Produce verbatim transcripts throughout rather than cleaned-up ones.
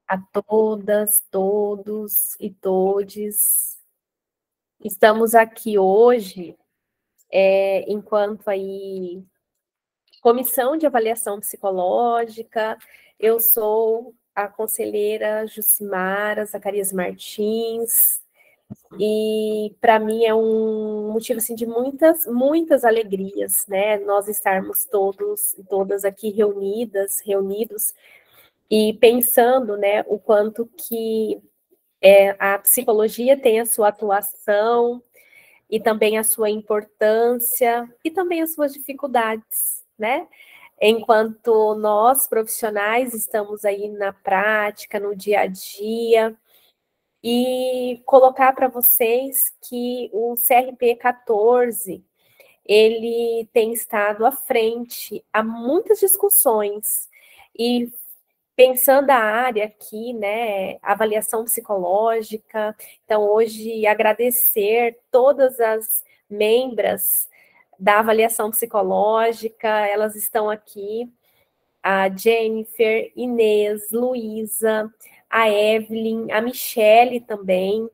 A todas, todos e todes. Estamos aqui hoje, é, enquanto aí comissão de avaliação psicológica. Eu sou a conselheira Jucimara Zacarias Martins, e para mim é um motivo assim, de muitas, muitas alegrias, né? Nós estarmos todos e todas aqui reunidas, reunidos, e pensando, né, o quanto que é, a psicologia tem a sua atuação e também a sua importância e também as suas dificuldades, né? Enquanto nós, profissionais, estamos aí na prática, no dia a dia, e colocar para vocês que o C R P quatorze, ele tem estado à frente a muitas discussões, e pensando a área aqui, né, avaliação psicológica. Então, hoje, agradecer todas as membras da avaliação psicológica, elas estão aqui, a Jennifer, Inês, Luísa, a Evelyn, a Michele também,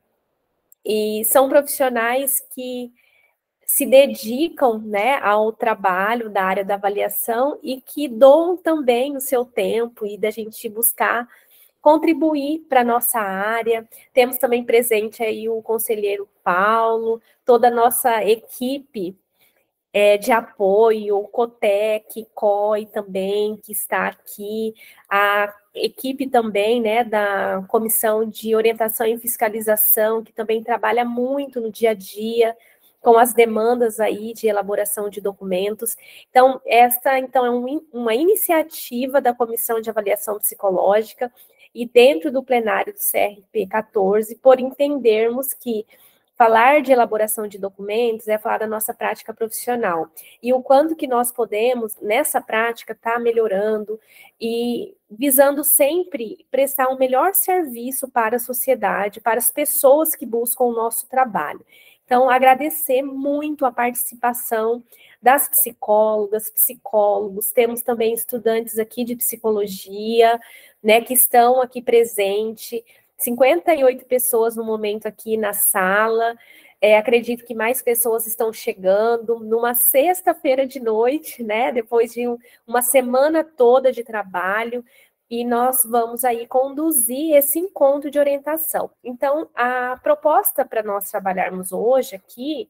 e são profissionais que se dedicam, né, ao trabalho da área da avaliação e que doam também o seu tempo e da gente buscar contribuir para a nossa área. Temos também presente aí o conselheiro Paulo, toda a nossa equipe é, de apoio, o COTEC, COI também, que está aqui, a equipe também, né, da Comissão de Orientação e Fiscalização, que também trabalha muito no dia a dia, com as demandas aí de elaboração de documentos. Então, esta então, é um, uma iniciativa da Comissão de Avaliação Psicológica e dentro do plenário do C R P quatorze, por entendermos que falar de elaboração de documentos é falar da nossa prática profissional. E o quanto que nós podemos, nessa prática, estar tá melhorando e visando sempre prestar um melhor serviço para a sociedade, para as pessoas que buscam o nosso trabalho. Então, agradecer muito a participação das psicólogas, psicólogos, temos também estudantes aqui de psicologia, né, que estão aqui presentes, cinquenta e oito pessoas no momento aqui na sala, é, acredito que mais pessoas estão chegando, numa sexta-feira de noite, né, depois de um, uma semana toda de trabalho, e nós vamos aí conduzir esse encontro de orientação. Então, a proposta para nós trabalharmos hoje aqui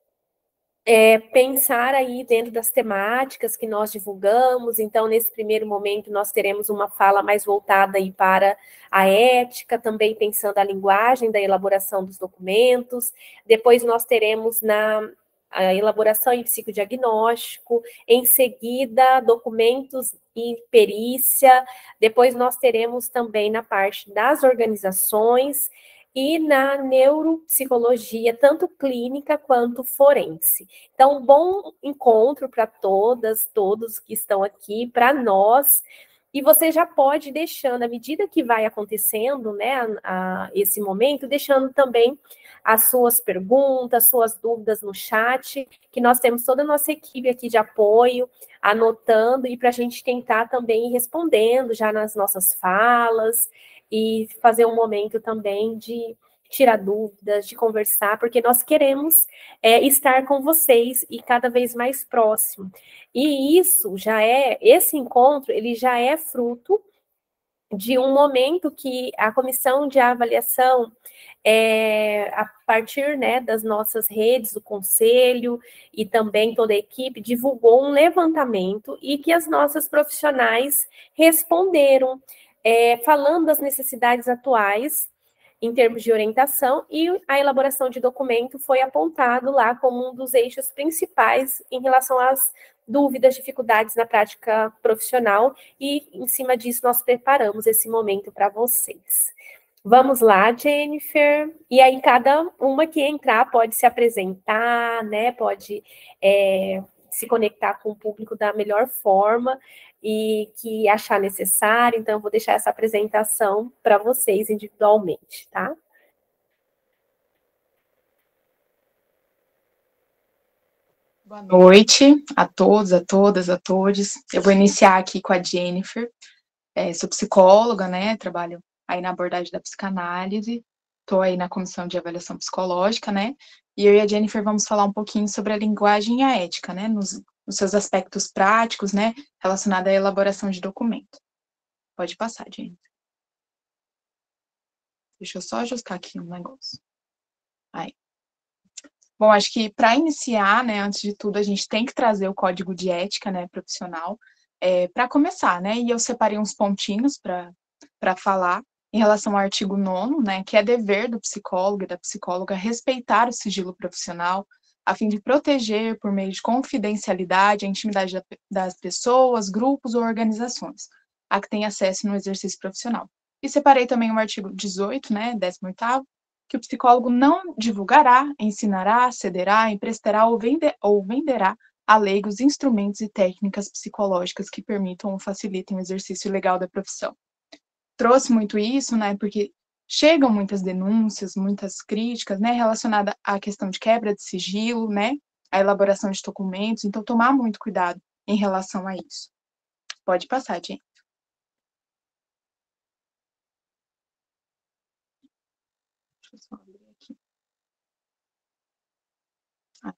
é pensar aí dentro das temáticas que nós divulgamos. Então, nesse primeiro momento, nós teremos uma fala mais voltada aí para a ética, também pensando a linguagem da elaboração dos documentos. Depois nós teremos na a elaboração e psicodiagnóstico, em seguida, documentos e perícia. Depois nós teremos também na parte das organizações e na neuropsicologia, tanto clínica quanto forense. Então, bom encontro para todas, todos que estão aqui, para nós. E você já pode ir deixando, à medida que vai acontecendo, né, a, a, esse momento, deixando também as suas perguntas, suas dúvidas no chat, que nós temos toda a nossa equipe aqui de apoio, anotando, e para a gente tentar também ir respondendo já nas nossas falas, e fazer um momento também de tirar dúvidas, de conversar, porque nós queremos é, estar com vocês e cada vez mais próximo. E isso já é, esse encontro, ele já é fruto de um momento que a comissão de avaliação, é, a partir, né, das nossas redes, do conselho e também toda a equipe, divulgou um levantamento e que as nossas profissionais responderam, é, falando das necessidades atuais em termos de orientação, e a elaboração de documento foi apontado lá como um dos eixos principais em relação às dúvidas, dificuldades na prática profissional, e em cima disso nós preparamos esse momento para vocês. Vamos lá, Jennifer, e aí cada uma que entrar pode se apresentar, né, pode é, se conectar com o público da melhor forma e que achar necessário. Então, eu vou deixar essa apresentação para vocês individualmente, tá? Boa noite a todos, a todas, a todos. Eu vou iniciar aqui com a Jennifer. É, sou psicóloga, né? Trabalho aí na abordagem da psicanálise, estou aí na comissão de avaliação psicológica, né? E eu e a Jennifer vamos falar um pouquinho sobre a linguagem e a ética, né? Nos, nos seus aspectos práticos, né? Relacionado à elaboração de documento. Pode passar, Jennifer. Deixa eu só ajustar aqui um negócio. Aí. Bom, acho que para iniciar, né, antes de tudo, a gente tem que trazer o código de ética, né, profissional, é, para começar, né? E eu separei uns pontinhos para para falar em relação ao artigo nono, né, que é dever do psicólogo e da psicóloga respeitar o sigilo profissional, a fim de proteger, por meio de confidencialidade, a intimidade da, das pessoas, grupos ou organizações a que tem acesso no exercício profissional. E separei também o artigo dezoito, né, décimo oitavo, que o psicólogo não divulgará, ensinará, cederá, emprestará ou, vender, ou venderá a leigos instrumentos e técnicas psicológicas que permitam ou facilitem o exercício legal da profissão. Trouxe muito isso, né, porque chegam muitas denúncias, muitas críticas, né, relacionadas à questão de quebra de sigilo, né, a elaboração de documentos, então tomar muito cuidado em relação a isso. Pode passar, gente. Deixa eu só abrir aqui. Ah.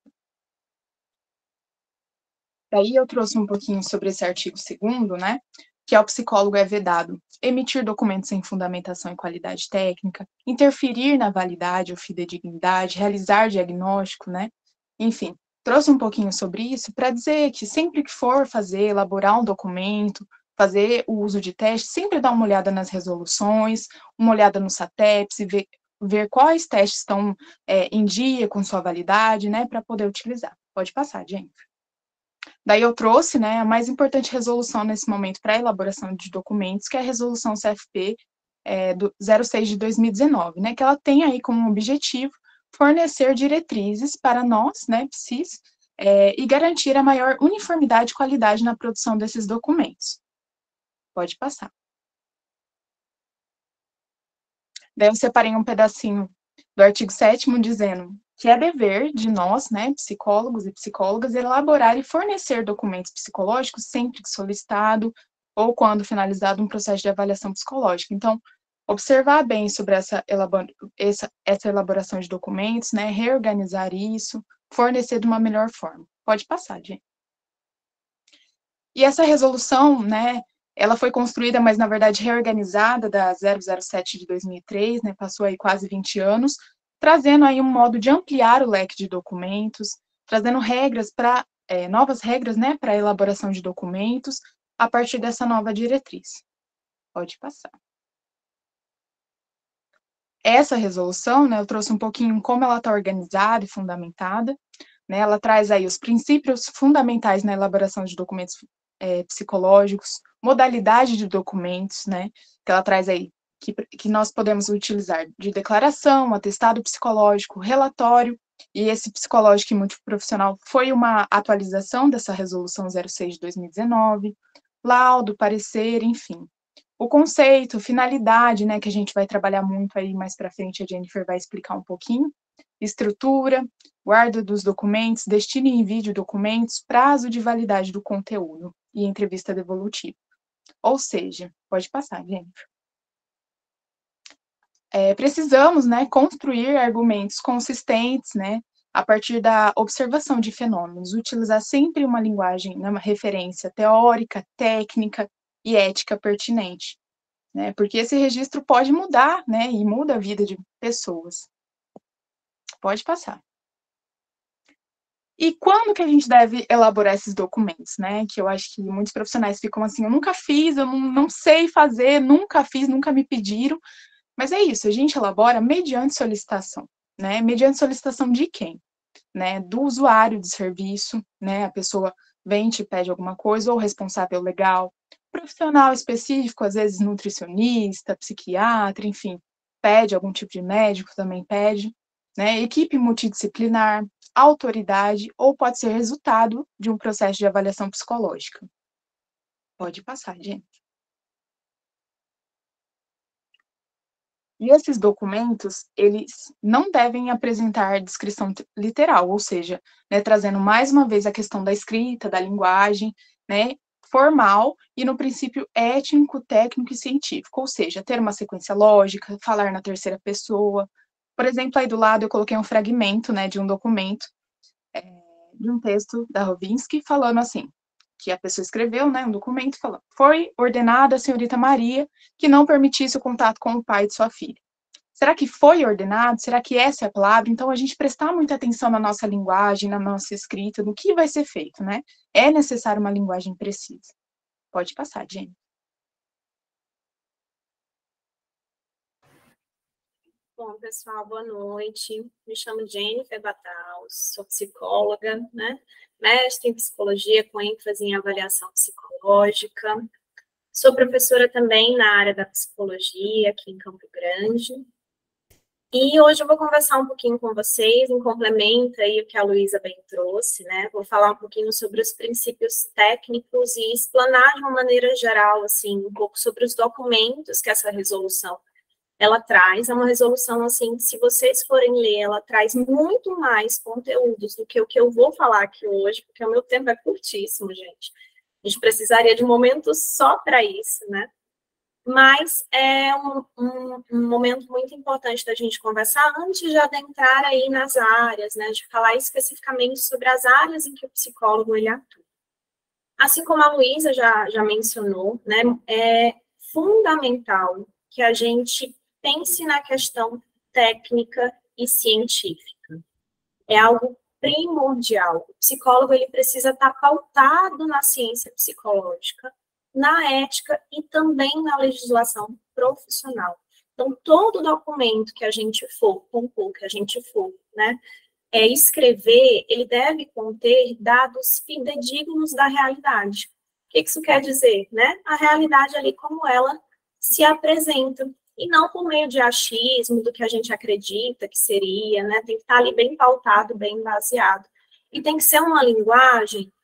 Daí eu trouxe um pouquinho sobre esse artigo segundo, né, que ao psicólogo é vedado emitir documentos sem fundamentação e qualidade técnica, interferir na validade ou fidedignidade, realizar diagnóstico, né, enfim, trouxe um pouquinho sobre isso para dizer que sempre que for fazer, elaborar um documento, fazer o uso de teste, sempre dá uma olhada nas resoluções, uma olhada no SATEPS e ver, ver quais testes estão é, em dia com sua validade, né, para poder utilizar. Pode passar, Jennifer. Daí eu trouxe, né, a mais importante resolução nesse momento para a elaboração de documentos, que é a resolução C F P é, do zero seis de dois mil e dezenove, né, que ela tem aí como objetivo fornecer diretrizes para nós, né, psis, é, e garantir a maior uniformidade e qualidade na produção desses documentos. Pode passar. Daí eu separei um pedacinho do artigo sétimo dizendo que é dever de nós, né, psicólogos e psicólogas, elaborar e fornecer documentos psicológicos sempre que solicitado ou quando finalizado um processo de avaliação psicológica. Então, observar bem sobre essa, essa, essa elaboração de documentos, né, reorganizar isso, fornecer de uma melhor forma. Pode passar, gente. E essa resolução, né, ela foi construída, mas na verdade reorganizada da zero zero sete de dois mil e três, né, passou aí quase vinte anos, trazendo aí um modo de ampliar o leque de documentos, trazendo regras para, é, novas regras, né, para a elaboração de documentos, a partir dessa nova diretriz. Pode passar. Essa resolução, né, eu trouxe um pouquinho como ela está organizada e fundamentada, né, ela traz aí os princípios fundamentais na elaboração de documentos é, psicológicos, modalidade de documentos, né, que ela traz aí, que, que nós podemos utilizar de declaração, atestado psicológico, relatório, e esse psicológico e multiprofissional foi uma atualização dessa resolução zero seis de dois mil e dezenove, laudo, parecer, enfim. O conceito, finalidade, né, que a gente vai trabalhar muito aí mais para frente, a Jennifer vai explicar um pouquinho, estrutura, guarda dos documentos, destino e envio de documentos, prazo de validade do conteúdo e entrevista devolutiva. Ou seja, pode passar, Jennifer. É, precisamos, né, construir argumentos consistentes, né, a partir da observação de fenômenos, utilizar sempre uma linguagem, né, uma referência teórica, técnica e ética pertinente, né, porque esse registro pode mudar, né, e muda a vida de pessoas. Pode passar. E quando que a gente deve elaborar esses documentos, né? Que eu acho que muitos profissionais ficam assim, eu nunca fiz, eu não, não sei fazer, nunca fiz, nunca me pediram. Mas é isso, a gente elabora mediante solicitação, né? Mediante solicitação de quem? Né? Do usuário de serviço, né? A pessoa vem e te pede alguma coisa, ou responsável legal, profissional específico, às vezes nutricionista, psiquiatra, enfim, pede algum tipo de médico, também pede, né? Equipe multidisciplinar, autoridade, ou pode ser resultado de um processo de avaliação psicológica. Pode passar, gente. E esses documentos, eles não devem apresentar descrição literal, ou seja, né, trazendo mais uma vez a questão da escrita, da linguagem, né, formal e no princípio étnico, técnico e científico, ou seja, ter uma sequência lógica, falar na terceira pessoa. Por exemplo, aí do lado eu coloquei um fragmento, né, de um documento, é, de um texto da Rovinski, falando assim, que a pessoa escreveu, né, um documento falando, foi ordenada a senhorita Maria que não permitisse o contato com o pai de sua filha. Será que foi ordenado? Será que essa é a palavra? Então, a gente prestar muita atenção na nossa linguagem, na nossa escrita, no que vai ser feito, né? É necessário uma linguagem precisa. Pode passar, Jenny. Bom, pessoal, boa noite. Me chamo Jennifer Bataus, sou psicóloga, né? Mestre em psicologia com ênfase em avaliação psicológica. Sou professora também na área da psicologia aqui em Campo Grande. E hoje eu vou conversar um pouquinho com vocês, em complemento aí o que a Luísa bem trouxe, né? Vou falar um pouquinho sobre os princípios técnicos e explanar de uma maneira geral, assim, um pouco sobre os documentos que essa resolução ela traz. É uma resolução, assim, que se vocês forem ler, ela traz muito mais conteúdos do que o que eu vou falar aqui hoje, porque o meu tempo é curtíssimo, gente. A gente precisaria de um momento só para isso, né? Mas é um, um, um momento muito importante da gente conversar antes de adentrar aí nas áreas, né, de falar especificamente sobre as áreas em que o psicólogo ele atua. Assim como a Luísa já, já mencionou, né, é fundamental que a gente pense na questão técnica e científica. É algo primordial. O psicólogo ele precisa estar pautado na ciência psicológica, na ética e também na legislação profissional. Então, todo documento que a gente for compor, que a gente for, né, é, escrever, ele deve conter dados fidedignos da realidade. O que isso quer dizer, né? A realidade ali como ela se apresenta, e não por meio de achismo, do que a gente acredita que seria, né? Tem que estar ali bem pautado, bem baseado. E tem que ser uma linguagem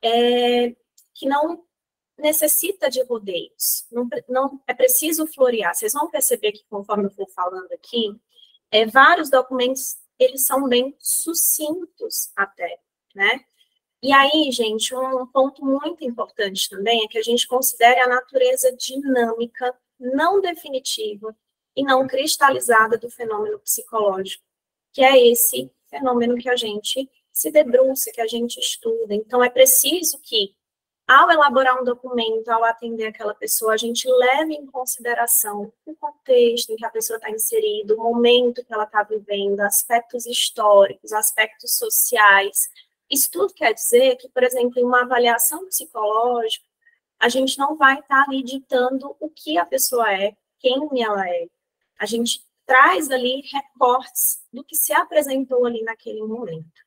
é, que não necessita de rodeios, não, não é preciso florear. Vocês vão perceber que, conforme eu for falando aqui, é, vários documentos, eles são bem sucintos até, né? E aí, gente, um ponto muito importante também é que a gente considere a natureza dinâmica, não definitiva e não cristalizada do fenômeno psicológico, que é esse fenômeno que a gente se debruça, que a gente estuda. Então, é preciso que, ao elaborar um documento, ao atender aquela pessoa, a gente leve em consideração o contexto em que a pessoa está inserida, o momento que ela está vivendo, aspectos históricos, aspectos sociais. Isso tudo quer dizer que, por exemplo, em uma avaliação psicológica, a gente não vai estar ali ditando o que a pessoa é, quem ela é. A gente traz ali recortes do que se apresentou ali naquele momento.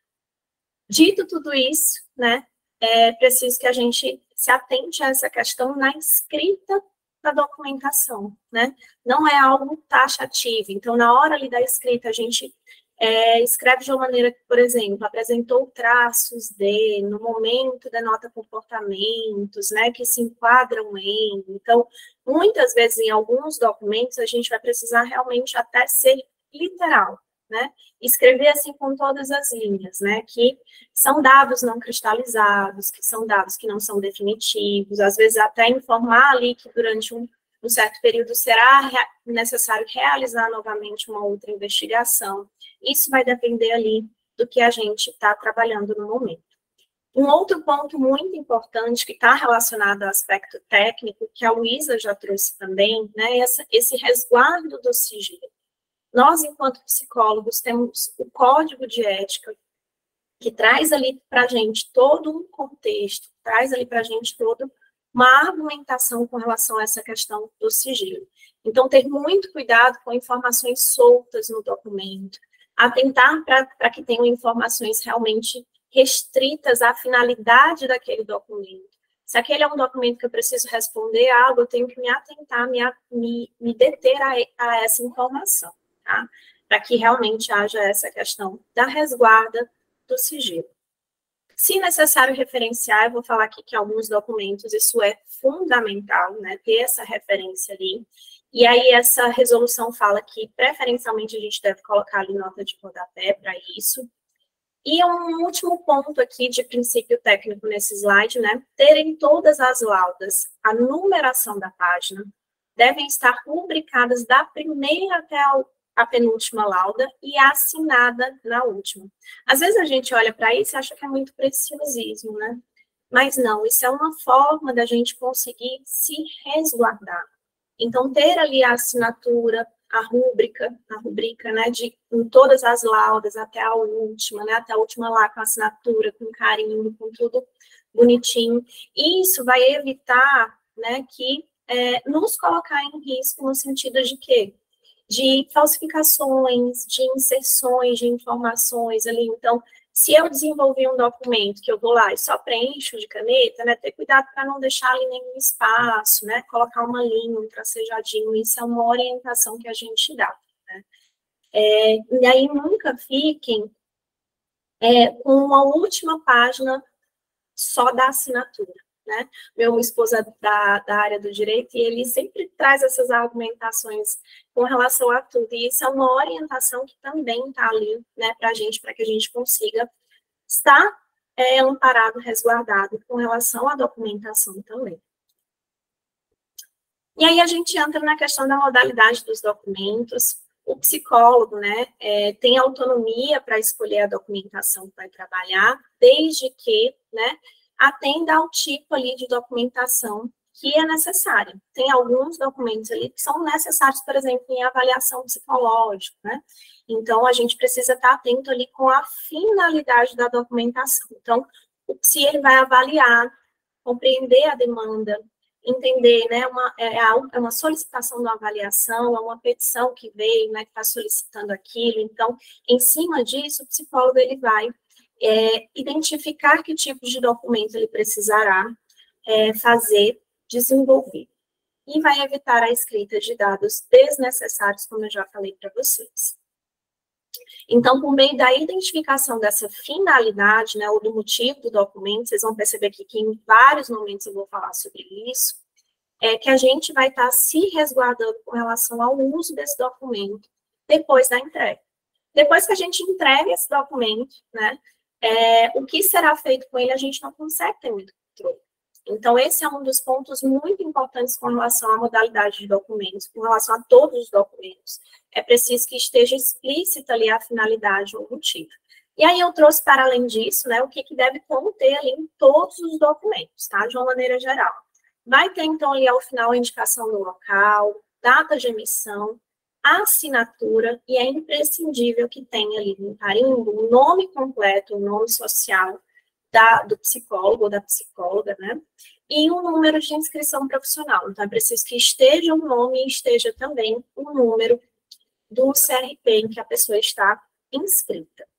Dito tudo isso, né, é preciso que a gente se atente a essa questão na escrita da documentação, né? Não é algo taxativo. Então, na hora ali da escrita, a gente é, escreve de uma maneira que, por exemplo, apresentou traços de, no momento, denota comportamentos, né, que se enquadram em. Então, muitas vezes, em alguns documentos, a gente vai precisar realmente até ser literal, né? Escrever assim com todas as linhas, né? Que são dados não cristalizados, que são dados que não são definitivos, às vezes até informar ali que durante um, um certo período será rea necessário realizar novamente uma outra investigação. Isso vai depender ali do que a gente está trabalhando no momento. Um outro ponto muito importante que está relacionado ao aspecto técnico, que a Luísa já trouxe também, né? Essa, esse resguardo do sigilo. Nós, enquanto psicólogos, temos o código de ética, que traz ali para a gente todo um contexto, traz ali para a gente toda uma argumentação com relação a essa questão do sigilo. Então, ter muito cuidado com informações soltas no documento, atentar para que tenham informações realmente restritas à finalidade daquele documento. Se aquele é um documento que eu preciso responder algo, eu tenho que me atentar, me, me, me deter a, a essa informação. Tá? Para que realmente haja essa questão da resguarda do sigilo. Se necessário referenciar, eu vou falar aqui que alguns documentos, isso é fundamental, né, ter essa referência ali, e aí essa resolução fala que, preferencialmente, a gente deve colocar ali nota de rodapé para isso, E um último ponto aqui de princípio técnico nesse slide, né? Terem todas as laudas, a numeração da página, devem estar rubricadas da primeira até a, a penúltima lauda e assinada na última. Às vezes a gente olha para isso e acha que é muito preciosismo, né? Mas não, isso é uma forma da gente conseguir se resguardar. Então, ter ali a assinatura, a rúbrica, a rubrica, né, de em todas as laudas até a última, né, até a última lá com a assinatura, com carinho, com tudo bonitinho. Isso vai evitar, né, que é, nos colocar em risco no sentido de quê? De falsificações, de inserções de informações ali. Então, se eu desenvolver um documento que eu vou lá e só preencho de caneta, né, ter cuidado para não deixar ali nenhum espaço, né, colocar uma linha, um tracejadinho, isso é uma orientação que a gente dá, né. É, e aí nunca fiquem é, com uma última página só da assinatura, né. Meu esposo é da, da área do direito e ele sempre traz essas argumentações com relação a tudo, e isso é uma orientação que também está ali, né, para a gente, para que a gente consiga estar é, amparado, resguardado com relação à documentação também. E aí a gente entra na questão da modalidade dos documentos. O psicólogo, né, é, tem autonomia para escolher a documentação que vai trabalhar, desde que, né, atenda ao tipo ali de documentação que é necessária. Tem alguns documentos ali que são necessários, por exemplo, em avaliação psicológica, né? Então, a gente precisa estar atento ali com a finalidade da documentação. Então, se ele vai avaliar, compreender a demanda, entender, né, uma, é uma solicitação de uma avaliação, é uma petição que veio, né, que está solicitando aquilo. Então, em cima disso, o psicólogo, ele vai é, identificar que tipo de documento ele precisará é, fazer, desenvolver. E vai evitar a escrita de dados desnecessários, como eu já falei para vocês. Então, por meio da identificação dessa finalidade, né, ou do motivo do documento, vocês vão perceber aqui que em vários momentos eu vou falar sobre isso, é que a gente vai estar se resguardando com relação ao uso desse documento depois da entrega. Depois que a gente entrega esse documento, né, é, o que será feito com ele, a gente não consegue ter muito controle. Então, esse é um dos pontos muito importantes com relação à modalidade de documentos, com relação a todos os documentos. É preciso que esteja explícita ali a finalidade ou o motivo. E aí eu trouxe, para além disso, né, o que, que deve conter ali em todos os documentos, tá? De uma maneira geral. Vai ter, então, ali ao final a indicação do local, data de emissão, a assinatura, e é imprescindível que tenha ali no carimbo o nome completo, o nome social, Da, do psicólogo ou da psicóloga, né? E um número de inscrição profissional. Então, é preciso que esteja o nome e esteja também o número do C R P em que a pessoa está inscrita.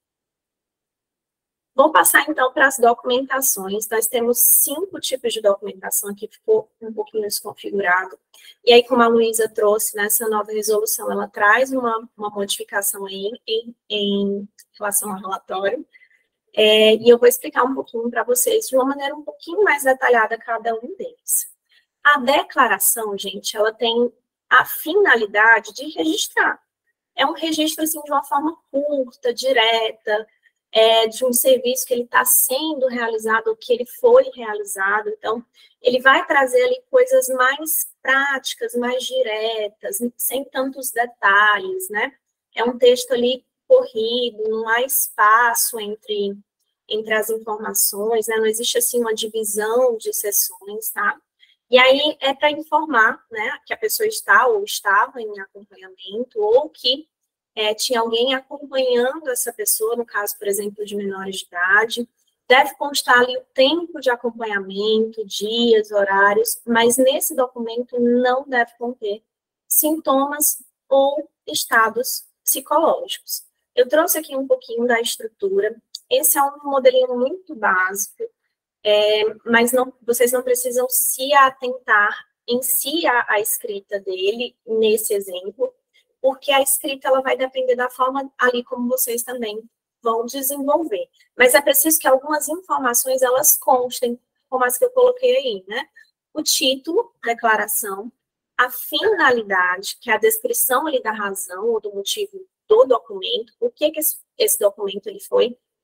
Vou passar, então, para as documentações. Nós temos cinco tipos de documentação, aqui ficou um pouquinho desconfigurado. E aí, como a Luísa trouxe nessa nova resolução, ela traz uma, uma modificação aí em, em relação ao relatório. É, e eu vou explicar um pouquinho para vocês de uma maneira um pouquinho mais detalhada cada um deles. A declaração, gente, ela tem a finalidade de registrar. É um registro, assim, de uma forma curta, direta, é, de um serviço que ele está sendo realizado, ou que ele foi realizado. Então, ele vai trazer ali coisas mais práticas, mais diretas, sem tantos detalhes, né? É um texto ali corrido, não há espaço entre, entre as informações, né? Não existe, assim, uma divisão de sessões, tá? E aí é para informar, né, que a pessoa está ou estava em acompanhamento, ou que é, tinha alguém acompanhando essa pessoa, no caso, por exemplo, de menores de idade. Deve constar ali o tempo de acompanhamento, dias, horários, mas nesse documento não deve conter sintomas ou estados psicológicos. Eu trouxe aqui um pouquinho da estrutura. Esse é um modelinho muito básico, é, mas não, vocês não precisam se atentar em si à, à escrita dele, nesse exemplo, porque a escrita ela vai depender da forma ali como vocês também vão desenvolver. Mas é preciso que algumas informações elas constem, como as que eu coloquei aí, né? O título, declaração, a finalidade, que é a descrição ali da razão ou do motivo do documento, por que, que esse, esse documento ele foi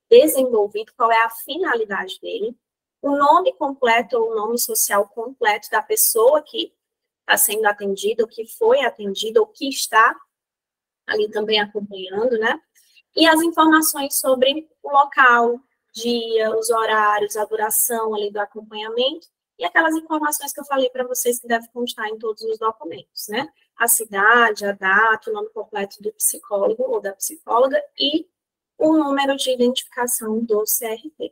desenvolvido, qual é a finalidade dele, o nome completo ou o nome social completo da pessoa que está sendo atendida, ou que foi atendida, ou que está ali também acompanhando, né? E as informações sobre o local, dia, os horários, a duração ali do acompanhamento, e aquelas informações que eu falei para vocês que devem constar em todos os documentos, né? A cidade, a data, o nome completo do psicólogo ou da psicóloga e o número de identificação do C R P.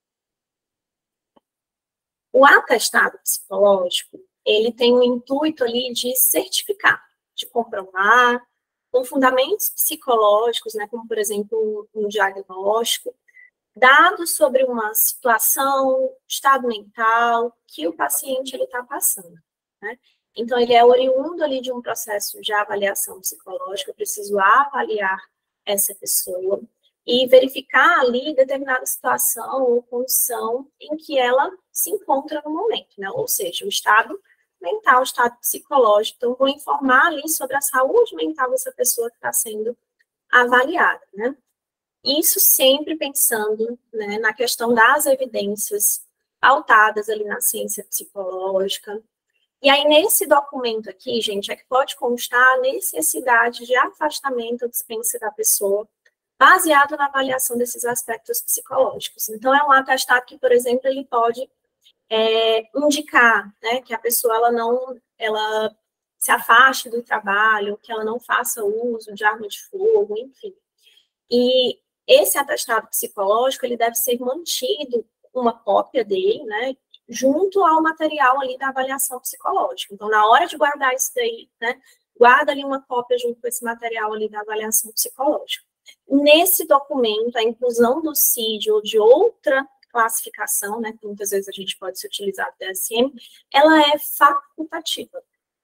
O atestado psicológico, ele tem o intuito ali de certificar, de comprovar, com fundamentos psicológicos, né, como, por exemplo, um diagnóstico, dados sobre uma situação, estado mental que o paciente está passando, né? Então, ele é oriundo ali de um processo de avaliação psicológica, eu preciso avaliar essa pessoa e verificar ali determinada situação ou condição em que ela se encontra no momento, né? Ou seja, o estado mental, o estado psicológico. Então, vou informar ali sobre a saúde mental dessa pessoa que está sendo avaliada, né? Isso sempre pensando, né, na questão das evidências pautadas ali na ciência psicológica. E aí, nesse documento aqui, gente, é que pode constar a necessidade de afastamento ou dispensa da pessoa, baseado na avaliação desses aspectos psicológicos. Então, é um atestado que, por exemplo, ele pode é, indicar, né, que a pessoa ela não ela se afaste do trabalho, que ela não faça uso de arma de fogo, enfim. E esse atestado psicológico, ele deve ser mantido, uma cópia dele, né, junto ao material ali da avaliação psicológica. Então, na hora de guardar isso daí, né, guarda ali uma cópia junto com esse material ali da avaliação psicológica. Nesse documento, a inclusão do C I D ou de outra classificação, né, que muitas vezes a gente pode se utilizar do D S M, ela é facultativa.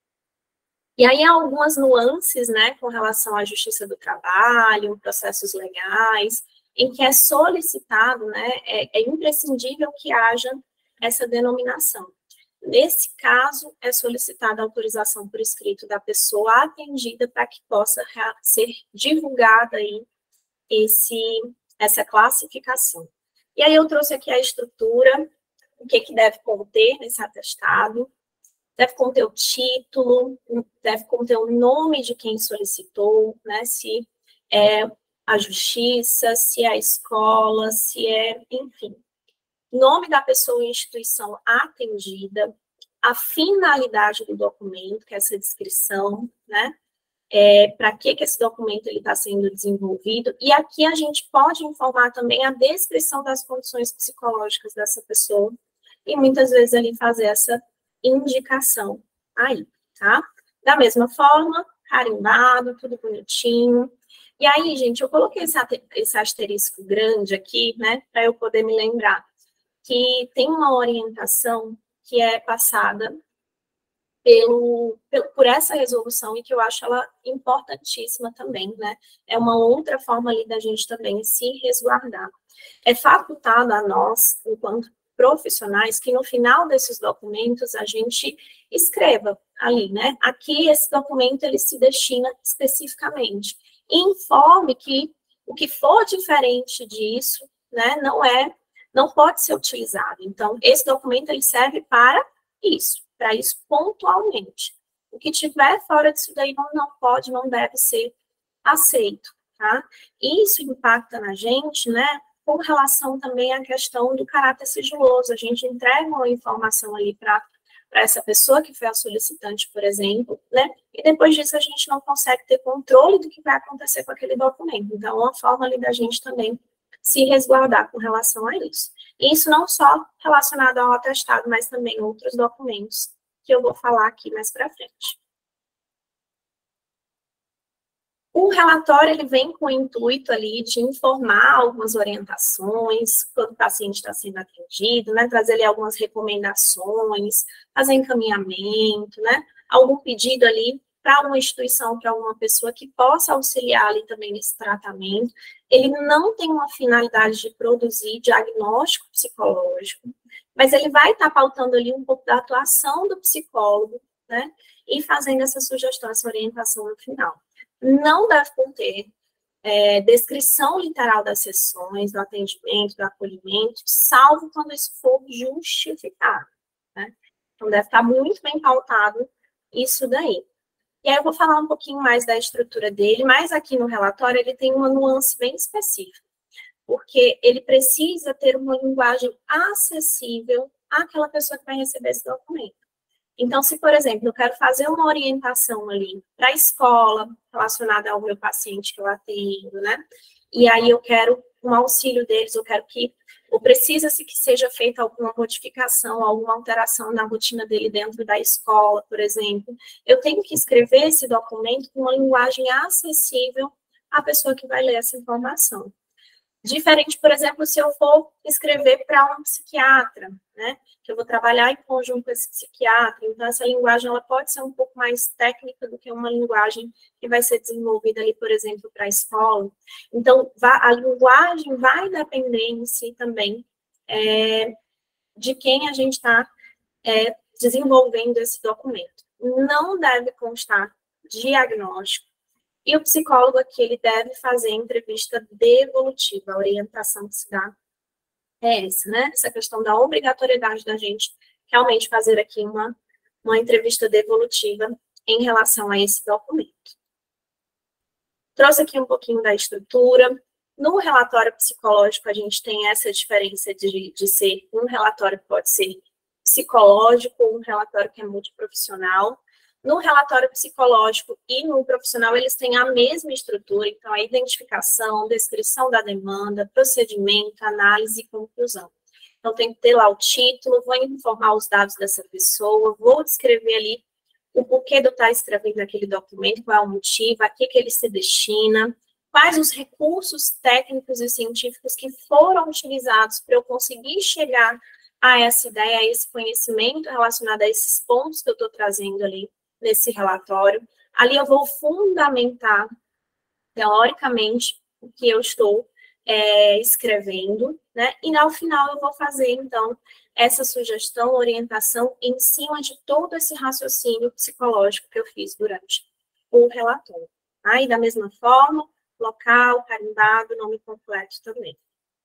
E aí há algumas nuances, né, com relação à justiça do trabalho, processos legais, em que é solicitado, né, é, é imprescindível que haja essa denominação. Nesse caso, é solicitada a autorização por escrito da pessoa atendida para que possa ser divulgada aí esse, essa classificação. E aí eu trouxe aqui a estrutura, o que, que deve conter nesse atestado. Deve conter o título, deve conter o nome de quem solicitou, né, se é a justiça, se é a escola, se é, enfim, nome da pessoa e instituição atendida, a finalidade do documento, que é essa descrição, né, é, para que, que esse documento está sendo desenvolvido, e aqui a gente pode informar também a descrição das condições psicológicas dessa pessoa, e muitas vezes ali fazer essa indicação aí, tá? Da mesma forma, carimbado, tudo bonitinho. E aí, gente, eu coloquei esse, esse asterisco grande aqui, né, para eu poder me lembrar que tem uma orientação que é passada pelo, pelo, por essa resolução e que eu acho ela importantíssima também, né? É uma outra forma ali da gente também se resguardar. É facultado a nós, enquanto profissionais, que no final desses documentos a gente escreva ali, né? Aqui esse documento ele se destina especificamente. E informe que o que for diferente disso, né, não é, não pode ser utilizado. Então, esse documento ele serve para isso, para isso pontualmente. O que tiver fora disso daí não, não pode, não deve ser aceito, tá? Isso impacta na gente, né? Com relação também à questão do caráter sigiloso. A gente entrega uma informação ali para essa pessoa que foi a solicitante, por exemplo, né? E depois disso a gente não consegue ter controle do que vai acontecer com aquele documento. Então, é uma forma ali da gente também se resguardar com relação a isso. E isso não só relacionado ao atestado, mas também outros documentos que eu vou falar aqui mais para frente. O relatório, ele vem com o intuito ali de informar algumas orientações, quando o paciente está sendo atendido, né, trazer ali algumas recomendações, fazer encaminhamento, né, algum pedido ali para uma instituição, para uma pessoa que possa auxiliar ali também nesse tratamento. Ele não tem uma finalidade de produzir diagnóstico psicológico, mas ele vai estar pautando ali um pouco da atuação do psicólogo, né, e fazendo essa sugestão, essa orientação no final. Não deve conter é, descrição literal das sessões, do atendimento, do acolhimento, salvo quando isso for justificado, né? Então, deve estar muito bem pautado isso daí. E aí eu vou falar um pouquinho mais da estrutura dele, mas aqui no relatório ele tem uma nuance bem específica, porque ele precisa ter uma linguagem acessível àquela pessoa que vai receber esse documento. Então, se, por exemplo, eu quero fazer uma orientação ali para a escola, relacionada ao meu paciente que eu atendo, né? E aí eu quero um auxílio deles, eu quero que, ou precisa-se que seja feita alguma modificação, alguma alteração na rotina dele dentro da escola, por exemplo. Eu tenho que escrever esse documento com uma linguagem acessível à pessoa que vai ler essa informação. Diferente, por exemplo, se eu for escrever para um psiquiatra, né, que eu vou trabalhar em conjunto com esse psiquiatra, então essa linguagem ela pode ser um pouco mais técnica do que uma linguagem que vai ser desenvolvida ali, por exemplo, para a escola. Então, a linguagem vai depender em si também é, de quem a gente está é, desenvolvendo esse documento. Não deve constar diagnóstico. E o psicólogo aqui, ele deve fazer entrevista devolutiva. A orientação que se dá é essa, né? Essa questão da obrigatoriedade da gente realmente fazer aqui uma, uma entrevista devolutiva em relação a esse documento. Trouxe aqui um pouquinho da estrutura. No relatório psicológico, a gente tem essa diferença de, de ser um relatório que pode ser psicológico, um relatório que é multiprofissional. No relatório psicológico e no profissional, eles têm a mesma estrutura, então a identificação, descrição da demanda, procedimento, análise e conclusão. Então tem que ter lá o título, vou informar os dados dessa pessoa, vou descrever ali o porquê de eu estar escrevendo aquele documento, qual é o motivo, a que, que ele se destina, quais os recursos técnicos e científicos que foram utilizados para eu conseguir chegar a essa ideia, a esse conhecimento relacionado a esses pontos que eu estou trazendo ali nesse relatório. Ali eu vou fundamentar, teoricamente, o que eu estou é, escrevendo, né? E ao final eu vou fazer, então, essa sugestão, orientação em cima de todo esse raciocínio psicológico que eu fiz durante o relatório. Aí, da mesma forma, local, carimbado, nome completo também.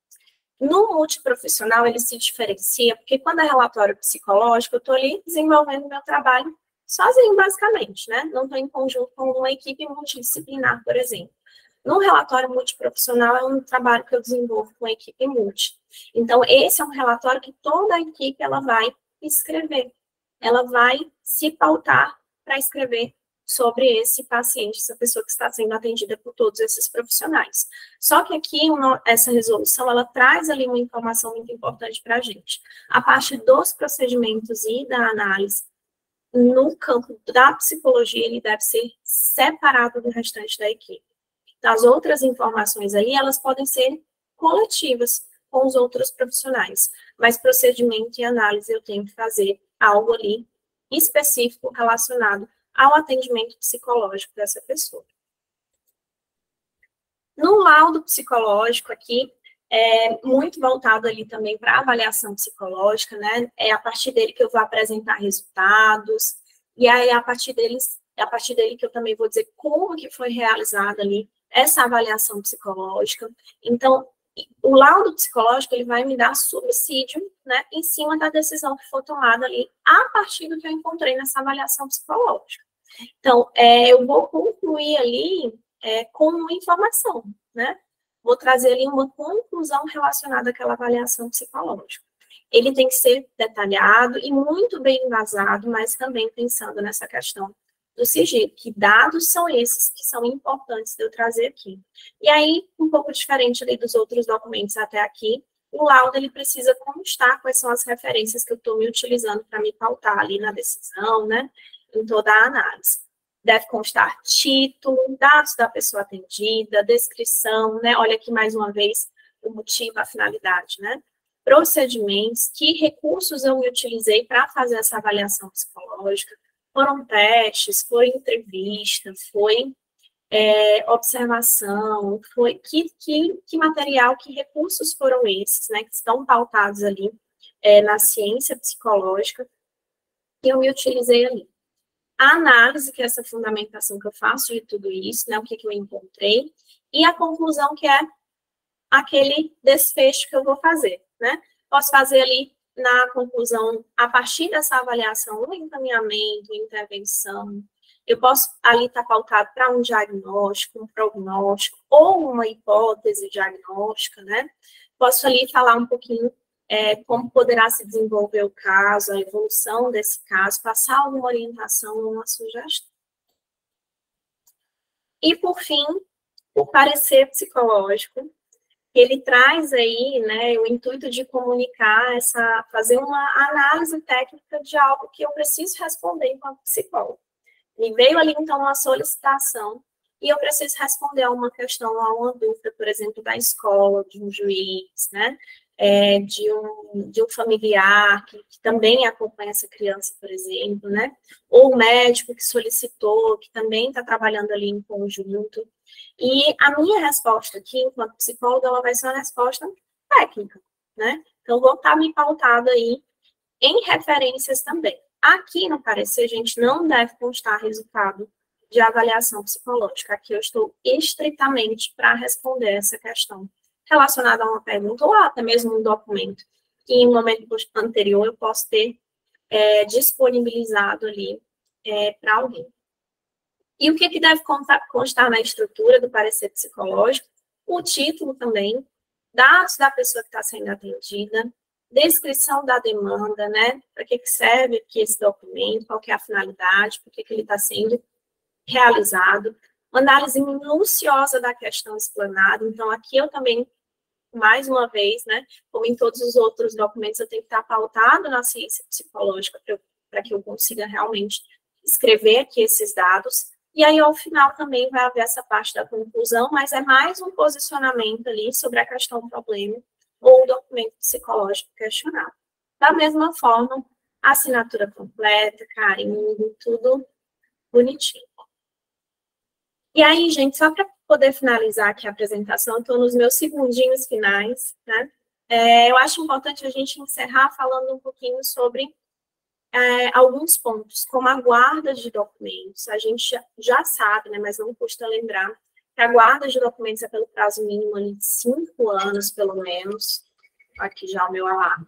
No multiprofissional, ele se diferencia, porque quando é relatório psicológico, eu estou ali desenvolvendo meu trabalho sozinho, basicamente, né? Não estou em conjunto com uma equipe multidisciplinar, por exemplo. No relatório multiprofissional, é um trabalho que eu desenvolvo com a equipe multi. Então, esse é um relatório que toda a equipe ela vai escrever. Ela vai se pautar para escrever sobre esse paciente, essa pessoa que está sendo atendida por todos esses profissionais. Só que aqui, uma, essa resolução, ela traz ali uma informação muito importante para a gente. A parte dos procedimentos e da análise, no campo da psicologia, ele deve ser separado do restante da equipe. As outras informações ali, elas podem ser coletivas com os outros profissionais, mas procedimento e análise eu tenho que fazer algo ali específico relacionado ao atendimento psicológico dessa pessoa. No laudo psicológico aqui, é muito voltado ali também para a avaliação psicológica, né? É a partir dele que eu vou apresentar resultados, e aí a partir deles, é a partir dele que eu também vou dizer como que foi realizada ali essa avaliação psicológica. Então, o laudo psicológico, ele vai me dar subsídio, né, em cima da decisão que for tomada ali, a partir do que eu encontrei nessa avaliação psicológica. Então, é, eu vou concluir ali é, com uma informação, né? Vou trazer ali uma conclusão relacionada àquela avaliação psicológica. Ele tem que ser detalhado e muito bem embasado, mas também pensando nessa questão do sigilo, que dados são esses que são importantes de eu trazer aqui. E aí, um pouco diferente ali dos outros documentos até aqui, o laudo ele precisa constar quais são as referências que eu estou me utilizando para me pautar ali na decisão, né, em toda a análise. Deve constar título, dados da pessoa atendida, descrição, né? Olha aqui mais uma vez o motivo, a finalidade, né? Procedimentos, que recursos eu utilizei para fazer essa avaliação psicológica. Foram testes, foi entrevista, foi é, observação, foi que, que, que material, que recursos foram esses, né? Que estão pautados ali é, na ciência psicológica que eu me utilizei ali. a análise, que é essa fundamentação que eu faço de tudo isso, né, o que, que eu encontrei, e a conclusão, que é aquele desfecho que eu vou fazer, né? Posso fazer ali na conclusão, a partir dessa avaliação, um encaminhamento, intervenção. Eu posso ali estar pautado para um diagnóstico, um prognóstico, ou uma hipótese diagnóstica, né? Posso ali falar um pouquinho é, como poderá se desenvolver o caso, a evolução desse caso, passar alguma orientação ou uma sugestão. E, por fim, o parecer psicológico, ele traz aí, né, o intuito de comunicar, essa, fazer uma análise técnica de algo que eu preciso responder enquanto psicólogo. Me veio ali, então, uma solicitação e eu preciso responder a uma questão, a uma dúvida, por exemplo, da escola, de um juiz, né, é, de, um, de um familiar que, que também acompanha essa criança, por exemplo, né, ou o médico que solicitou, que também está trabalhando ali em conjunto. E a minha resposta aqui, enquanto psicóloga, ela vai ser uma resposta técnica, né? Então, vou estar me pautado aí em referências também. Aqui no parecer, a gente não deve constar resultado de avaliação psicológica. Aqui eu estou estritamente para responder essa questão relacionada a uma pergunta ou até mesmo um documento que em um momento anterior eu posso ter é, disponibilizado ali é, para alguém. E o que, que deve constar na estrutura do parecer psicológico? O título também, dados da pessoa que está sendo atendida, descrição da demanda, né? Para que, que serve aqui esse documento, qual que é a finalidade, por que, que ele está sendo realizado, uma análise minuciosa da questão explanada. Então, aqui eu também, mais uma vez, né, como em todos os outros documentos, eu tenho que estar pautado na ciência psicológica para que eu consiga realmente escrever aqui esses dados. E aí, ao final, também vai haver essa parte da conclusão, mas é mais um posicionamento ali sobre a questão problema ou o documento psicológico questionado. Da mesma forma, assinatura completa, carimbo, tudo bonitinho. E aí, gente, só para poder finalizar aqui a apresentação, eu estou nos meus segundinhos finais, né? É, eu acho importante a gente encerrar falando um pouquinho sobre É, alguns pontos, como a guarda de documentos. A gente já, já sabe, né, mas não custa lembrar, que a guarda de documentos é pelo prazo mínimo ali, de cinco anos, pelo menos. Aqui já o meu alarme.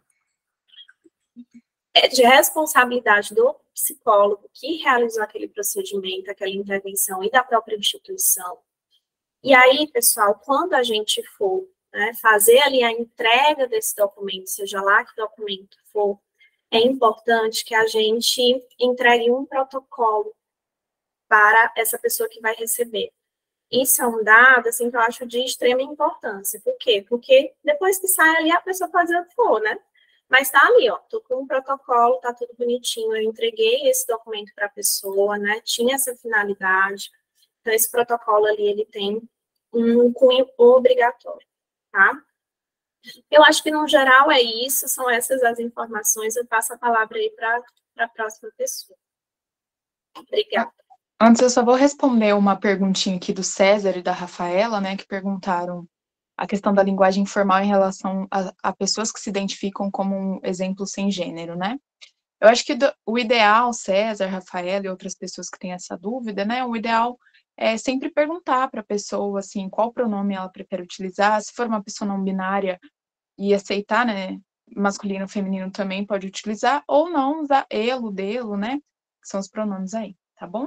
É de responsabilidade do psicólogo que realizou aquele procedimento, aquela intervenção e da própria instituição. E aí, pessoal, quando a gente for, né, fazer ali a entrega desse documento, seja lá que documento for, é importante que a gente entregue um protocolo para essa pessoa que vai receber. Isso é um dado, assim, que eu acho de extrema importância. Por quê? Porque depois que sai ali, a pessoa pode fazer o que for, né? Mas tá ali, ó, tô com um protocolo, tá tudo bonitinho, eu entreguei esse documento para a pessoa, né? Tinha essa finalidade. Então, esse protocolo ali, ele tem um cunho obrigatório, tá? Eu acho que, no geral, é isso, são essas as informações. Eu passo a palavra aí para a próxima pessoa. Obrigada. Antes, eu só vou responder uma perguntinha aqui do César e da Rafaela, né, que perguntaram a questão da linguagem informal em relação a, a pessoas que se identificam como um exemplo sem gênero, né? Eu acho que do, o ideal, César, Rafaela e outras pessoas que têm essa dúvida, né, o ideal é sempre perguntar para a pessoa, assim, qual pronome ela prefere utilizar. Se for uma pessoa não binária e aceitar, né, masculino ou feminino também pode utilizar, ou não usar elo, delo, né, que são os pronomes aí, tá bom?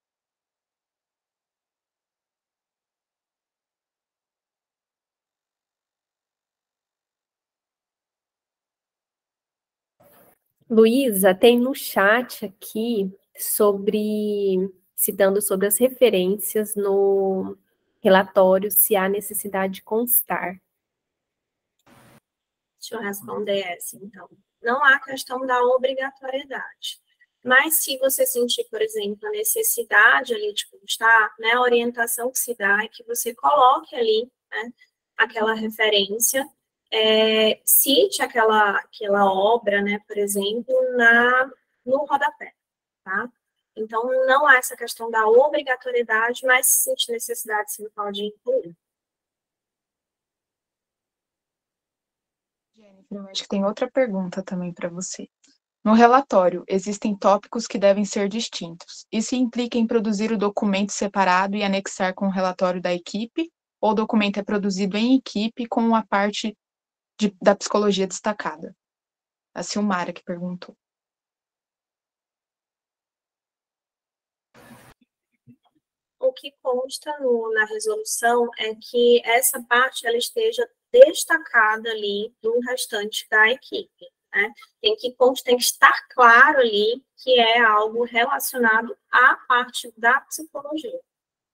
Luísa, tem no chat aqui sobre, citando sobre as referências no relatório, se há necessidade de constar. Deixa eu responder essa, então. Não há questão da obrigatoriedade. Mas se você sentir, por exemplo, a necessidade ali de constar, né, a orientação que se dá é que você coloque ali, né, aquela referência, é, cite aquela, aquela obra, né, por exemplo, na, no rodapé, tá? Então, não há essa questão da obrigatoriedade, mas se sentir necessidade, sim, pode incluir. Jennifer, eu acho que tem outra pergunta também para você. No relatório, existem tópicos que devem ser distintos. Isso implica em produzir o documento separado e anexar com o relatório da equipe, ou o documento é produzido em equipe com a parte de, da psicologia destacada? A Silmara que perguntou. O que consta no, na resolução é que essa parte ela esteja destacada ali no restante da equipe. Né? Tem, que, tem que estar claro ali que é algo relacionado à parte da psicologia.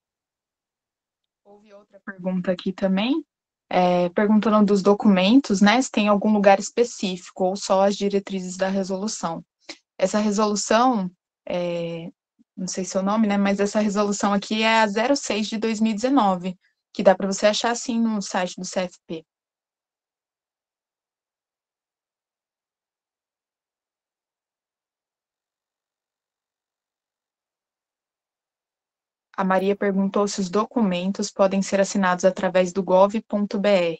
Houve outra pergunta aqui também, é, perguntando dos documentos, né, se tem algum lugar específico ou só as diretrizes da resolução. Essa resolução, é, não sei seu nome, né, mas essa resolução aqui é a zero seis de dois mil e dezenove, que dá para você achar, assim, no site do C F P. A Maria perguntou se os documentos podem ser assinados através do gov ponto br.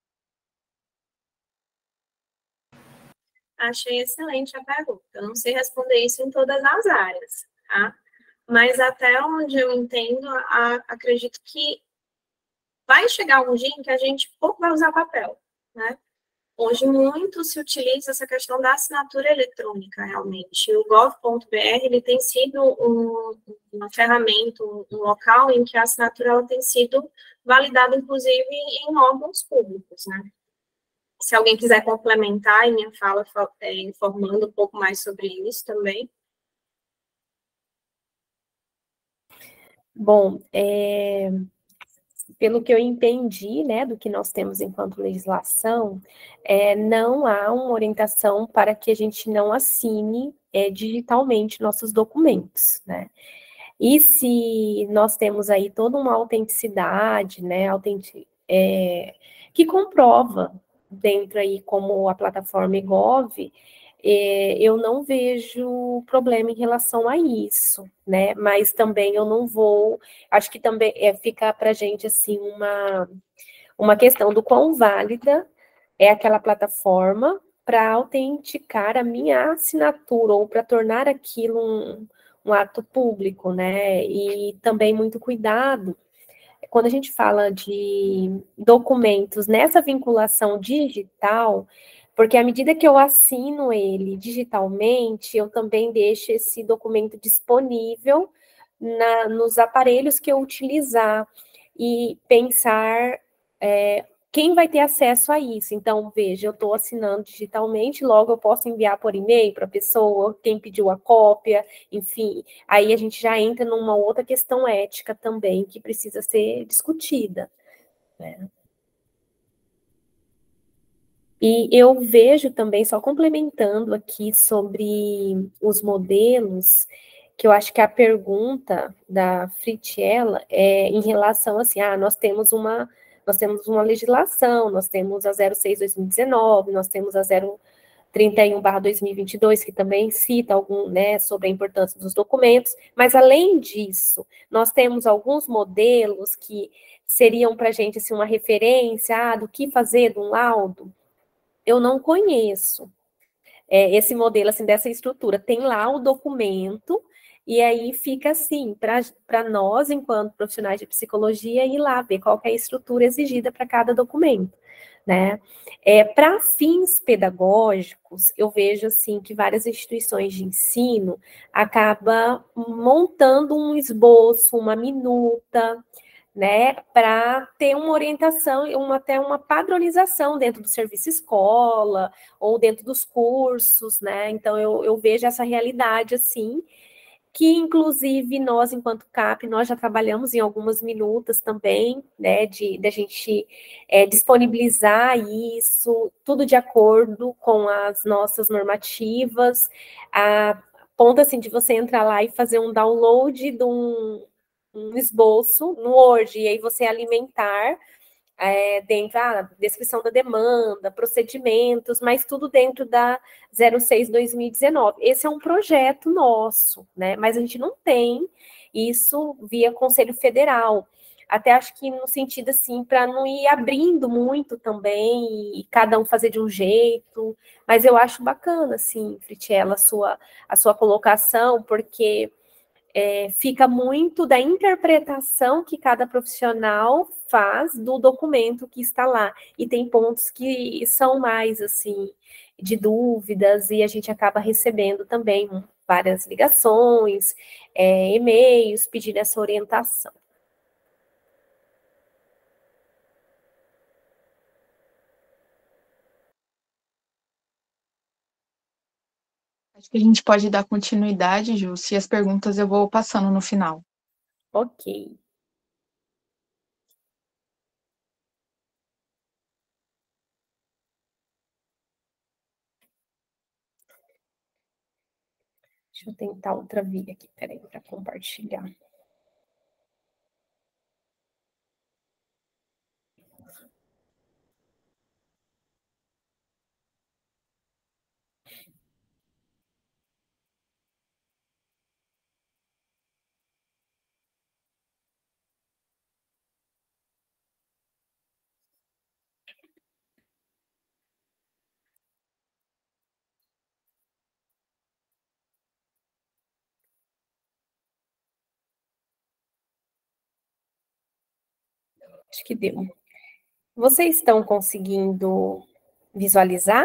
Achei excelente a pergunta. Eu não sei responder isso em todas as áreas, tá? Mas até onde eu entendo, a, acredito que vai chegar um dia em que a gente pouco vai usar papel, né? Hoje muito se utiliza essa questão da assinatura eletrônica, realmente. O gov ponto br ele tem sido um, uma ferramenta, um, um local em que a assinatura ela tem sido validada, inclusive, em órgãos públicos, né? Se alguém quiser complementar em minha fala, é, informando um pouco mais sobre isso também. Bom, é, pelo que eu entendi, né, do que nós temos enquanto legislação, é, não há uma orientação para que a gente não assine é, digitalmente nossos documentos, né? E se nós temos aí toda uma autenticidade, né, autenti é, que comprova dentro aí como a plataforma eGov, é, eu não vejo problema em relação a isso, né? Mas também eu não vou, acho que também é, fica para a gente assim uma, uma questão do quão válida é aquela plataforma para autenticar a minha assinatura ou para tornar aquilo um, um ato público, né? E também muito cuidado quando a gente fala de documentos nessa vinculação digital, porque à medida que eu assino ele digitalmente, eu também deixo esse documento disponível na, nos aparelhos que eu utilizar e pensar é, quem vai ter acesso a isso. Então, veja, eu estou assinando digitalmente, logo eu posso enviar por e-mail para a pessoa, quem pediu a cópia, enfim. Aí a gente já entra numa outra questão ética também, que precisa ser discutida, né? E eu vejo também, só complementando aqui sobre os modelos, que eu acho que a pergunta da Fritiela é em relação assim, ah, nós temos uma, nós temos uma legislação, nós temos a zero seis dois mil e dezenove, nós temos a zero trinta e um barra dois mil e vinte e dois, que também cita algum, né, sobre a importância dos documentos, mas além disso, nós temos alguns modelos que seriam para a gente assim, uma referência ah, do que fazer de um laudo. Eu não conheço é, esse modelo, assim, dessa estrutura. Tem lá o documento, e aí fica assim, para nós, enquanto profissionais de psicologia, ir lá ver qual que é a estrutura exigida para cada documento, né? É, para fins pedagógicos, eu vejo, assim, que várias instituições de ensino acabam montando um esboço, uma minuta, né, para ter uma orientação e uma, até uma padronização dentro do serviço escola ou dentro dos cursos, né? Então eu, eu vejo essa realidade assim, que inclusive nós, enquanto C A P, nós já trabalhamos em algumas minutas também, né, de, de a gente é, disponibilizar isso, tudo de acordo com as nossas normativas, a ponto assim de você entrar lá e fazer um download de um um esboço no Word, e aí você alimentar é, dentro da ah, descrição da demanda, procedimentos, mas tudo dentro da zero seis dois mil e dezenove. Esse é um projeto nosso, né? Mas a gente não tem isso via Conselho Federal. até acho que no sentido assim, para não ir abrindo muito também, e cada um fazer de um jeito, mas eu acho bacana, assim, Fritiela, a sua, a sua colocação, porque é, fica muito da interpretação que cada profissional faz do documento que está lá, e tem pontos que são mais, assim, de dúvidas, e a gente acaba recebendo também várias ligações, é, e-mails, pedindo essa orientação. Acho que a gente pode dar continuidade, Ju, se as perguntas eu vou passando no final. Ok. Deixa eu tentar outra via aqui, peraí, para compartilhar. Acho que deu. Vocês estão conseguindo visualizar?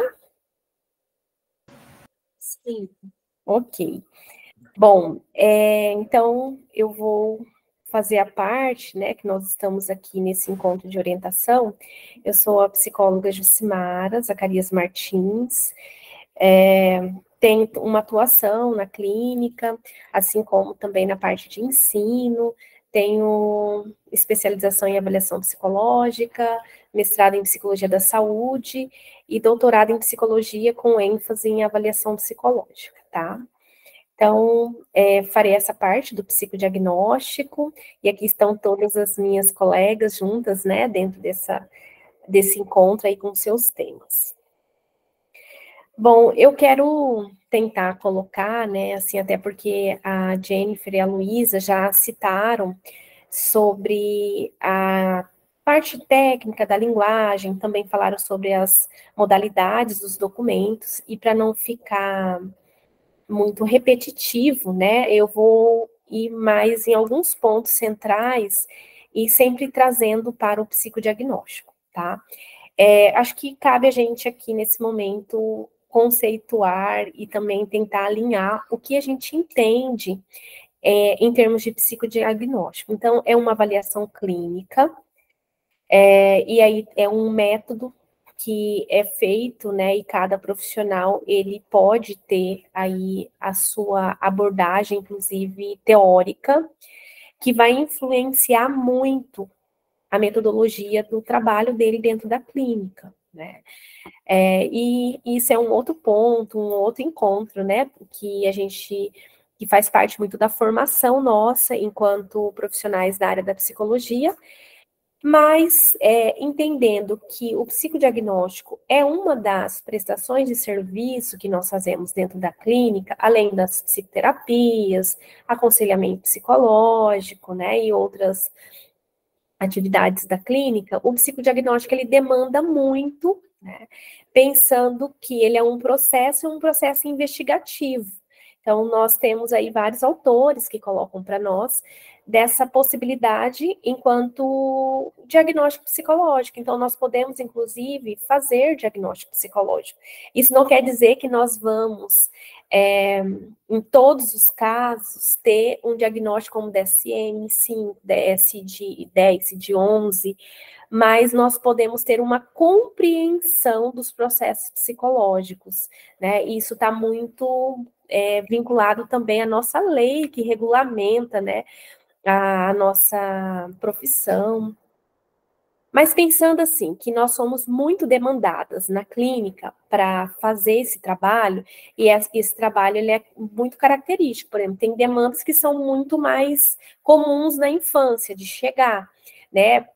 Sim. Ok. Bom, é, então eu vou fazer a parte, né, que nós estamos aqui nesse encontro de orientação. Eu sou a psicóloga Jucimara Zacarias Martins, é, tenho uma atuação na clínica, assim como também na parte de ensino, tenho especialização em avaliação psicológica, mestrado em psicologia da saúde e doutorado em psicologia com ênfase em avaliação psicológica, tá? Então, é, farei essa parte do psicodiagnóstico, e aqui estão todas as minhas colegas juntas, né, dentro dessa, desse encontro aí com seus temas. Bom, eu quero tentar colocar, né, assim, até porque a Jennifer e a Luísa já citaram sobre a parte técnica da linguagem, também falaram sobre as modalidades dos documentos, e para não ficar muito repetitivo, né, eu vou ir mais em alguns pontos centrais e sempre trazendo para o psicodiagnóstico, tá? É, acho que cabe a gente aqui, nesse momento, conceituar e também tentar alinhar o que a gente entende é, em termos de psicodiagnóstico. Então, é uma avaliação clínica, é, e aí é um método que é feito, né, e cada profissional, ele pode ter aí a sua abordagem, inclusive teórica, que vai influenciar muito a metodologia do trabalho dele dentro da clínica, né. É, e isso é um outro ponto, um outro encontro, né, que a gente, que faz parte muito da formação nossa, enquanto profissionais da área da psicologia, mas é, entendendo que o psicodiagnóstico é uma das prestações de serviço que nós fazemos dentro da clínica, além das psicoterapias, aconselhamento psicológico, né, e outras atividades da clínica, o psicodiagnóstico ele demanda muito, né, pensando que ele é um processo, um processo investigativo. Então, nós temos aí vários autores que colocam para nós dessa possibilidade enquanto diagnóstico psicológico. Então, nós podemos, inclusive, fazer diagnóstico psicológico. Isso não quer dizer que nós vamos, é, em todos os casos, ter um diagnóstico como D S M cinco, D S de dez, de onze, mas nós podemos ter uma compreensão dos processos psicológicos, né? E isso está muito é, vinculado também à nossa lei que regulamenta, né, a nossa profissão. Mas pensando assim, que nós somos muito demandadas na clínica para fazer esse trabalho, e esse trabalho ele é muito característico, por exemplo, tem demandas que são muito mais comuns na infância, de chegar, né,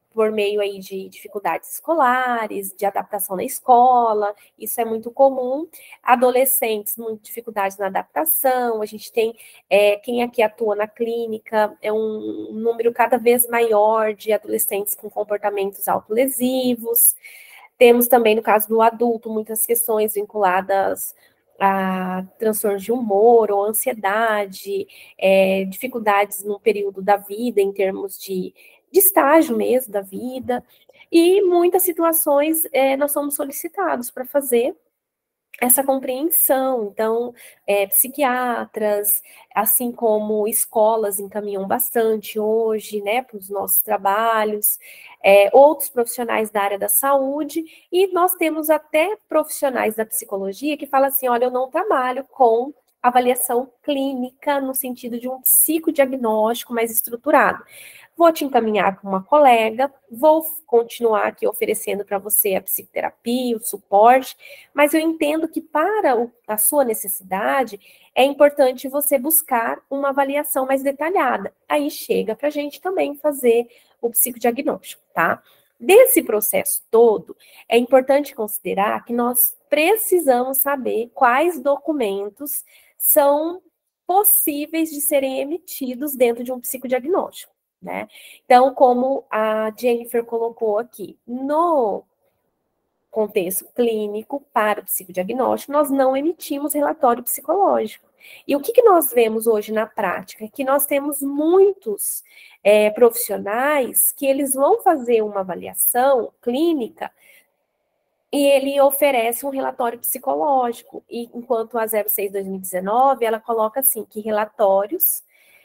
por meio aí de dificuldades escolares, de adaptação na escola, isso é muito comum. Adolescentes, muita dificuldade na adaptação, a gente tem, é, quem aqui atua na clínica, é um número cada vez maior de adolescentes com comportamentos autolesivos. Temos também, no caso do adulto, muitas questões vinculadas a transtornos de humor ou ansiedade, é, dificuldades no período da vida, em termos de, de estágio mesmo da vida, e muitas situações é, nós somos solicitados para fazer essa compreensão. Então, é, psiquiatras, assim como escolas encaminham bastante hoje, né, para os nossos trabalhos, é, outros profissionais da área da saúde, e nós temos até profissionais da psicologia que falam assim, olha, eu não trabalho com avaliação clínica no sentido de um psicodiagnóstico mais estruturado. Vou te encaminhar para uma colega, vou continuar aqui oferecendo para você a psicoterapia, o suporte, mas eu entendo que para o, a sua necessidade é importante você buscar uma avaliação mais detalhada. Aí chega para a gente também fazer o psicodiagnóstico, tá? Desse processo todo, é importante considerar que nós precisamos saber quais documentos são possíveis de serem emitidos dentro de um psicodiagnóstico, né? Então, como a Jennifer colocou aqui, no contexto clínico para o psicodiagnóstico, nós não emitimos relatório psicológico. E o que, que nós vemos hoje na prática? É que nós temos muitos é, profissionais que eles vão fazer uma avaliação clínica e ele oferece um relatório psicológico. E enquanto a zero seis dois mil e dezenove, ela coloca assim, que relatórios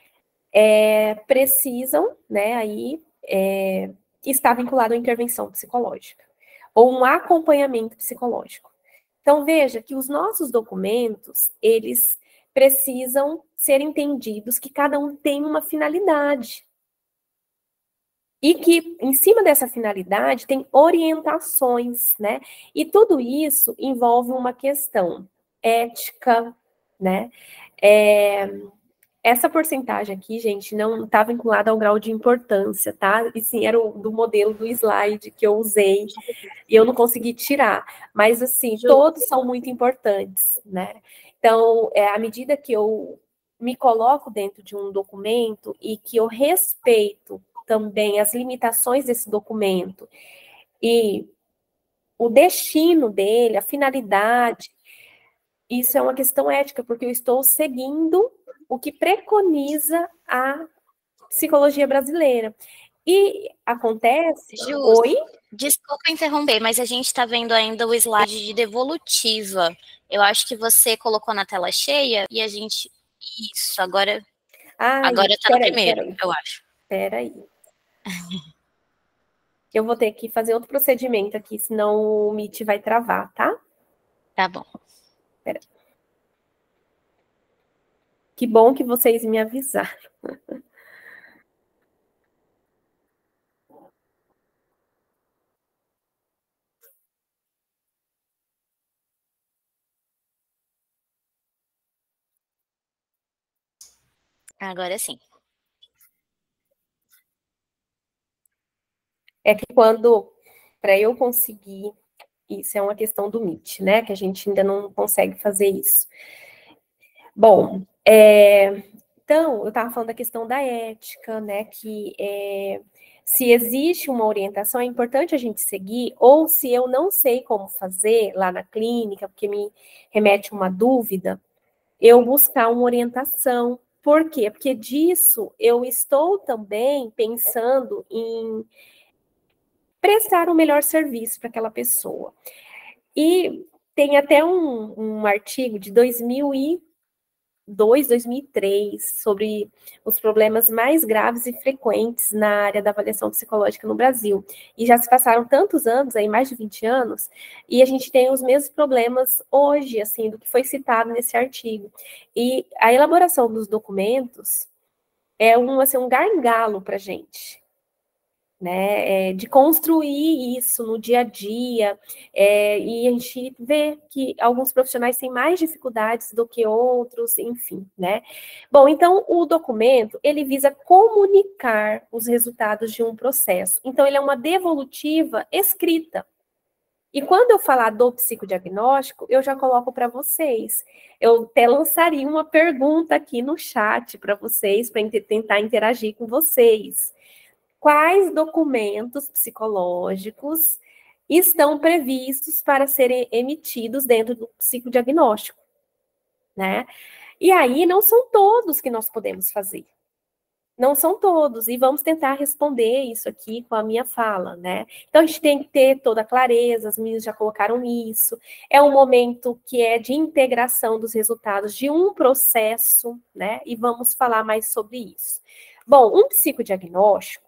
é, precisam, né, aí, é, estar vinculado à intervenção psicológica, ou um acompanhamento psicológico. Então, veja que os nossos documentos, eles precisam ser entendidos que cada um tem uma finalidade. E que, em cima dessa finalidade, tem orientações, né? E tudo isso envolve uma questão ética, né? É, essa porcentagem aqui, gente, não está vinculada ao grau de importância, tá? E sim, era o, do modelo do slide que eu usei, e eu não consegui tirar. Mas, assim, todos são muito importantes, né? Então, é, à medida que eu me coloco dentro de um documento e que eu respeito também as limitações desse documento e o destino dele, a finalidade, isso é uma questão ética, porque eu estou seguindo o que preconiza a psicologia brasileira. E acontece... Ju, Oi? Desculpa interromper, mas a gente está vendo ainda o slide de devolutiva. Eu acho que você colocou na tela cheia e a gente... Isso, agora... Ai, agora está no primeiro, peraí. eu acho. Peraí. Eu vou ter que fazer outro procedimento aqui, senão o Meet vai travar, tá? Tá bom. Peraí. Que bom que vocês me avisaram. Agora sim. É que quando, para eu conseguir, isso é uma questão do Meet, né? Que a gente ainda não consegue fazer isso. Bom, é, então, eu estava falando da questão da ética, né? Que é, se existe uma orientação, é importante a gente seguir, ou se eu não sei como fazer lá na clínica, porque me remete uma dúvida, eu buscar uma orientação. Por quê? Porque disso eu estou também pensando em prestar um melhor serviço para aquela pessoa. E tem até um, um artigo de dois mil e dois, dois mil e três, sobre os problemas mais graves e frequentes na área da avaliação psicológica no Brasil. E já se passaram tantos anos, aí mais de vinte anos, e a gente tem os mesmos problemas hoje, assim, do que foi citado nesse artigo. E a elaboração dos documentos é um, assim, um gargalo para a gente, né, é, de construir isso no dia a dia, é, e a gente vê que alguns profissionais têm mais dificuldades do que outros, enfim, né. Bom, então, o documento, ele visa comunicar os resultados de um processo. Então, ele é uma devolutiva escrita. E quando eu falar do psicodiagnóstico, eu já coloco para vocês. Eu até lançaria uma pergunta aqui no chat para vocês, para tentar interagir com vocês. Quais documentos psicológicos estão previstos para serem emitidos dentro do psicodiagnóstico, né? E aí, não são todos que nós podemos fazer. Não são todos, e vamos tentar responder isso aqui com a minha fala, né? Então, a gente tem que ter toda a clareza, as meninas já colocaram isso. É um momento que é de integração dos resultados de um processo, né? E vamos falar mais sobre isso. Bom, um psicodiagnóstico,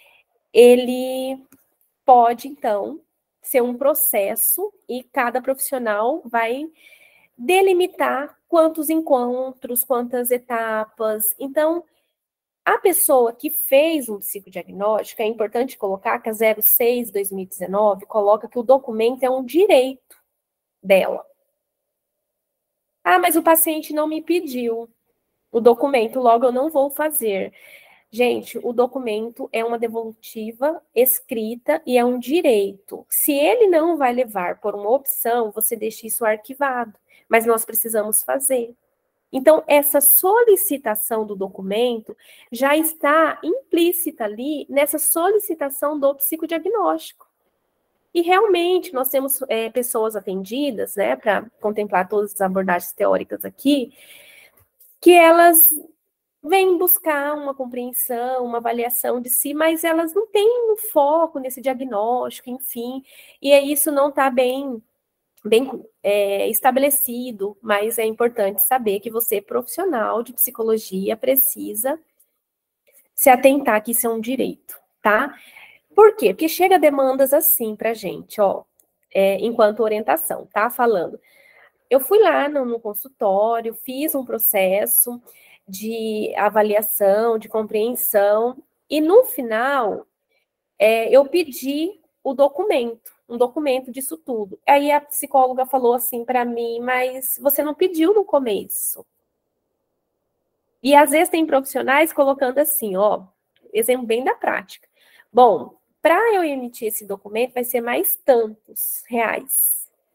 ele pode, então, ser um processo e cada profissional vai delimitar quantos encontros, quantas etapas. Então, a pessoa que fez um psicodiagnóstico, é importante colocar que a zero seis dois mil e dezenove coloca que o documento é um direito dela. Ah, mas o paciente não me pediu o documento, logo eu não vou fazer. Gente, o documento é uma devolutiva escrita e é um direito. Se ele não vai levar por uma opção, você deixa isso arquivado, mas nós precisamos fazer. Então, essa solicitação do documento já está implícita ali nessa solicitação do psicodiagnóstico. E realmente nós temos é, pessoas atendidas, né, para contemplar todas as abordagens teóricas aqui, que elas vêm buscar uma compreensão, uma avaliação de si, mas elas não têm um foco nesse diagnóstico, enfim, e isso não está bem, bem é, estabelecido, mas é importante saber que você, profissional de psicologia, precisa se atentar que isso é um direito, tá? Por quê? Porque chega demandas assim pra gente, ó, é, enquanto orientação, tá? Falando, eu fui lá no, no consultório, fiz um processo de avaliação, de compreensão, e no final, é, eu pedi o documento, um documento disso tudo. Aí a psicóloga falou assim para mim, mas você não pediu no começo. E às vezes tem profissionais colocando assim, ó, exemplo bem da prática. Bom, para eu emitir esse documento vai ser mais tantos reais.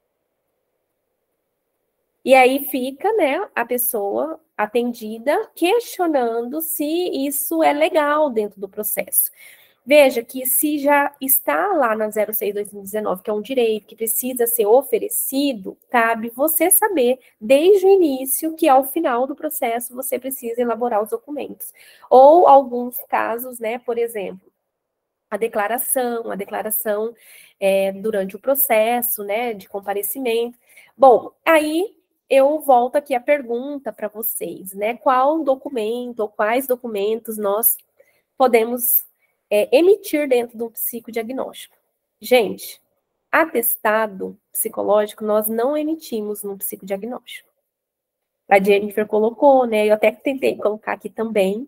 E aí fica, né, a pessoa atendida questionando se isso é legal dentro do processo. Veja que se já está lá na zero seis dois mil e dezenove, que é um direito que precisa ser oferecido, cabe você saber, desde o início, que ao final do processo você precisa elaborar os documentos. Ou alguns casos, né, por exemplo, a declaração, a declaração é, durante o processo, né, de comparecimento. Bom, aí eu volto aqui a pergunta para vocês, né, qual documento ou quais documentos nós podemos é, emitir dentro do psicodiagnóstico? Gente, atestado psicológico nós não emitimos no psicodiagnóstico. A Jennifer colocou, né, eu até tentei colocar aqui também,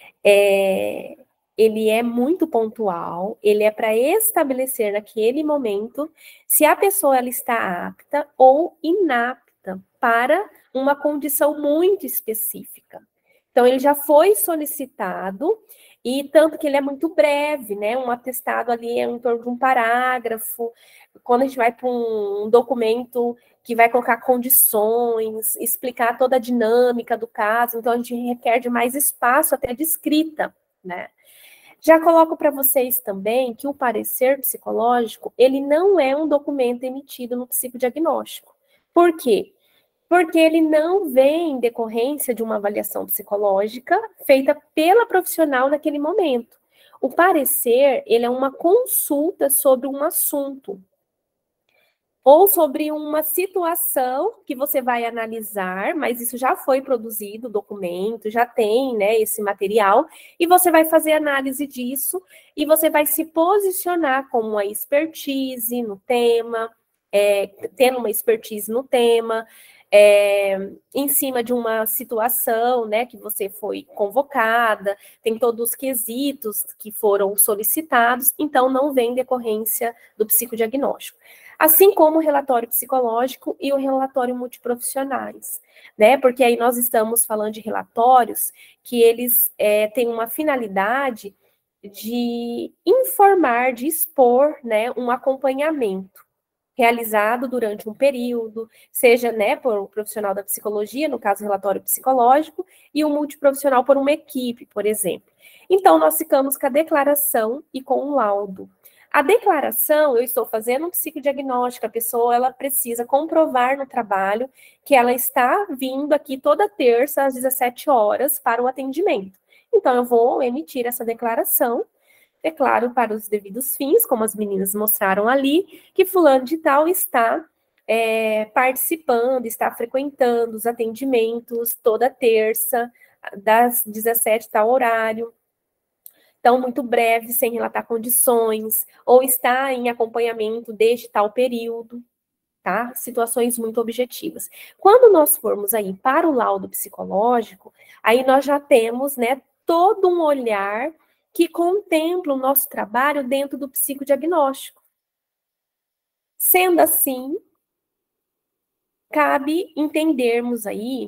é, ele é muito pontual, ele é para estabelecer naquele momento se a pessoa ela está apta ou inapta para uma condição muito específica. Então, ele já foi solicitado, e tanto que ele é muito breve, né? Um atestado ali é em torno de um parágrafo. Quando a gente vai para um documento que vai colocar condições, explicar toda a dinâmica do caso, então a gente requer de mais espaço até de escrita, né? Já coloco para vocês também que o parecer psicológico, ele não é um documento emitido no psicodiagnóstico. Por quê? Porque ele não vem em decorrência de uma avaliação psicológica feita pela profissional naquele momento. O parecer, ele é uma consulta sobre um assunto, ou sobre uma situação que você vai analisar, mas isso já foi produzido, o documento, já tem, né, esse material, e você vai fazer análise disso, e você vai se posicionar como uma expertise no tema, é, tendo uma expertise no tema, é, em cima de uma situação, né, que você foi convocada, tem todos os quesitos que foram solicitados, então não vem decorrência do psicodiagnóstico. Assim como o relatório psicológico e o relatório multiprofissionais, né, porque aí nós estamos falando de relatórios que eles é, têm uma finalidade de informar, de expor, né, um acompanhamento realizado durante um período, seja, né, por um profissional da psicologia, no caso, relatório psicológico, e um multiprofissional por uma equipe, por exemplo. Então, nós ficamos com a declaração e com o laudo. A declaração, eu estou fazendo um psicodiagnóstico, a pessoa, ela precisa comprovar no trabalho que ela está vindo aqui toda terça às dezessete horas para o atendimento. Então, eu vou emitir essa declaração, declaro para os devidos fins, como as meninas mostraram ali, que fulano de tal está é, participando, está frequentando os atendimentos toda terça, das dezessete tal horário. Então, muito breve, sem relatar condições, ou está em acompanhamento desde tal período, tá? Situações muito objetivas. Quando nós formos aí para o laudo psicológico, aí nós já temos, né, todo um olhar que contempla o nosso trabalho dentro do psicodiagnóstico. Sendo assim, cabe entendermos aí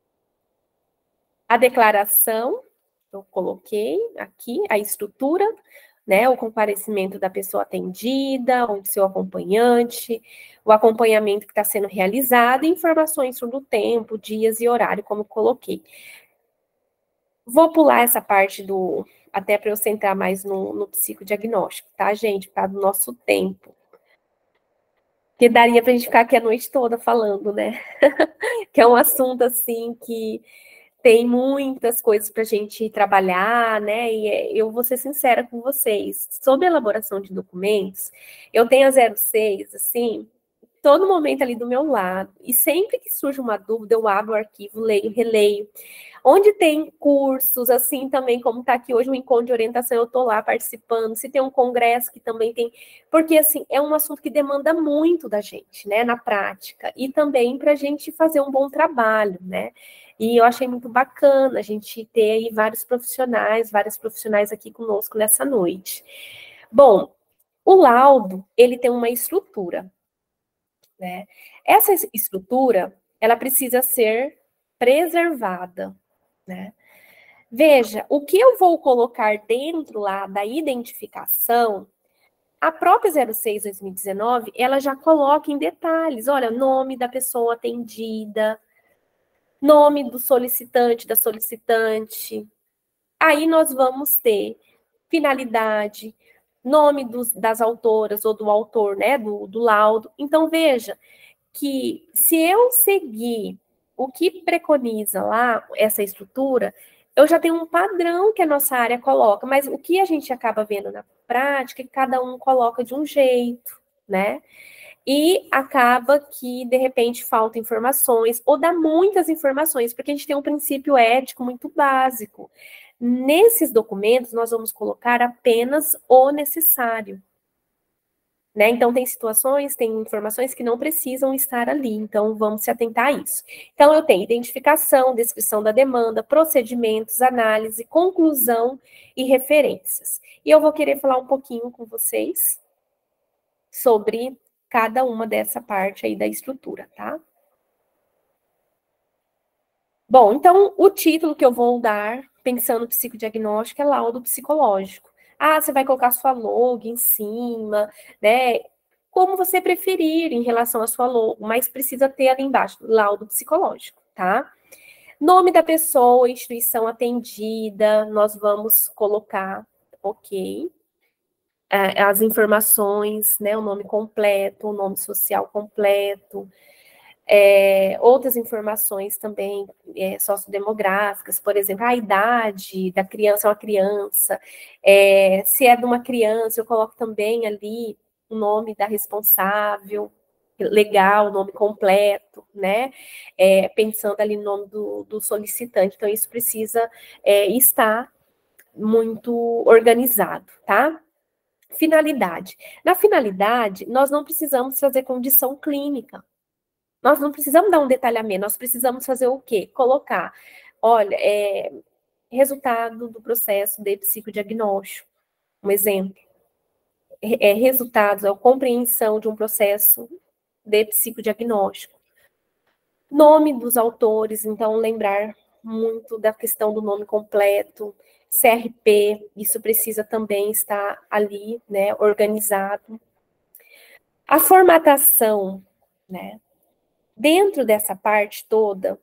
a declaração, eu coloquei aqui, a estrutura, né, o comparecimento da pessoa atendida, ou do seu acompanhante, o acompanhamento que está sendo realizado, e informações sobre o tempo, dias e horário, como eu coloquei. Vou pular essa parte do... até para eu centrar mais no, no psicodiagnóstico, tá, gente? Para o nosso tempo. Porque daria para a gente ficar aqui a noite toda falando, né? Que é um assunto, assim, que tem muitas coisas para a gente trabalhar, né? E eu vou ser sincera com vocês. Sobre a elaboração de documentos, eu tenho a zero seis, assim, todo momento ali do meu lado. E sempre que surge uma dúvida, eu abro o arquivo, leio, releio. Onde tem cursos, assim, também, como está aqui hoje, o encontro de orientação, eu estou lá participando. Se tem um congresso que também tem... Porque, assim, é um assunto que demanda muito da gente, né, na prática. E também para a gente fazer um bom trabalho, né? E eu achei muito bacana a gente ter aí vários profissionais, vários profissionais aqui conosco nessa noite. Bom, o laudo, ele tem uma estrutura, né? Essa estrutura, ela precisa ser preservada, né? Veja, o que eu vou colocar dentro lá da identificação, a própria zero seis dois mil e dezenove, ela já coloca em detalhes, olha, nome da pessoa atendida, nome do solicitante, da solicitante. Aí nós vamos ter finalidade, nome dos, das autoras ou do autor, né, do, do laudo. Então, veja que se eu seguir o que preconiza lá, essa estrutura, eu já tenho um padrão que a nossa área coloca, mas o que a gente acaba vendo na prática é que cada um coloca de um jeito, né? E acaba que, de repente, faltam informações, ou dá muitas informações, porque a gente tem um princípio ético muito básico. Nesses documentos, nós vamos colocar apenas o necessário. Né? Então, tem situações, tem informações que não precisam estar ali, então vamos se atentar a isso. Então, eu tenho identificação, descrição da demanda, procedimentos, análise, conclusão e referências. E eu vou querer falar um pouquinho com vocês sobre cada uma dessa parte aí da estrutura, tá? Bom, então, o título que eu vou dar, pensando no psicodiagnóstico, é laudo psicológico. Ah, você vai colocar sua logo em cima, né? Como você preferir em relação à sua logo, mas precisa ter ali embaixo, laudo psicológico, tá? Nome da pessoa, instituição atendida, nós vamos colocar, ok, as informações, né? O nome completo, o nome social completo, É, outras informações também é, sociodemográficas, por exemplo, a idade da criança, é uma criança, é, se é de uma criança, eu coloco também ali o nome da responsável, legal, o nome completo, né, é, pensando ali no nome do, do solicitante, então isso precisa é, estar muito organizado, tá? Finalidade. Na finalidade, nós não precisamos fazer condição clínica, Nós não precisamos dar um detalhamento, nós precisamos fazer o quê? Colocar, olha, é, resultado do processo de psicodiagnóstico, um exemplo. É, resultados, é a compreensão de um processo de psicodiagnóstico. Nome dos autores, então lembrar muito da questão do nome completo, C R P, isso precisa também estar ali, né, organizado. A formatação, né, dentro dessa parte toda,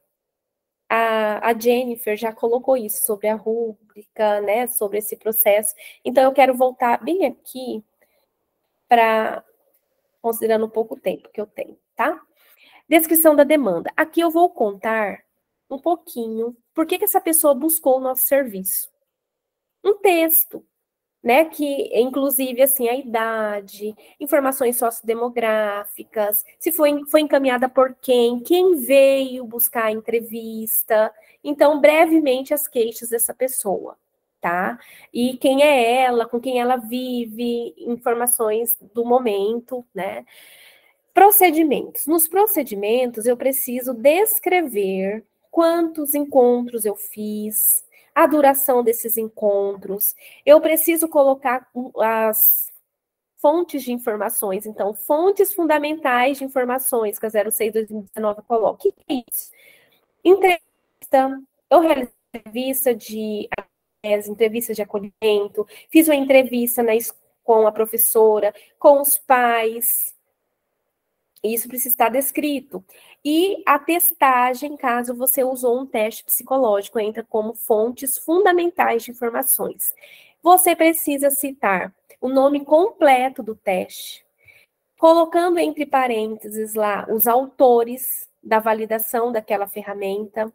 a, a Jennifer já colocou isso sobre a rúbrica, né, sobre esse processo, então eu quero voltar bem aqui para, considerando um pouco o tempo que eu tenho, tá? Descrição da demanda. Aqui eu vou contar um pouquinho por que, que essa pessoa buscou o nosso serviço. Um texto, né, que inclusive, assim, a idade, informações sociodemográficas, se foi, foi encaminhada por quem, quem veio buscar a entrevista, então, brevemente, as queixas dessa pessoa, tá? E quem é ela, com quem ela vive, informações do momento, né? Procedimentos. Nos procedimentos, eu preciso descrever quantos encontros eu fiz, a duração desses encontros. Eu preciso colocar as fontes de informações. Então, fontes fundamentais de informações, que a zero seis dois mil e dezenove coloca. O que é isso? Entrevista. Eu realizei entrevista de, entrevista de acolhimento, fiz uma entrevista na, com a professora, com os pais. Isso precisa estar descrito. E a testagem, caso você usou um teste psicológico, entra como fontes fundamentais de informações. Você precisa citar o nome completo do teste, colocando entre parênteses lá os autores da validação daquela ferramenta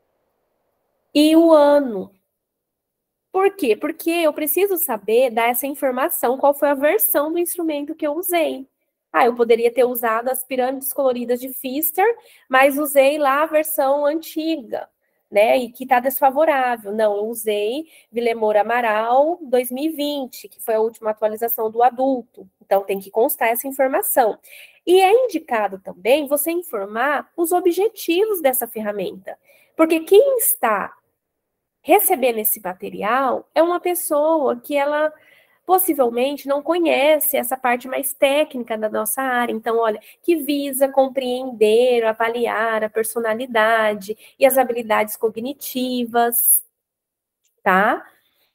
e o ano. Por quê? Porque eu preciso saber, dar essa informação, qual foi a versão do instrumento que eu usei. Ah, eu poderia ter usado as pirâmides coloridas de Pfister, mas usei lá a versão antiga, né? E que está desfavorável. Não, eu usei Vilemor Amaral dois mil e vinte, que foi a última atualização do adulto. Então, tem que constar essa informação. E é indicado também você informar os objetivos dessa ferramenta. Porque quem está recebendo esse material é uma pessoa que ela possivelmente não conhece essa parte mais técnica da nossa área. Então, olha, que visa compreender, avaliar a personalidade e as habilidades cognitivas, tá?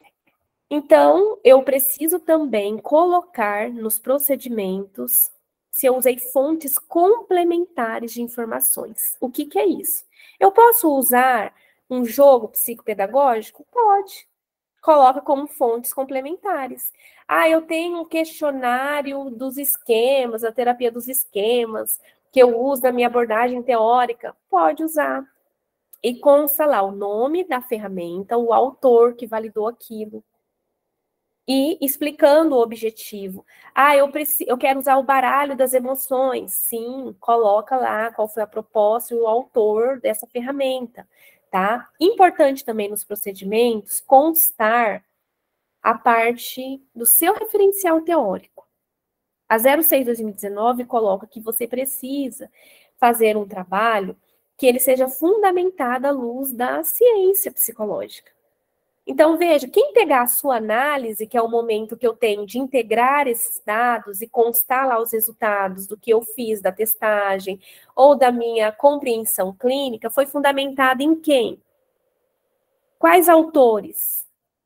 Então, eu preciso também colocar nos procedimentos se eu usei fontes complementares de informações. O que que é isso? Eu posso usar um jogo psicopedagógico? Pode. Coloca como fontes complementares. Ah, eu tenho um questionário dos esquemas, a terapia dos esquemas, que eu uso na minha abordagem teórica. Pode usar. E consta lá o nome da ferramenta, o autor que validou aquilo. E explicando o objetivo. Ah, eu, preciso, eu quero usar o baralho das emoções. Sim, coloca lá qual foi a proposta e o autor dessa ferramenta. Tá? Importante também nos procedimentos constar a parte do seu referencial teórico. A zero seis dois mil e dezenove coloca que você precisa fazer um trabalho que ele seja fundamentado à luz da ciência psicológica. Então, veja, quem pegar a sua análise, que é o momento que eu tenho de integrar esses dados e constar lá os resultados do que eu fiz da testagem ou da minha compreensão clínica, foi fundamentada em quem? Quais autores?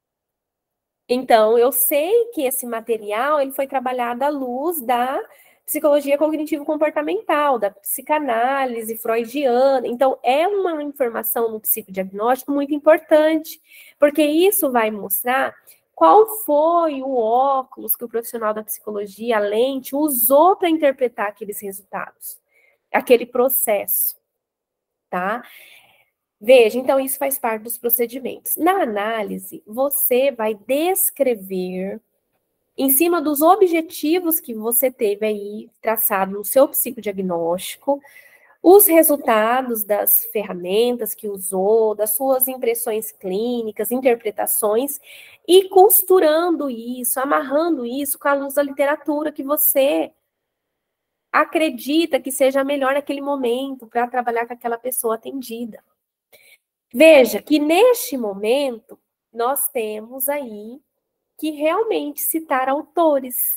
Então, eu sei que esse material ele foi trabalhado à luz da psicologia cognitivo-comportamental, da psicanálise freudiana. Então, é uma informação no psicodiagnóstico muito importante, porque isso vai mostrar qual foi o óculos que o profissional da psicologia, a lente, usou para interpretar aqueles resultados, aquele processo, tá? Veja, então isso faz parte dos procedimentos. Na análise, você vai descrever, em cima dos objetivos que você teve aí traçado no seu psicodiagnóstico, os resultados das ferramentas que usou, das suas impressões clínicas, interpretações, e costurando isso, amarrando isso com a luz da literatura que você acredita que seja melhor naquele momento para trabalhar com aquela pessoa atendida. Veja que neste momento nós temos aí que realmente citar autores.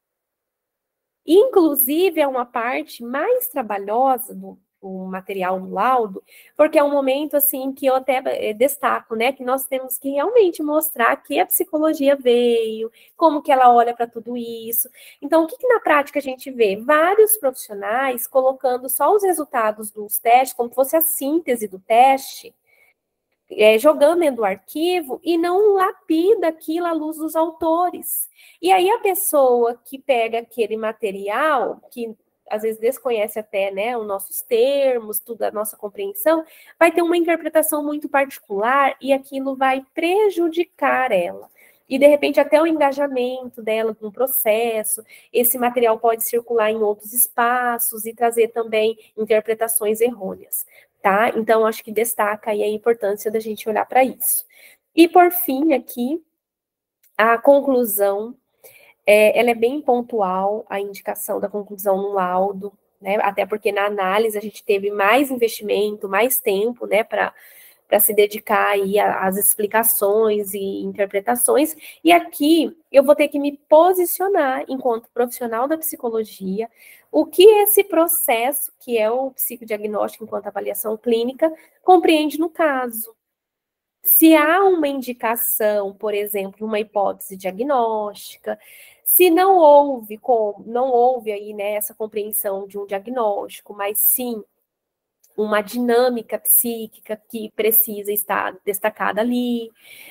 Inclusive, é uma parte mais trabalhosa do, do material no laudo, porque é um momento assim que eu até destaco, né, que nós temos que realmente mostrar que a psicologia veio, como que ela olha para tudo isso. Então, o que, que na prática a gente vê? Vários profissionais colocando só os resultados dos testes, como se fosse a síntese do teste, É, jogando dentro do arquivo e não lapida aquilo à luz dos autores. E aí a pessoa que pega aquele material, que às vezes desconhece até, né, os nossos termos, tudo, a nossa compreensão, vai ter uma interpretação muito particular e aquilo vai prejudicar ela. E, de repente, até o engajamento dela com o processo, esse material pode circular em outros espaços e trazer também interpretações errôneas. Tá? Então, acho que destaca aí a importância da gente olhar para isso. E, por fim, aqui, a conclusão, é, ela é bem pontual, a indicação da conclusão no laudo, né? Até porque na análise a gente teve mais investimento, mais tempo, né, para para se dedicar aí às explicações e interpretações, e aqui eu vou ter que me posicionar enquanto profissional da psicologia, o que esse processo, que é o psicodiagnóstico enquanto avaliação clínica, compreende no caso. Se há uma indicação, por exemplo, uma hipótese diagnóstica, se não houve, com, não houve aí, né, essa compreensão de um diagnóstico, mas sim uma dinâmica psíquica que precisa estar destacada ali.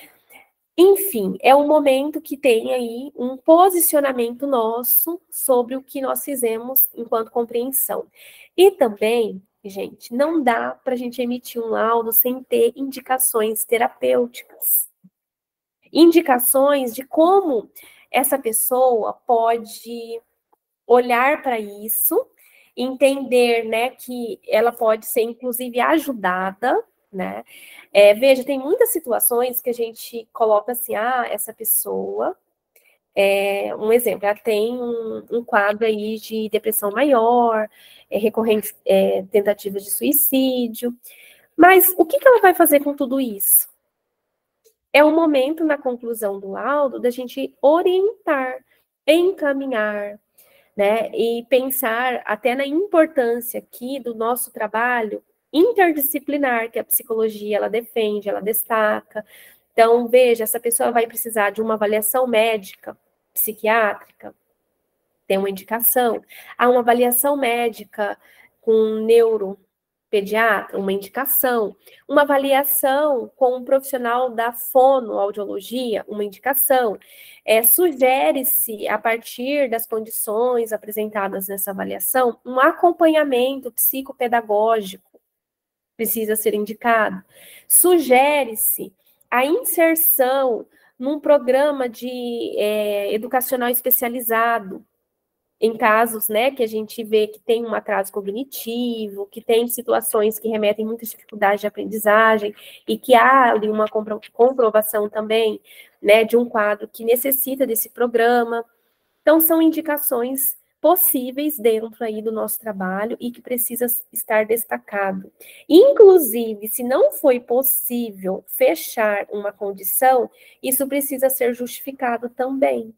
Enfim, é um momento que tem aí um posicionamento nosso sobre o que nós fizemos enquanto compreensão. E também, gente, não dá para a gente emitir um laudo sem ter indicações terapêuticas. Indicações de como essa pessoa pode olhar para isso, entender, né, que ela pode ser, inclusive, ajudada, né? É, veja, tem muitas situações que a gente coloca assim, ah, essa pessoa, é, um exemplo, ela tem um, um quadro aí de depressão maior, é, recorrente é, tentativas de suicídio, mas o que, que ela vai fazer com tudo isso? É o momento, na conclusão do laudo, da gente orientar, encaminhar, né, e pensar até na importância aqui do nosso trabalho interdisciplinar, que a psicologia ela defende, ela destaca. Então, veja, essa pessoa vai precisar de uma avaliação médica, psiquiátrica, tem uma indicação. Há uma avaliação médica com neuropediatra, uma indicação. Uma avaliação com um profissional da fonoaudiologia, uma indicação. É, sugere-se, a partir das condições apresentadas nessa avaliação, um acompanhamento psicopedagógico, precisa ser indicado. Sugere-se a inserção num programa de é, educacional especializado, em casos, né, que a gente vê que tem um atraso cognitivo, que tem situações que remetem muitas dificuldades de aprendizagem, e que há ali uma compro comprovação também, né, de um quadro que necessita desse programa. Então, são indicações possíveis dentro aí do nosso trabalho e que precisa estar destacado. Inclusive, se não foi possível fechar uma condição, isso precisa ser justificado também.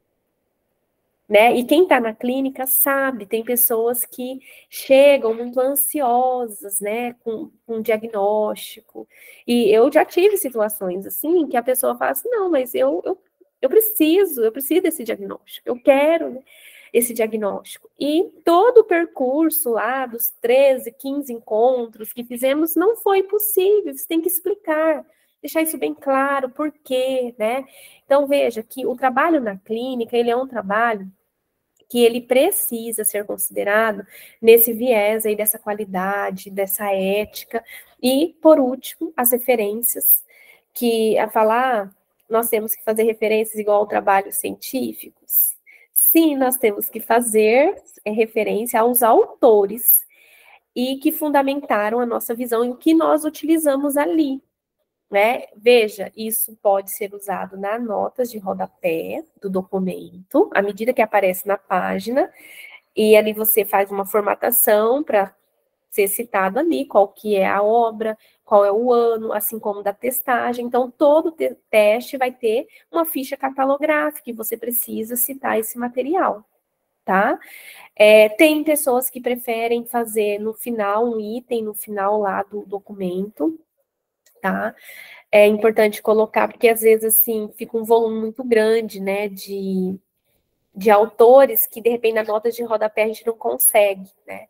Né? E quem está na clínica sabe, tem pessoas que chegam muito ansiosas, né, com, com um diagnóstico. E eu já tive situações assim, que a pessoa fala assim, não, mas eu, eu, eu preciso, eu preciso desse diagnóstico, eu quero, né, esse diagnóstico. E todo o percurso lá dos treze, quinze encontros que fizemos não foi possível, você tem que explicar, deixar isso bem claro, por quê, né? Então, veja que o trabalho na clínica, ele é um trabalho que ele precisa ser considerado nesse viés aí dessa qualidade, dessa ética. E, por último, as referências, que a falar, nós temos que fazer referências igual ao trabalhos científicos. Sim, nós temos que fazer é, referência aos autores e que fundamentaram a nossa visão e o que nós utilizamos ali. Né? Veja, isso pode ser usado nas notas de rodapé do documento, à medida que aparece na página, E ali você faz uma formatação para ser citado ali qual que é a obra, qual é o ano, assim como da testagem. Então, todo te teste vai ter uma ficha catalográfica e você precisa citar esse material, tá? É, tem pessoas que preferem fazer no final, um item no final lá do documento, tá? É importante colocar, porque às vezes, assim, fica um volume muito grande, né, de, de autores que, de repente, na nota de rodapé a gente não consegue, né,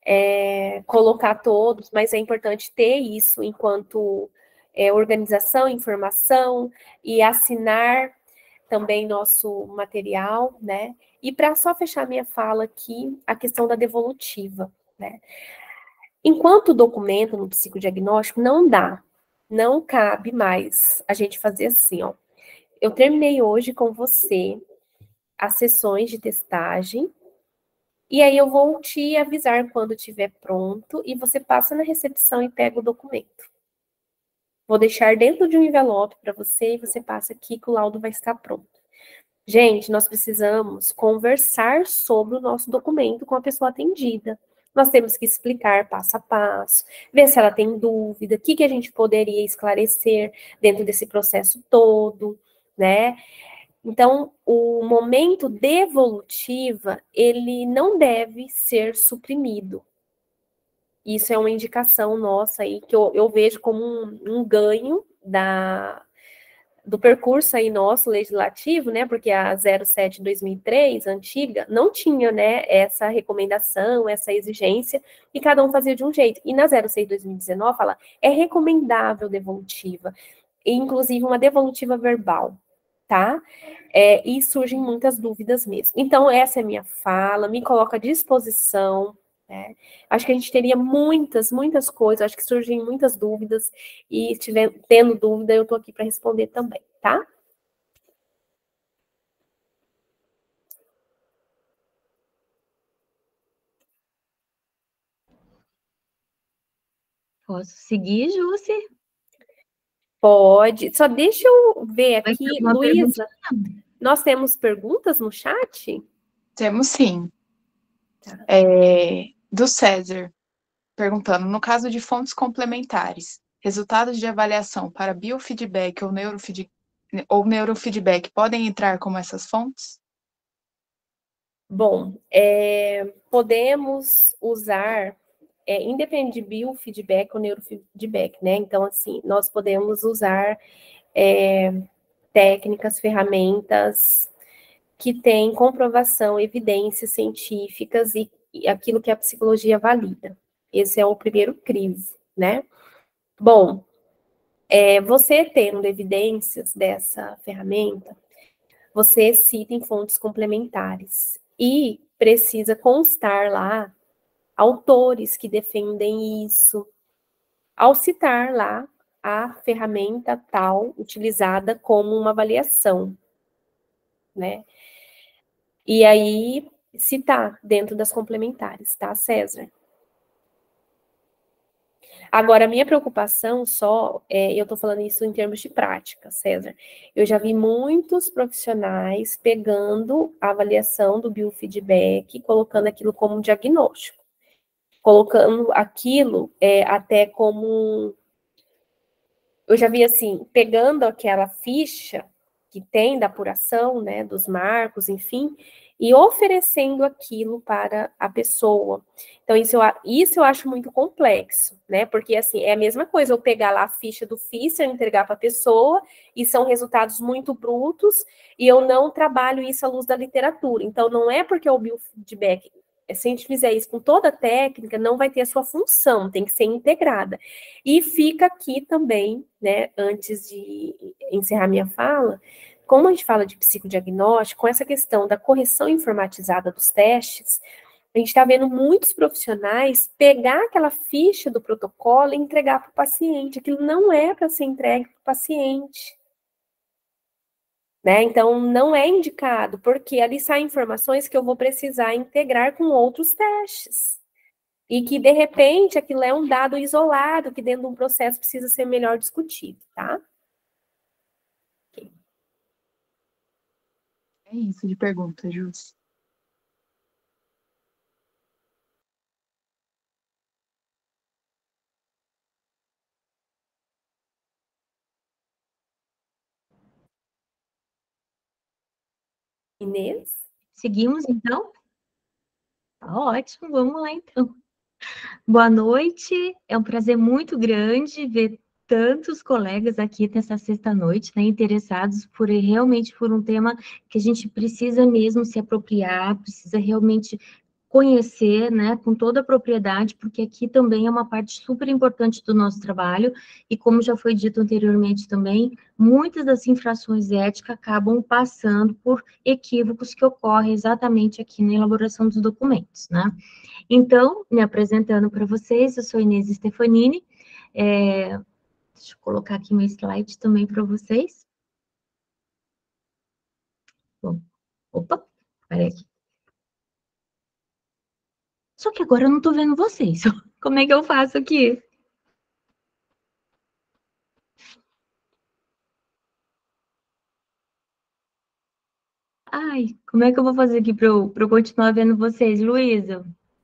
é, colocar todos, mas é importante ter isso enquanto é, organização, informação e assinar também nosso material, né, e para só fechar minha fala aqui, a questão da devolutiva, né, enquanto documento no psicodiagnóstico não dá, não cabe mais a gente fazer assim, ó. Eu terminei hoje com você as sessões de testagem, e aí eu vou te avisar quando estiver pronto, e você passa na recepção e pega o documento. Vou deixar dentro de um envelope para você, e você passa aqui que o laudo vai estar pronto. Gente, nós precisamos conversar sobre o nosso documento com a pessoa atendida. Nós temos que explicar passo a passo, ver se ela tem dúvida, o que, que a gente poderia esclarecer dentro desse processo todo, né? Então, o momento devolutiva, ele não deve ser suprimido. Isso é uma indicação nossa aí, que eu, eu vejo como um, um ganho da, do percurso aí nosso legislativo, né, porque a zero sete de dois mil e três, antiga, não tinha, né, essa recomendação, essa exigência, e cada um fazia de um jeito. E na zero seis de dois mil e dezenove fala, é recomendável devolutiva, e inclusive uma devolutiva verbal, tá? É, e surgem muitas dúvidas mesmo. Então, essa é a minha fala, me coloco à disposição, né? Acho que a gente teria muitas, muitas coisas, acho que surgem muitas dúvidas, e se estiver tendo dúvida, eu estou aqui para responder também, tá? Posso seguir, Jússi? Pode. Só deixa eu ver aqui, Uma Luísa, nós temos perguntas no chat? Temos sim. Tá. É, do César, perguntando, no caso de fontes complementares, resultados de avaliação para biofeedback ou, neurofeed, ou neurofeedback podem entrar como essas fontes? Bom, é, podemos usar, é, independente de biofeedback ou neurofeedback, né? Então, assim, nós podemos usar é, técnicas, ferramentas que têm comprovação, evidências científicas e, e aquilo que a psicologia valida. Esse é o primeiro crivo, né? Bom, é, você tendo evidências dessa ferramenta, você cita em fontes complementares e precisa constar lá autores que defendem isso, ao citar lá a ferramenta tal utilizada como uma avaliação, né? E aí citar dentro das complementares, tá, César? Agora, a minha preocupação só, é, eu estou falando isso em termos de prática, César. Eu já vi muitos profissionais pegando a avaliação do biofeedback e colocando aquilo como um diagnóstico. Colocando aquilo é, até como... Eu já vi assim, pegando aquela ficha que tem da apuração, né, dos marcos, enfim, e oferecendo aquilo para a pessoa. Então, isso eu, isso eu acho muito complexo, né, porque, assim, é a mesma coisa eu pegar lá a ficha do Fischer, entregar para a pessoa, e são resultados muito brutos, e eu não trabalho isso à luz da literatura. Então, não é porque o biofeedback, se a gente fizer isso com toda a técnica, não vai ter a sua função, tem que ser integrada. E fica aqui também, né, antes de encerrar minha fala, como a gente fala de psicodiagnóstico, com essa questão da correção informatizada dos testes, a gente está vendo muitos profissionais pegar aquela ficha do protocolo e entregar para o paciente. Aquilo não é para ser entregue para o paciente. Né? Então, não é indicado, porque ali saem informações que eu vou precisar integrar com outros testes. E que, de repente, aquilo é um dado isolado, que dentro de um processo precisa ser melhor discutido, tá? Okay. É isso de pergunta, Jússi. Inês? Seguimos, então? Tá ótimo, vamos lá, então. Boa noite, é um prazer muito grande ver tantos colegas aqui nessa sexta-noite, né, interessados por realmente por um tema que a gente precisa mesmo se apropriar, precisa realmente conhecer, né, com toda a propriedade, porque aqui também é uma parte super importante do nosso trabalho, e como já foi dito anteriormente também, muitas das infrações éticas acabam passando por equívocos que ocorrem exatamente aqui na elaboração dos documentos, né. Então, me apresentando para vocês, eu sou Inês Stefanini, é, deixa eu colocar aqui meu slide também para vocês. Bom, opa, peraí aqui. Só que agora eu não estou vendo vocês. Como é que eu faço aqui? Ai, como é que eu vou fazer aqui para eu, eu continuar vendo vocês, Luísa?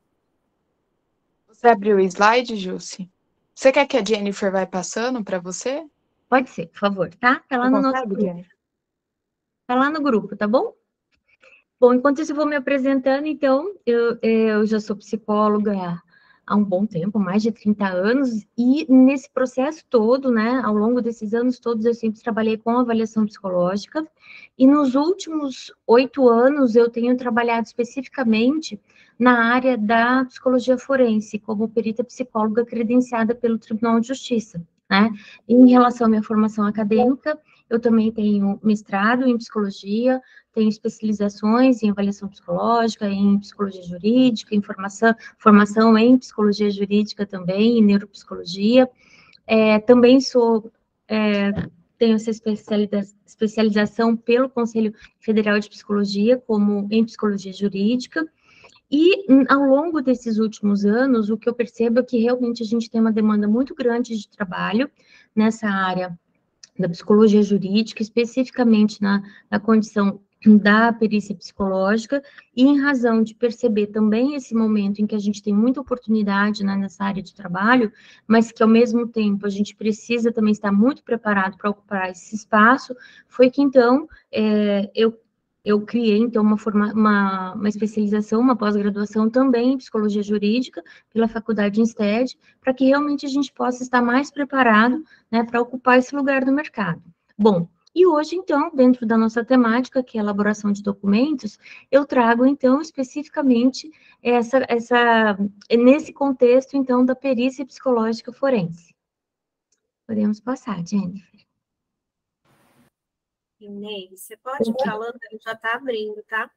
Você abriu o slide, Jussi? Você quer que a Jennifer vai passando para você? Pode ser, por favor, tá? Tá lá Você no nosso consegue, grupo. Jennifer? Tá lá no grupo, tá bom? Bom, enquanto isso eu vou me apresentando, então, eu, eu já sou psicóloga há um bom tempo, mais de trinta anos, e nesse processo todo, né, ao longo desses anos todos, eu sempre trabalhei com avaliação psicológica, e nos últimos oito anos eu tenho trabalhado especificamente na área da psicologia forense, como perita psicóloga credenciada pelo Tribunal de Justiça, né. Em relação à minha formação acadêmica, eu também tenho mestrado em psicologia, tenho especializações em avaliação psicológica, em psicologia jurídica, em formação, formação em psicologia jurídica também, em neuropsicologia. É, também sou, é, tenho essa especialização pelo Conselho Federal de Psicologia, como em psicologia jurídica. E ao longo desses últimos anos, o que eu percebo é que realmente a gente tem uma demanda muito grande de trabalho nessa área da psicologia jurídica, especificamente na, na condição da perícia psicológica, e em razão de perceber também esse momento em que a gente tem muita oportunidade, né, nessa área de trabalho, mas que ao mesmo tempo a gente precisa também estar muito preparado para ocupar esse espaço, foi que então é, eu eu criei, então, uma, forma, uma, uma especialização, uma pós-graduação também em psicologia jurídica, pela faculdade Insted, para que realmente a gente possa estar mais preparado, né, para ocupar esse lugar do mercado. Bom, e hoje, então, dentro da nossa temática, que é a elaboração de documentos, eu trago, então, especificamente essa, essa, nesse contexto, então, da perícia psicológica forense. Podemos passar, Jennifer. Inês, você pode ir falando, ele já está abrindo, tá?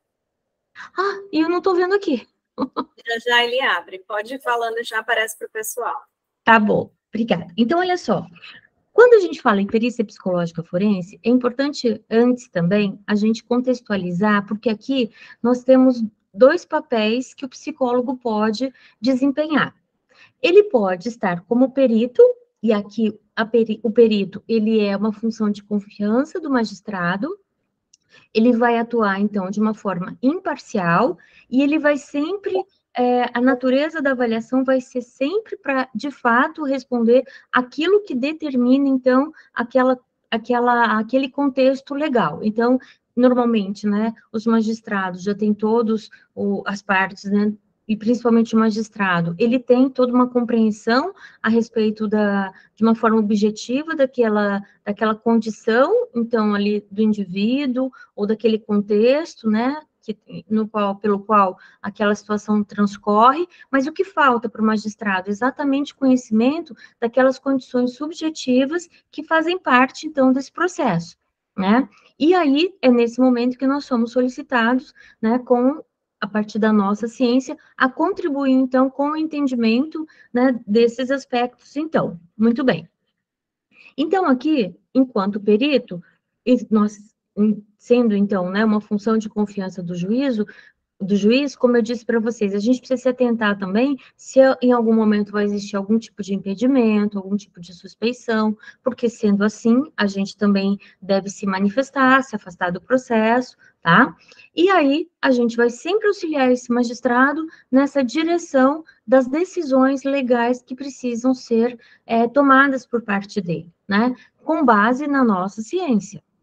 Ah, e eu não estou vendo aqui. Já já ele abre. Pode ir falando, já aparece para o pessoal. Tá bom, obrigada. Então, olha só. Quando a gente fala em perícia psicológica forense, é importante antes também a gente contextualizar, porque aqui nós temos dois papéis que o psicólogo pode desempenhar. Ele pode estar como perito, e aqui peri, o perito, ele é uma função de confiança do magistrado, ele vai atuar, então, de uma forma imparcial, e ele vai sempre, é, a natureza da avaliação vai ser sempre para, de fato, responder aquilo que determina, então, aquela, aquela, aquele contexto legal. Então, normalmente, né, os magistrados já têm todos o, as partes, né, e principalmente o magistrado, ele tem toda uma compreensão a respeito da, de uma forma objetiva daquela, daquela condição, então, ali, do indivíduo, ou daquele contexto, né, que, no qual, pelo qual aquela situação transcorre, mas o que falta para o magistrado? Exatamente conhecimento daquelas condições subjetivas que fazem parte, então, desse processo, né? E aí, é nesse momento que nós somos solicitados, né, com a partir da nossa ciência, a contribuir, então, com o entendimento, né, desses aspectos, então. Muito bem. Então, aqui, enquanto perito, nós, sendo, então, né, uma função de confiança do juízo, do juiz, como eu disse para vocês, a gente precisa se atentar também se em algum momento vai existir algum tipo de impedimento, algum tipo de suspeição, porque sendo assim, a gente também deve se manifestar, se afastar do processo, tá? E aí, a gente vai sempre auxiliar esse magistrado nessa direção das decisões legais que precisam ser é, tomadas por parte dele, né? Com base na nossa ciência.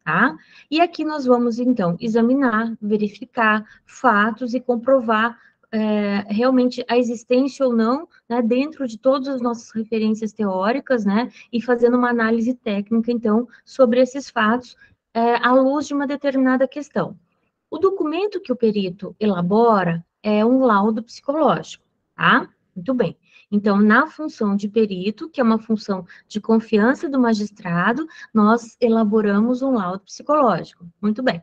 tá? E aqui nós vamos, então, examinar, verificar fatos e comprovar é, realmente a existência ou não, né, dentro de todas as nossas referências teóricas, né, e fazendo uma análise técnica, então, sobre esses fatos, é, à luz de uma determinada questão. O documento que o perito elabora é um laudo psicológico, tá? Muito bem. Então, na função de perito, que é uma função de confiança do magistrado, nós elaboramos um laudo psicológico. Muito bem.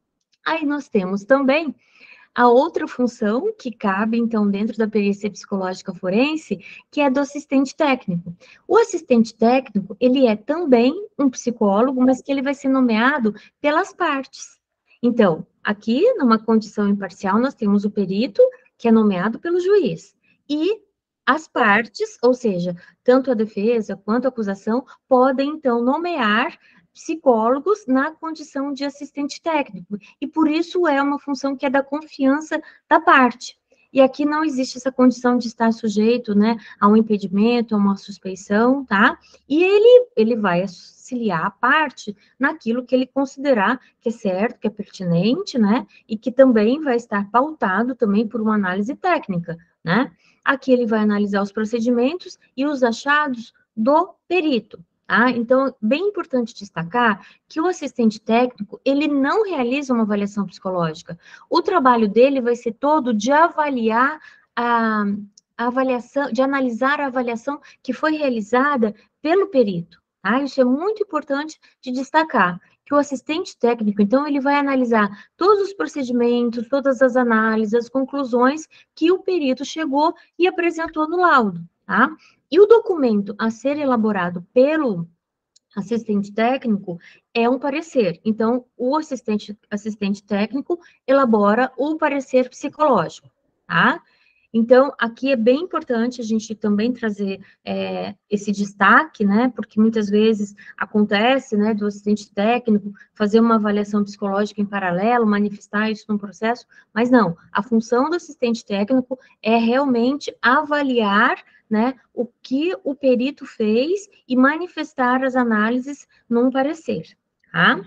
Aí nós temos também a outra função que cabe, então, dentro da perícia psicológica forense, que é do assistente técnico. O assistente técnico, ele é também um psicólogo, mas que ele vai ser nomeado pelas partes. Então, aqui, numa condição imparcial, nós temos o perito, que é nomeado pelo juiz, e as partes, ou seja, tanto a defesa quanto a acusação, podem, então, nomear psicólogos na condição de assistente técnico, e por isso é uma função que é da confiança da parte. E aqui não existe essa condição de estar sujeito, né, a um impedimento, a uma suspeição, tá? E ele, ele vai auxiliar a parte naquilo que ele considerar que é certo, que é pertinente, né, e que também vai estar pautado também por uma análise técnica, né? Aqui ele vai analisar os procedimentos e os achados do perito. Ah, então, bem importante destacar que o assistente técnico, ele não realiza uma avaliação psicológica. O trabalho dele vai ser todo de avaliar a, a avaliação, de analisar a avaliação que foi realizada pelo perito. Tá? Isso é muito importante de destacar, que o assistente técnico, então, ele vai analisar todos os procedimentos, todas as análises, as conclusões que o perito chegou e apresentou no laudo, tá? E o documento a ser elaborado pelo assistente técnico é um parecer. Então, o assistente, assistente técnico elabora o parecer psicológico, tá? Então, aqui é bem importante a gente também trazer é, esse destaque, né? Porque muitas vezes acontece, né, do assistente técnico fazer uma avaliação psicológica em paralelo, manifestar isso num processo, mas não. A função do assistente técnico é realmente avaliar, né, o que o perito fez e manifestar as análises num parecer, tá?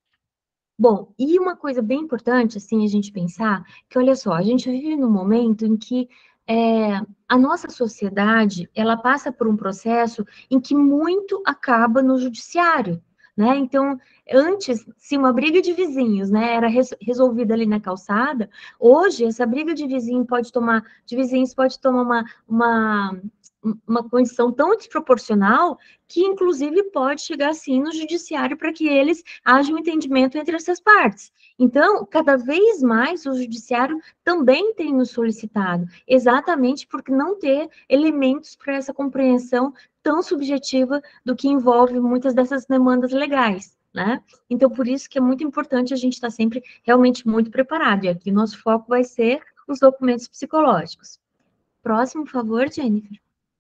Bom, e uma coisa bem importante, assim, a gente pensar, que olha só, a gente vive num momento em que é, a nossa sociedade, ela passa por um processo em que muito acaba no judiciário, né? Então, antes, se uma briga de vizinhos, né, era res, resolvida ali na calçada, hoje essa briga de vizinho pode tomar, de vizinhos pode tomar uma, uma, uma condição tão desproporcional que, inclusive, pode chegar, assim, no judiciário para que eles haja um entendimento entre essas partes. Então, cada vez mais o judiciário também tem nos solicitado, exatamente porque não ter elementos para essa compreensão tão subjetiva do que envolve muitas dessas demandas legais, né? Então, por isso que é muito importante a gente estar sempre realmente muito preparado, e aqui nosso foco vai ser os documentos psicológicos. Próximo, por favor, Jennifer.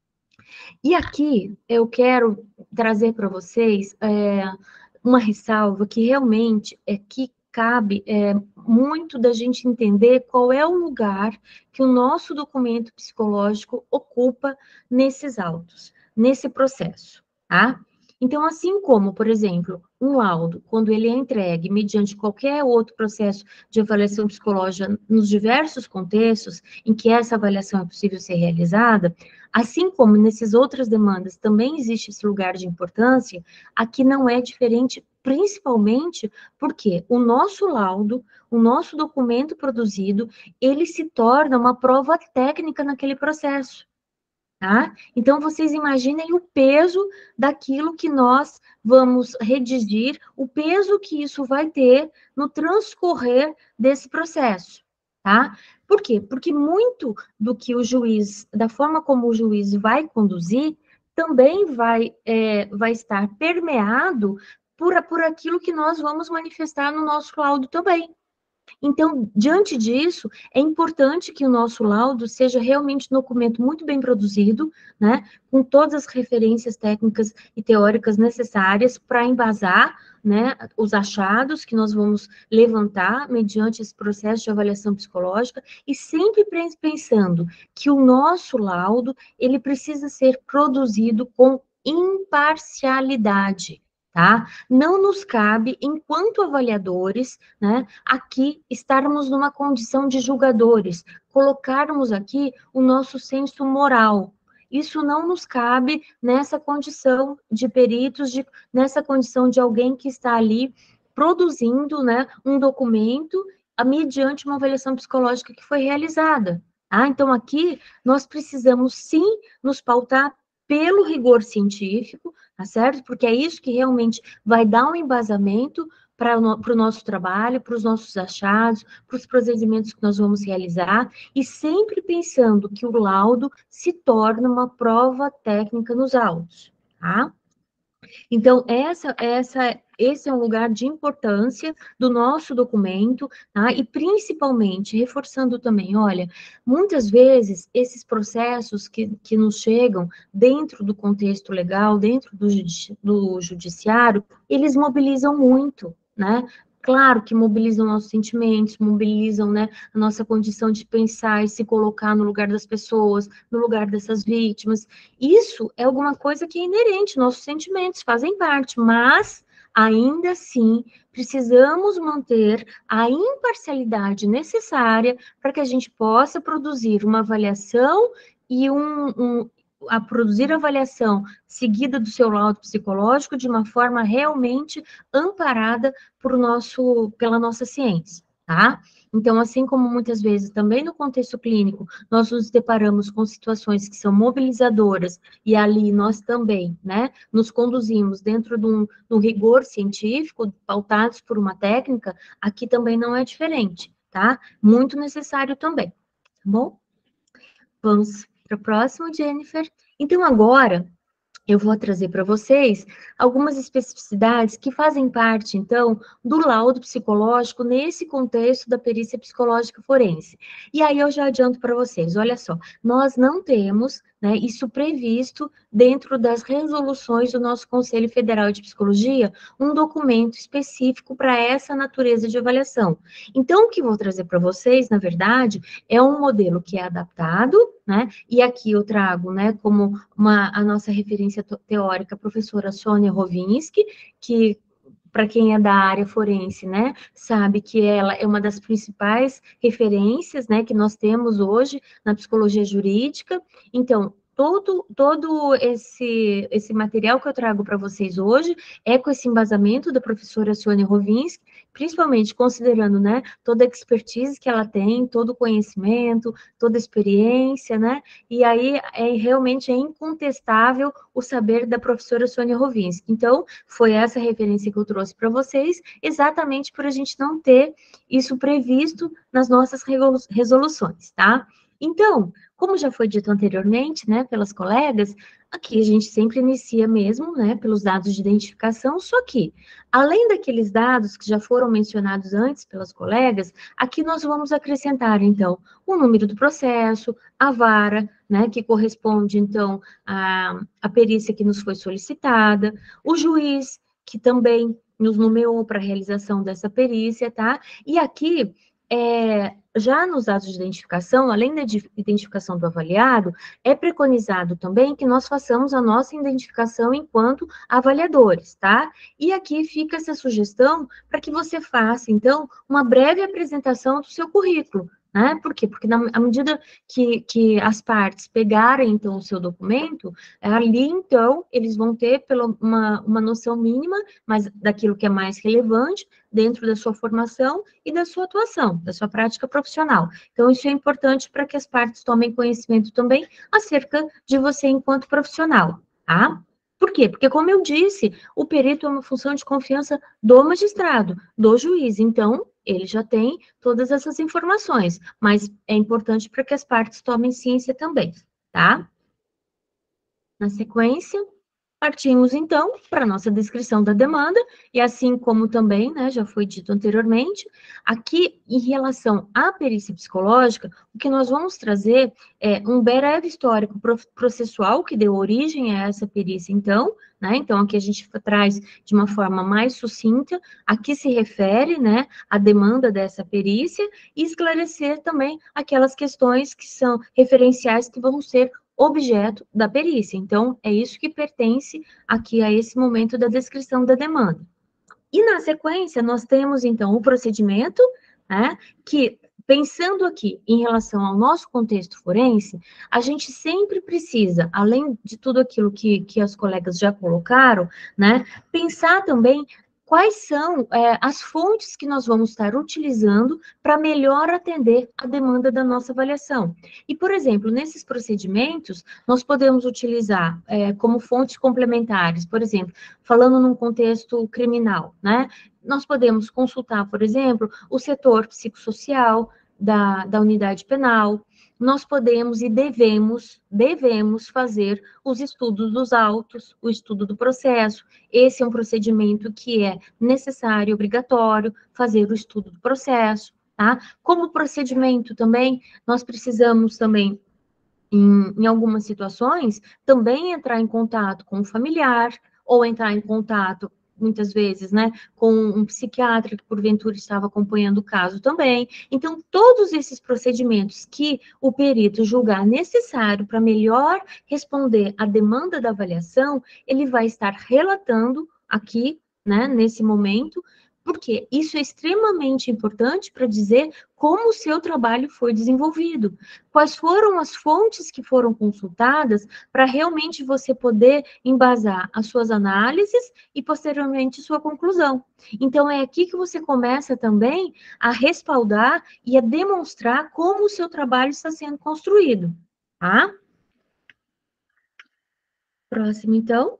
E aqui eu quero trazer para vocês é, uma ressalva que realmente é que cabe é, muito da gente entender qual é o lugar que o nosso documento psicológico ocupa nesses autos, nesse processo, tá? Então, assim como, por exemplo, um laudo, quando ele é entregue mediante qualquer outro processo de avaliação psicológica nos diversos contextos em que essa avaliação é possível ser realizada, assim como nessas outras demandas também existe esse lugar de importância, aqui não é diferente, principalmente porque o nosso laudo, o nosso documento produzido, ele se torna uma prova técnica naquele processo. Tá? Então, vocês imaginem o peso daquilo que nós vamos redigir, o peso que isso vai ter no transcorrer desse processo, tá? Por quê? Porque muito do que o juiz, da forma como o juiz vai conduzir, também vai, é, vai estar permeado por, por aquilo que nós vamos manifestar no nosso laudo também. Então, diante disso, é importante que o nosso laudo seja realmente um documento muito bem produzido, né, com todas as referências técnicas e teóricas necessárias para embasar, né, os achados que nós vamos levantar mediante esse processo de avaliação psicológica, e sempre pensando que o nosso laudo, ele precisa ser produzido com imparcialidade. tá? Não nos cabe, enquanto avaliadores, né, aqui estarmos numa condição de julgadores, colocarmos aqui o nosso senso moral. Isso não nos cabe nessa condição de peritos, de, nessa condição de alguém que está ali produzindo, né, um documento a, mediante uma avaliação psicológica que foi realizada. Tá? Então, aqui, nós precisamos, sim, nos pautar pelo rigor científico, tá certo? Porque é isso que realmente vai dar um embasamento para o no, nosso trabalho, para os nossos achados, para os procedimentos que nós vamos realizar, e sempre pensando que o laudo se torna uma prova técnica nos autos, tá? Então, essa, essa, esse é um lugar de importância do nosso documento, tá? E principalmente, reforçando também, olha, muitas vezes, esses processos que, que nos chegam dentro do contexto legal, dentro do, judici do judiciário, eles mobilizam muito, né? Claro que mobilizam nossos sentimentos, mobilizam, né, a nossa condição de pensar e se colocar no lugar das pessoas, no lugar dessas vítimas. Isso é alguma coisa que é inerente, nossos sentimentos fazem parte, mas, ainda assim, precisamos manter a imparcialidade necessária para que a gente possa produzir uma avaliação e um, um a produzir a avaliação seguida do seu laudo psicológico de uma forma realmente amparada por nosso, pela nossa ciência, tá? Então, assim como muitas vezes também no contexto clínico, nós nos deparamos com situações que são mobilizadoras e ali nós também, né, nos conduzimos dentro de um, de um rigor científico, pautados por uma técnica, aqui também não é diferente, tá? Muito necessário também, tá bom? Vamos para o próximo, Jennifer. Então, agora, eu vou trazer para vocês algumas especificidades que fazem parte, então, do laudo psicológico nesse contexto da perícia psicológica forense. E aí eu já adianto para vocês, olha só, nós não temos, né, isso previsto dentro das resoluções do nosso Conselho Federal de Psicologia, um documento específico para essa natureza de avaliação. Então, o que eu vou trazer para vocês, na verdade, é um modelo que é adaptado, né, e aqui eu trago, né, como uma, a nossa referência teórica, a professora Sônia Rovinski, que, para quem é da área forense, né, sabe que ela é uma das principais referências, né, que nós temos hoje na psicologia jurídica. Então, todo, todo esse, esse material que eu trago para vocês hoje é com esse embasamento da professora Sônia Rovinski, principalmente considerando, né, toda a expertise que ela tem, todo o conhecimento, toda a experiência, né, e aí é, realmente é incontestável o saber da professora Sônia Rovinski. Então, foi essa referência que eu trouxe para vocês, exatamente por a gente não ter isso previsto nas nossas resoluções, tá? Então, como já foi dito anteriormente, né, pelas colegas, aqui a gente sempre inicia mesmo, né, pelos dados de identificação, só que, além daqueles dados que já foram mencionados antes pelas colegas, aqui nós vamos acrescentar, então, o número do processo, a vara, né, que corresponde, então, à, à perícia que nos foi solicitada, o juiz, que também nos nomeou para a realização dessa perícia, tá? E aqui, é, já nos dados de identificação, além da identificação do avaliado, é preconizado também que nós façamos a nossa identificação enquanto avaliadores, tá? E aqui fica essa sugestão para que você faça, então, uma breve apresentação do seu currículo, né? Por quê? Porque na, à medida que, que as partes pegarem, então, o seu documento, ali, então, eles vão ter pelo, uma, uma noção mínima, mas daquilo que é mais relevante, dentro da sua formação e da sua atuação, da sua prática profissional. Então, isso é importante para que as partes tomem conhecimento também acerca de você enquanto profissional, tá? Por quê? Porque, como eu disse, o perito é uma função de confiança do magistrado, do juiz, então, ele já tem todas essas informações, mas é importante para que as partes tomem ciência também, tá? Na sequência, partimos, então, para a nossa descrição da demanda, e assim como também, né, já foi dito anteriormente, aqui, em relação à perícia psicológica, o que nós vamos trazer é um breve histórico processual que deu origem a essa perícia, então, né, então aqui a gente traz de uma forma mais sucinta, a que se refere, né, a demanda dessa perícia, e esclarecer também aquelas questões que são referenciais que vão ser objeto da perícia. Então, é isso que pertence aqui a esse momento da descrição da demanda. E na sequência, nós temos, então, o procedimento, né, que, pensando aqui em relação ao nosso contexto forense, a gente sempre precisa, além de tudo aquilo que, que as colegas já colocaram, né, pensar também quais são é, as fontes que nós vamos estar utilizando para melhor atender a demanda da nossa avaliação. E, por exemplo, nesses procedimentos, nós podemos utilizar é, como fontes complementares, por exemplo, falando num contexto criminal, né? Nós podemos consultar, por exemplo, o setor psicossocial da, da unidade penal, nós podemos e devemos, devemos fazer os estudos dos autos, o estudo do processo. Esse é um procedimento que é necessário, obrigatório, fazer o estudo do processo, tá? Como procedimento também, nós precisamos também, em, em algumas situações, também entrar em contato com o familiar, ou entrar em contato, muitas vezes, né, com um psiquiatra que porventura estava acompanhando o caso também. Então, todos esses procedimentos que o perito julgar necessário para melhor responder à demanda da avaliação, ele vai estar relatando aqui, né, nesse momento, porque isso é extremamente importante para dizer como o seu trabalho foi desenvolvido, quais foram as fontes que foram consultadas para realmente você poder embasar as suas análises e, posteriormente, sua conclusão. Então, é aqui que você começa também a respaldar e a demonstrar como o seu trabalho está sendo construído, tá? Próximo, então.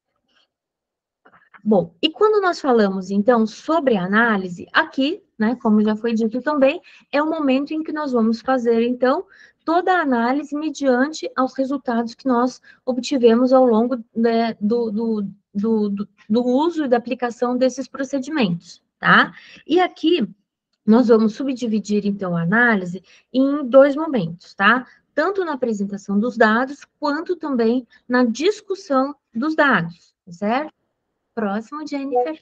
Bom, e quando nós falamos, então, sobre análise, aqui, né, como já foi dito também, é o momento em que nós vamos fazer, então, toda a análise mediante aos resultados que nós obtivemos ao longo, né, do, do, do, do, do uso e da aplicação desses procedimentos, tá? E aqui, nós vamos subdividir, então, a análise em dois momentos, tá? Tanto na apresentação dos dados, quanto também na discussão dos dados, certo? Próximo, Jennifer.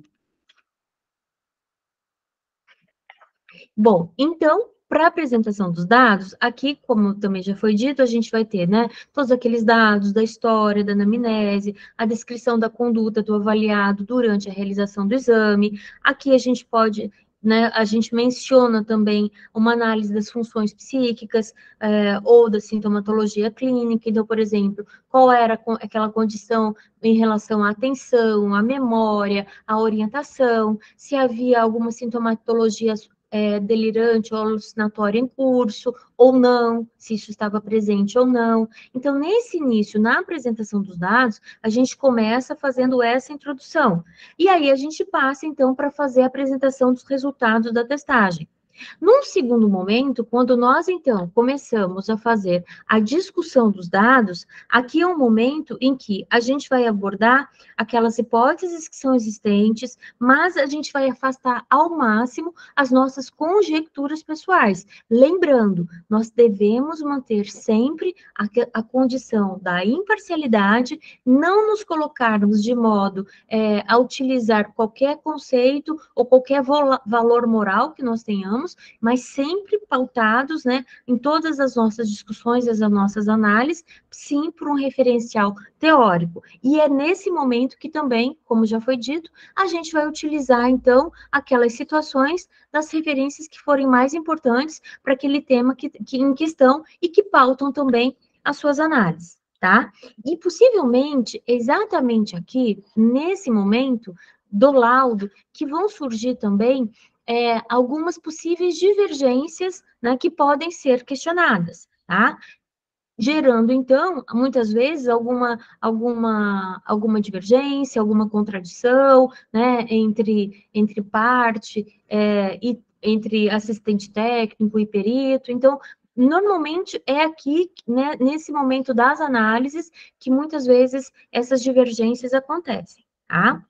Bom, então, para a apresentação dos dados, aqui, como também já foi dito, a gente vai ter, né, todos aqueles dados da história, da anamnese, a descrição da conduta do avaliado durante a realização do exame. Aqui a gente pode, né, a gente menciona também uma análise das funções psíquicas é, ou da sintomatologia clínica. Então, por exemplo, qual era aquela condição em relação à atenção, à memória, à orientação, se havia alguma sintomatologia É, delirante ou alucinatória em curso, ou não, se isso estava presente ou não. Então, nesse início, na apresentação dos dados, a gente começa fazendo essa introdução. E aí, a gente passa, então, para fazer a apresentação dos resultados da testagem. Num segundo momento, quando nós, então, começamos a fazer a discussão dos dados, aqui é um momento em que a gente vai abordar aquelas hipóteses que são existentes, mas a gente vai afastar ao máximo as nossas conjecturas pessoais. Lembrando, nós devemos manter sempre a, a condição da imparcialidade, não nos colocarmos de modo é, a utilizar qualquer conceito ou qualquer valor moral que nós tenhamos, mas sempre pautados, né, em todas as nossas discussões, as nossas análises, sim, por um referencial teórico. E é nesse momento que também, como já foi dito, a gente vai utilizar, então, aquelas situações das referências que forem mais importantes para aquele tema que, que, em questão e que pautam também as suas análises, tá? E, possivelmente, exatamente aqui, nesse momento do laudo, que vão surgir também É, algumas possíveis divergências, né, que podem ser questionadas, tá? Gerando, então, muitas vezes, alguma, alguma, alguma divergência, alguma contradição, né, entre, entre parte é, e entre assistente técnico e perito. Então, normalmente é aqui, né, nesse momento das análises, que muitas vezes essas divergências acontecem, tá?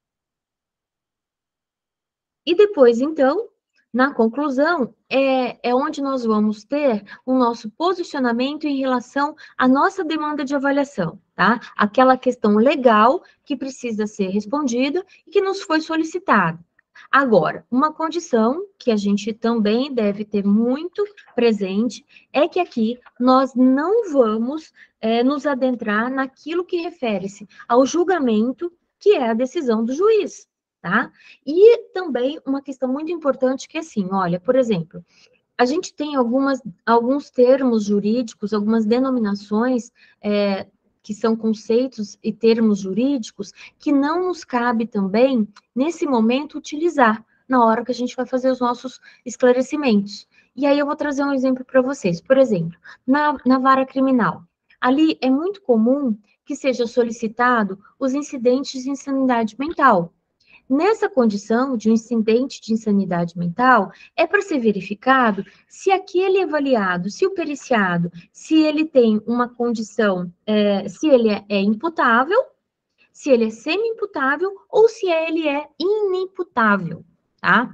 E depois, então, na conclusão, é, é onde nós vamos ter o nosso posicionamento em relação à nossa demanda de avaliação, tá? Aquela questão legal que precisa ser respondida e que nos foi solicitada. Agora, uma condição que a gente também deve ter muito presente é que aqui nós não vamos é, nos adentrar naquilo que refere-se ao julgamento, que é a decisão do juiz, tá? E também uma questão muito importante que é assim, olha, por exemplo, a gente tem algumas, alguns termos jurídicos, algumas denominações é, que são conceitos e termos jurídicos que não nos cabe também, nesse momento, utilizar na hora que a gente vai fazer os nossos esclarecimentos. E aí eu vou trazer um exemplo para vocês. Por exemplo, na, na vara criminal, ali é muito comum que seja solicitado os incidentes de insanidade mental. Nessa condição de um incidente de insanidade mental, é para ser verificado se aquele avaliado, se o periciado, se ele tem uma condição, é, se ele é, é imputável, se ele é semi-imputável ou se ele é inimputável, tá?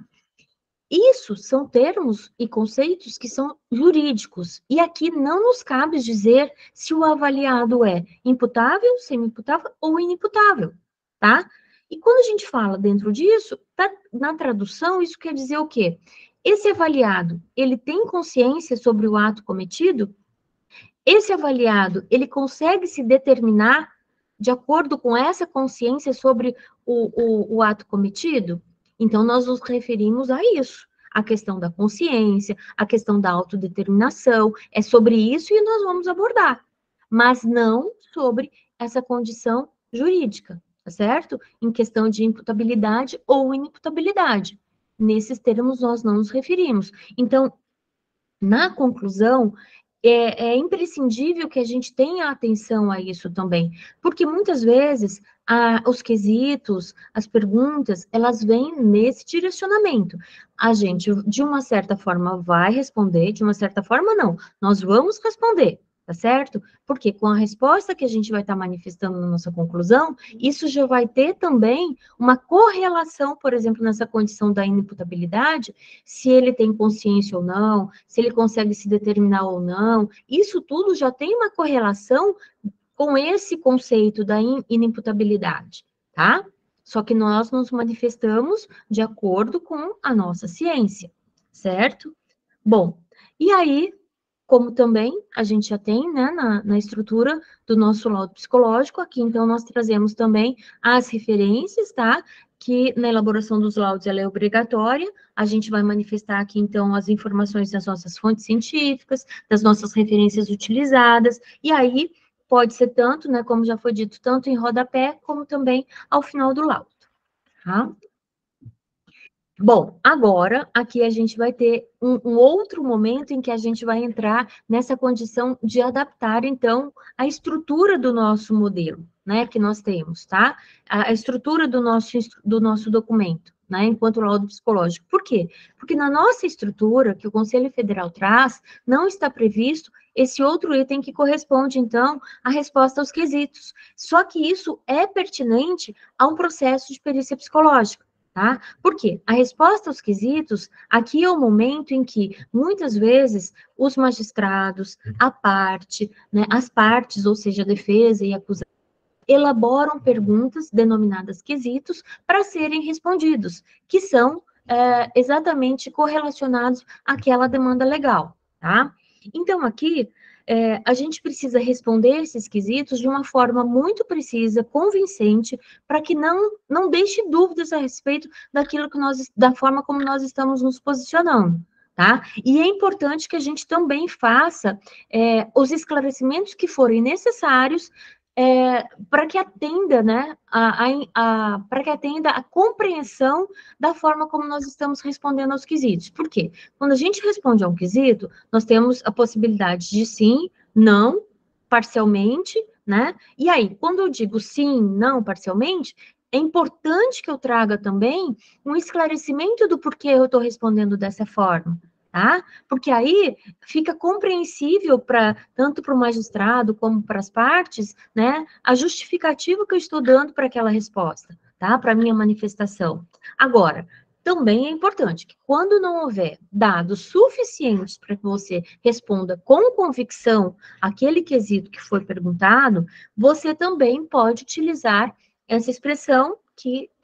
Isso são termos e conceitos que são jurídicos, e aqui não nos cabe dizer se o avaliado é imputável, semi-imputável ou inimputável, tá? E quando a gente fala dentro disso, tá, na tradução, isso quer dizer o quê? Esse avaliado, ele tem consciência sobre o ato cometido? Esse avaliado, ele consegue se determinar de acordo com essa consciência sobre o, o, o ato cometido? Então, nós nos referimos a isso, a questão da consciência, a questão da autodeterminação, é sobre isso que nós vamos abordar, mas não sobre essa condição jurídica, tá certo? Em questão de imputabilidade ou inimputabilidade. Nesses termos nós não nos referimos. Então, na conclusão, é, é imprescindível que a gente tenha atenção a isso também, porque muitas vezes a, os quesitos, as perguntas, elas vêm nesse direcionamento. A gente, de uma certa forma, vai responder, de uma certa forma, não. Nós vamos responder, tá certo? Porque com a resposta que a gente vai estar manifestando na nossa conclusão, isso já vai ter também uma correlação, por exemplo, nessa condição da inimputabilidade, se ele tem consciência ou não, se ele consegue se determinar ou não, isso tudo já tem uma correlação com esse conceito da inimputabilidade, tá? Só que nós nos manifestamos de acordo com a nossa ciência, certo? Bom, e aí, como também a gente já tem, né, na, na estrutura do nosso laudo psicológico, aqui então nós trazemos também as referências, tá? Que na elaboração dos laudos ela é obrigatória, a gente vai manifestar aqui então as informações das nossas fontes científicas, das nossas referências utilizadas, e aí pode ser tanto, né, como já foi dito, tanto em rodapé, como também ao final do laudo, tá? Bom, agora, aqui a gente vai ter um, um outro momento em que a gente vai entrar nessa condição de adaptar, então, a estrutura do nosso modelo, né, que nós temos, tá? A, a estrutura do nosso, do nosso documento, né, enquanto laudo psicológico. Por quê? Porque na nossa estrutura, que o Conselho Federal traz, não está previsto esse outro item que corresponde, então, à resposta aos quesitos. Só que isso é pertinente a um processo de perícia psicológica. Tá? Por quê? A resposta aos quesitos, aqui é o momento em que, muitas vezes, os magistrados, a parte, né, as partes, ou seja, a defesa e a acusação, elaboram perguntas denominadas quesitos para serem respondidos, que são é, exatamente correlacionados àquela demanda legal, tá? Então, aqui, é, a gente precisa responder esses quesitos de uma forma muito precisa, convincente, para que não, não deixe dúvidas a respeito daquilo que nós, da forma como nós estamos nos posicionando, tá? E é importante que a gente também faça é, os esclarecimentos que forem necessários É, para que atenda, né, a, a, a, para que atenda a compreensão da forma como nós estamos respondendo aos quesitos. Por quê? Quando a gente responde a um quesito, nós temos a possibilidade de sim, não, parcialmente, né? E aí, quando eu digo sim, não, parcialmente, é importante que eu traga também um esclarecimento do porquê eu estou respondendo dessa forma. Tá? Porque aí fica compreensível para tanto para o magistrado como para as partes, né, a justificativa que eu estou dando para aquela resposta, tá? Para a minha manifestação. Agora, também é importante que quando não houver dados suficientes para que você responda com convicção aquele quesito que foi perguntado, você também pode utilizar essa expressão que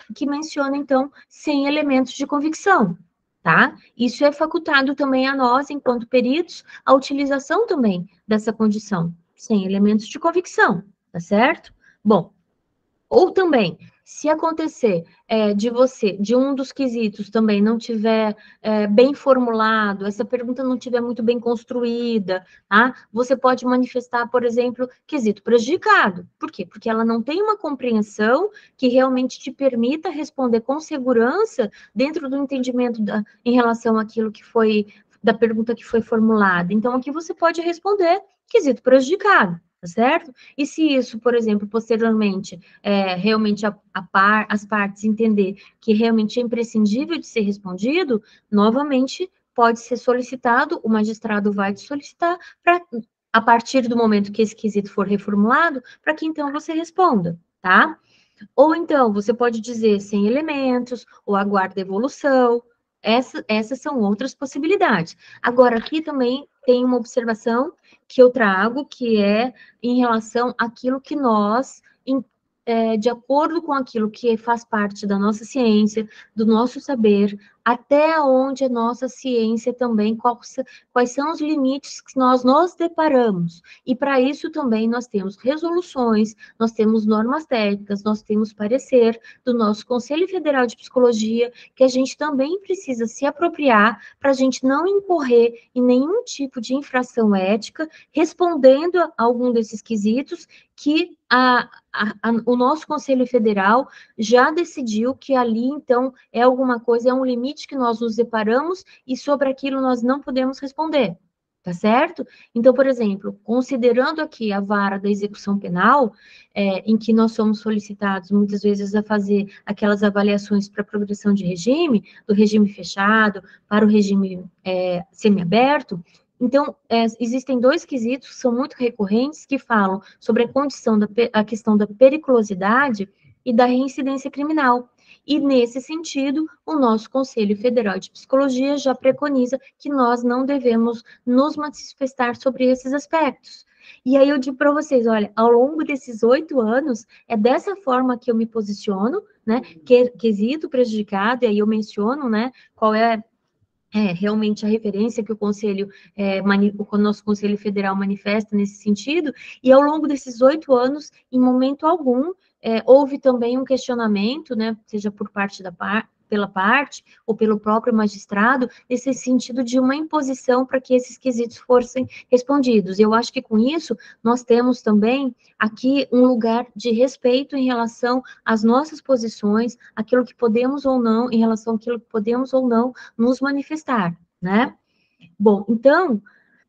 que menciona, então, sem elementos de convicção, tá? Isso é facultado também a nós, enquanto peritos, a utilização também dessa condição, sem elementos de convicção, tá certo? Bom, ou também, se acontecer é, de você, de um dos quesitos também não tiver é, bem formulado, essa pergunta não tiver muito bem construída, tá? Você pode manifestar, por exemplo, quesito prejudicado. Por quê? Porque ela não tem uma compreensão que realmente te permita responder com segurança dentro do entendimento da, em relação àquilo que foi, da pergunta que foi formulada. Então, aqui você pode responder quesito prejudicado. Tá certo? E se isso, por exemplo, posteriormente, é, realmente a, a par, as partes entender que realmente é imprescindível de ser respondido, novamente pode ser solicitado, o magistrado vai te solicitar, para, a partir do momento que esse quesito for reformulado, para que então você responda, tá? Ou então, você pode dizer sem elementos, ou aguarda evolução. Essa, essas são outras possibilidades. Agora, aqui também tem uma observação que eu trago, que é em relação àquilo que nós, em, é, de acordo com aquilo que faz parte da nossa ciência, do nosso saber, até onde a nossa ciência também, quais, quais são os limites que nós nos deparamos. E para isso também nós temos resoluções, nós temos normas técnicas, nós temos parecer do nosso Conselho Federal de Psicologia, que a gente também precisa se apropriar para a gente não incorrer em nenhum tipo de infração ética, respondendo a algum desses quesitos que a, a, a, o nosso Conselho Federal já decidiu que ali, então, é alguma coisa, é um limite que nós nos deparamos e sobre aquilo nós não podemos responder, tá certo? Então, por exemplo, considerando aqui a vara da execução penal, é, em que nós somos solicitados muitas vezes a fazer aquelas avaliações para progressão de regime, do regime fechado para o regime é, semiaberto, então, é, existem dois quesitos que são muito recorrentes, que falam sobre a condição da a questão da periculosidade e da reincidência criminal. E, nesse sentido, o nosso Conselho Federal de Psicologia já preconiza que nós não devemos nos manifestar sobre esses aspectos. E aí eu digo para vocês, olha, ao longo desses oito anos, é dessa forma que eu me posiciono, né, que, quesito prejudicado, e aí eu menciono, né, qual é É, realmente a referência que o Conselho, é, mani, o nosso Conselho Federal manifesta nesse sentido, e ao longo desses oito anos, em momento algum, é, houve também um questionamento, né, seja por parte da par, pela parte, ou pelo próprio magistrado, nesse sentido de uma imposição para que esses quesitos fossem respondidos. Eu acho que com isso, nós temos também aqui um lugar de respeito em relação às nossas posições, aquilo que podemos ou não, em relação àquilo que podemos ou não nos manifestar, né? Bom, então,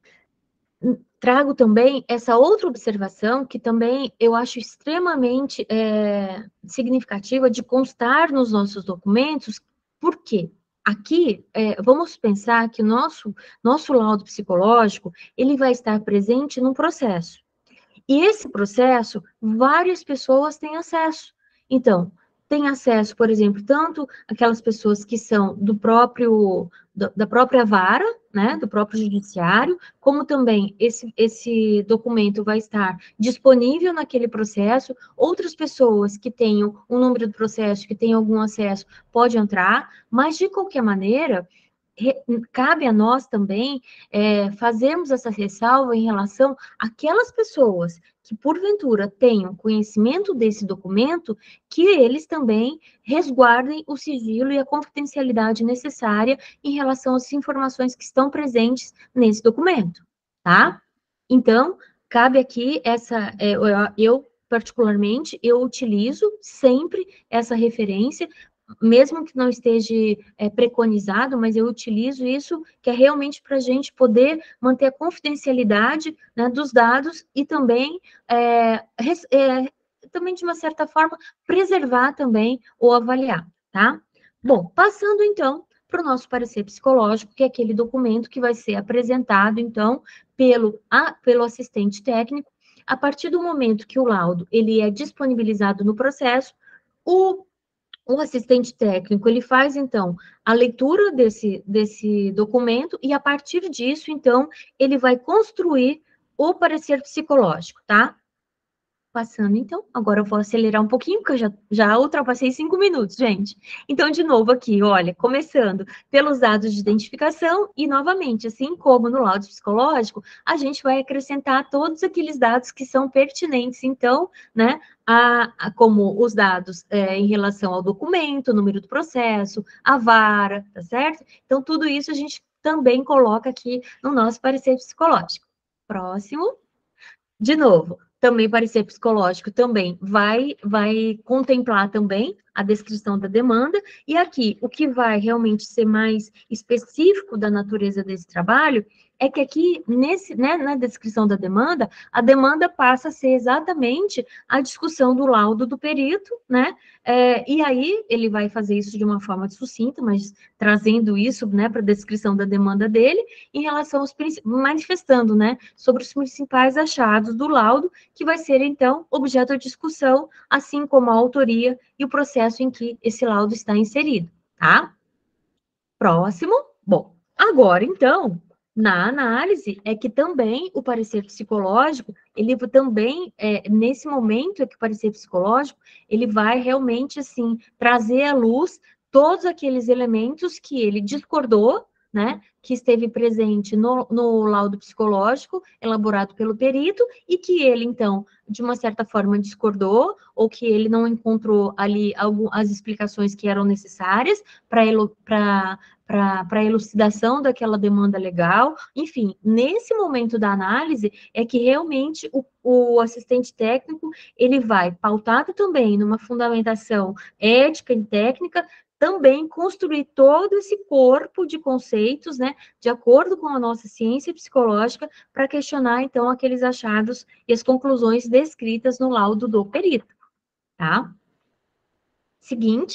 trago também essa outra observação, que também eu acho extremamente é, significativa de constar nos nossos documentos. Por quê? Aqui, é, vamos pensar que o nosso, nosso laudo psicológico, ele vai estar presente num processo. E esse processo, várias pessoas têm acesso. Então, tem acesso, por exemplo, tanto aquelas pessoas que são do próprio, da própria vara, né, do próprio judiciário, como também esse, esse documento vai estar disponível naquele processo, outras pessoas que tenham um número do processo, que tenham algum acesso, pode entrar, mas, de qualquer maneira, cabe a nós também é, fazermos essa ressalva em relação àquelas pessoas que, porventura, tenham conhecimento desse documento, que eles também resguardem o sigilo e a confidencialidade necessária em relação às informações que estão presentes nesse documento, tá? Então, cabe aqui essa, é, eu, particularmente, eu utilizo sempre essa referência, mesmo que não esteja é, preconizado, mas eu utilizo isso, que é realmente para a gente poder manter a confidencialidade, né, dos dados e também, é, é, também, de uma certa forma, preservar também ou avaliar, tá? Bom, passando, então, para o nosso parecer psicológico, que é aquele documento que vai ser apresentado, então, pelo, a, pelo assistente técnico, a partir do momento que o laudo ele é disponibilizado no processo, o O assistente técnico, ele faz, então, a leitura desse, desse documento e, a partir disso, então, ele vai construir o parecer psicológico, tá? Passando, então, agora eu vou acelerar um pouquinho, porque eu já, já ultrapassei cinco minutos, gente. Então, de novo aqui, olha, começando pelos dados de identificação e, novamente, assim como no laudo psicológico, a gente vai acrescentar todos aqueles dados que são pertinentes, então, né, a, a, como os dados é, em relação ao documento, o número do processo, a vara, tá certo? Então, tudo isso a gente também coloca aqui no nosso parecer psicológico. Próximo. De novo, também parecer psicológico também vai, vai contemplar também a descrição da demanda, e aqui, o que vai realmente ser mais específico da natureza desse trabalho, é que aqui, nesse, né, na descrição da demanda, a demanda passa a ser exatamente a discussão do laudo do perito, né, é, e aí ele vai fazer isso de uma forma sucinta, mas trazendo isso, né, para a descrição da demanda dele, em relação aos, manifestando, né, sobre os principais achados do laudo, que vai ser, então, objeto de discussão, assim como a autoria e o processo em que esse laudo está inserido, tá? Próximo. Bom, agora, então, na análise, é que também o parecer psicológico, ele também, é, nesse momento é que o parecer psicológico, ele vai realmente, assim, trazer à luz todos aqueles elementos que ele discordou, né, que esteve presente no, no laudo psicológico, elaborado pelo perito, e que ele, então, de uma certa forma, discordou, ou que ele não encontrou ali algum, as explicações que eram necessárias para para a elucidação daquela demanda legal. Enfim, nesse momento da análise, é que realmente o, o assistente técnico, ele vai, pautado também numa fundamentação ética e técnica, também construir todo esse corpo de conceitos, né, de acordo com a nossa ciência psicológica, para questionar, então, aqueles achados e as conclusões descritas no laudo do perito, tá? Seguinte.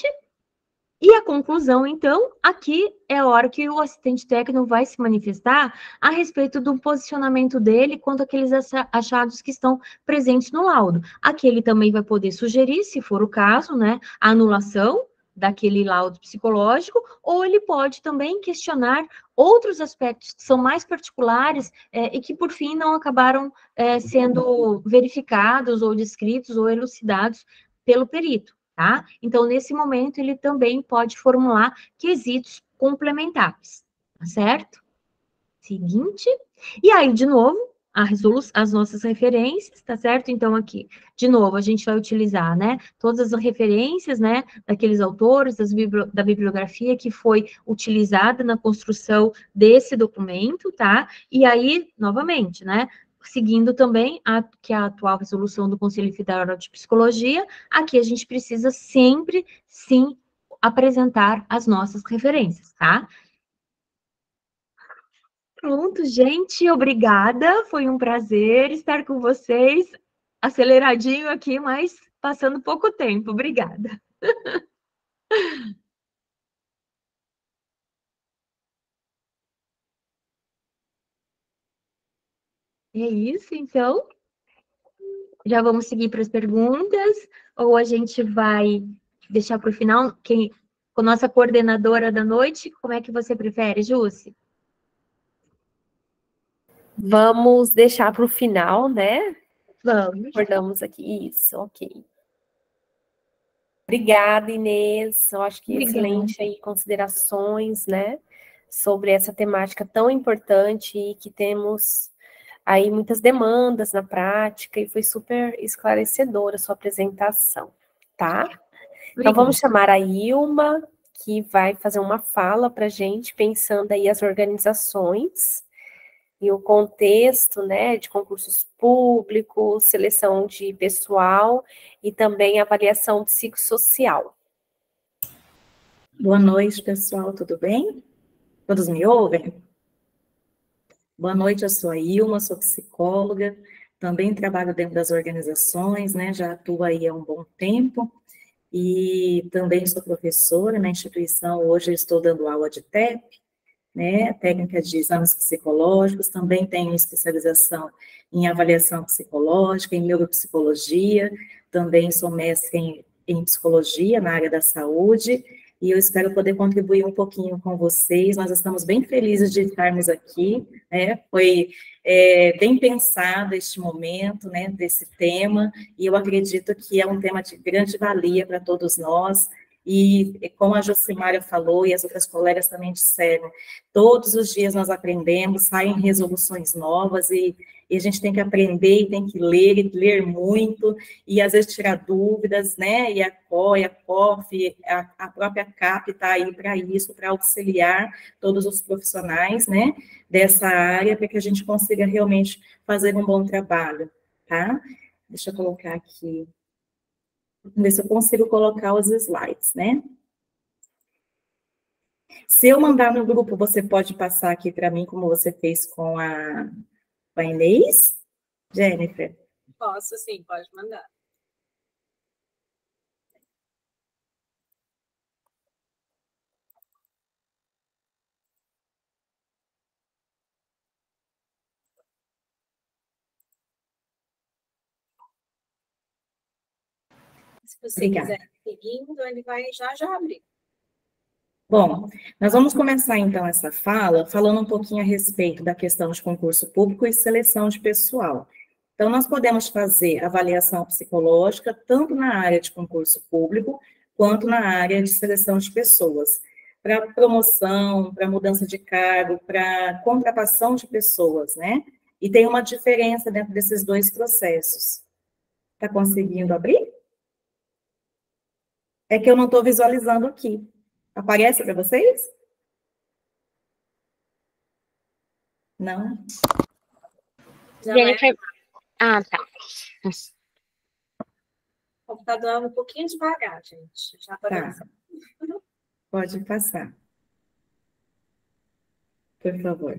E a conclusão, então, aqui é a hora que o assistente técnico vai se manifestar a respeito do posicionamento dele quanto àqueles achados que estão presentes no laudo. Aqui ele também vai poder sugerir, se for o caso, né, a anulação daquele laudo psicológico, ou ele pode também questionar outros aspectos que são mais particulares é, e que, por fim, não acabaram é, sendo verificados ou descritos ou elucidados pelo perito. Tá? Então, nesse momento, ele também pode formular quesitos complementares, tá certo? Seguinte. E aí, de novo, a resolução, as nossas referências, tá certo? Então, aqui, de novo, a gente vai utilizar, né, todas as referências, né, daqueles autores, das bibli- da bibliografia que foi utilizada na construção desse documento, tá? E aí, novamente, né, seguindo também a, que é a atual resolução do Conselho Federal de Psicologia, aqui a gente precisa sempre, sim, apresentar as nossas referências, tá? Pronto, gente, obrigada, foi um prazer estar com vocês, aceleradinho aqui, mas passando pouco tempo, obrigada. É isso, então. Já vamos seguir para as perguntas, ou a gente vai deixar para o final? Quem, com a nossa coordenadora da noite, como é que você prefere, Jússi? Vamos deixar para o final, né? Vamos. Acordamos aqui. Isso, ok. Obrigada, Inês. Eu acho que Obrigada. Excelente aí considerações, né? Sobre essa temática tão importante e que temos aí muitas demandas na prática, e foi super esclarecedora a sua apresentação, tá? Obrigada. Então, vamos chamar a Ilma, que vai fazer uma fala para a gente, pensando aí as organizações e o contexto, né, de concursos públicos, seleção de pessoal e também avaliação psicossocial. Boa noite, pessoal, tudo bem? Todos me ouvem? Boa noite, eu sou a Ilma, sou psicóloga, também trabalho dentro das organizações, né, já atuo aí há um bom tempo, e também sou professora na instituição, hoje eu estou dando aula de T E P, né, técnica de exames psicológicos, também tenho especialização em avaliação psicológica, em neuropsicologia, também sou mestre em, em psicologia na área da saúde, e eu espero poder contribuir um pouquinho com vocês. Nós estamos bem felizes de estarmos aqui, né? Foi é, bem pensado este momento, né, desse tema, e eu acredito que é um tema de grande valia para todos nós, e como a Josimária falou, e as outras colegas também disseram, todos os dias nós aprendemos, saem resoluções novas, e, e a gente tem que aprender, e tem que ler, e ler muito, e às vezes tirar dúvidas, né, e a C O E, a C O F, a, a própria C A P está aí para isso, para auxiliar todos os profissionais, né, dessa área, para que a gente consiga realmente fazer um bom trabalho, tá? Deixa eu colocar aqui... Vamos ver se eu consigo colocar os slides, né? Se eu mandar no grupo, você pode passar aqui para mim, como você fez com a, com a Inês? Jennifer? Posso sim, pode mandar. Se você Obrigada. quiser seguindo, ele vai já já abrir. Bom, nós vamos começar então essa fala falando um pouquinho a respeito da questão de concurso público e seleção de pessoal. Então, nós podemos fazer avaliação psicológica tanto na área de concurso público quanto na área de seleção de pessoas, para promoção, para mudança de cargo, para contratação de pessoas, né? E tem uma diferença dentro desses dois processos. Está conseguindo abrir? É que eu não estou visualizando aqui. Aparece para vocês? Não? Já Jennifer... vai. Ah, tá. O computador é um pouquinho devagar, gente. Já tá. Tá. Pode passar. Por favor.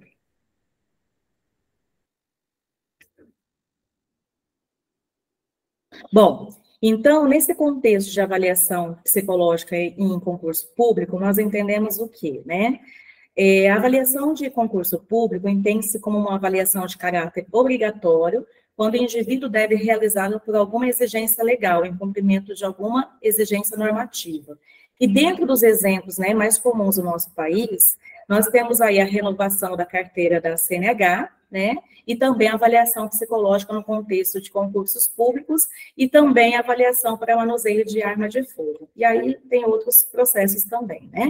Bom, então, nesse contexto de avaliação psicológica em concurso público, nós entendemos o quê, né? É, a avaliação de concurso público entende-se como uma avaliação de caráter obrigatório, quando o indivíduo deve realizá-lo por alguma exigência legal, em cumprimento de alguma exigência normativa. E dentro dos exemplos, né, mais comuns do nosso país, nós temos aí a renovação da carteira da C N H, né, e também a avaliação psicológica no contexto de concursos públicos, e também a avaliação para manuseio de arma de fogo. E aí tem outros processos também, né?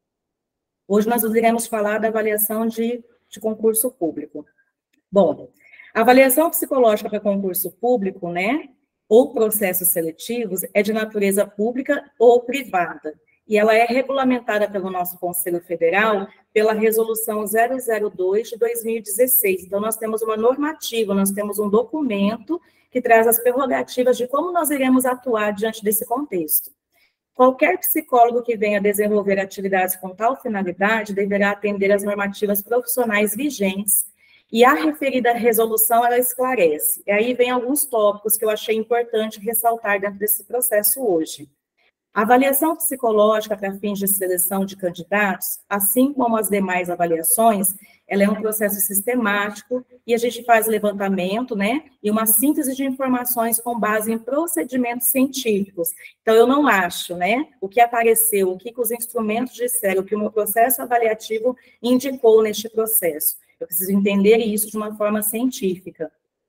Hoje nós iremos falar da avaliação de, de concurso público. Bom, a avaliação psicológica para concurso público, né, ou processos seletivos, é de natureza pública ou privada, e ela é regulamentada pelo nosso Conselho Federal pela Resolução zero zero dois de dois mil e dezesseis. Então, nós temos uma normativa, nós temos um documento que traz as prerrogativas de como nós iremos atuar diante desse contexto. Qualquer psicólogo que venha desenvolver atividades com tal finalidade deverá atender às normativas profissionais vigentes, e a referida resolução, ela esclarece. E aí vem alguns tópicos que eu achei importante ressaltar dentro desse processo hoje. A avaliação psicológica para fins de seleção de candidatos, assim como as demais avaliações, ela é um processo sistemático e a gente faz levantamento, né, e uma síntese de informações com base em procedimentos científicos. Então, eu não acho, né, o que apareceu, o que os instrumentos disseram, o que o meu processo avaliativo indicou neste processo. Eu preciso entender isso de uma forma científica.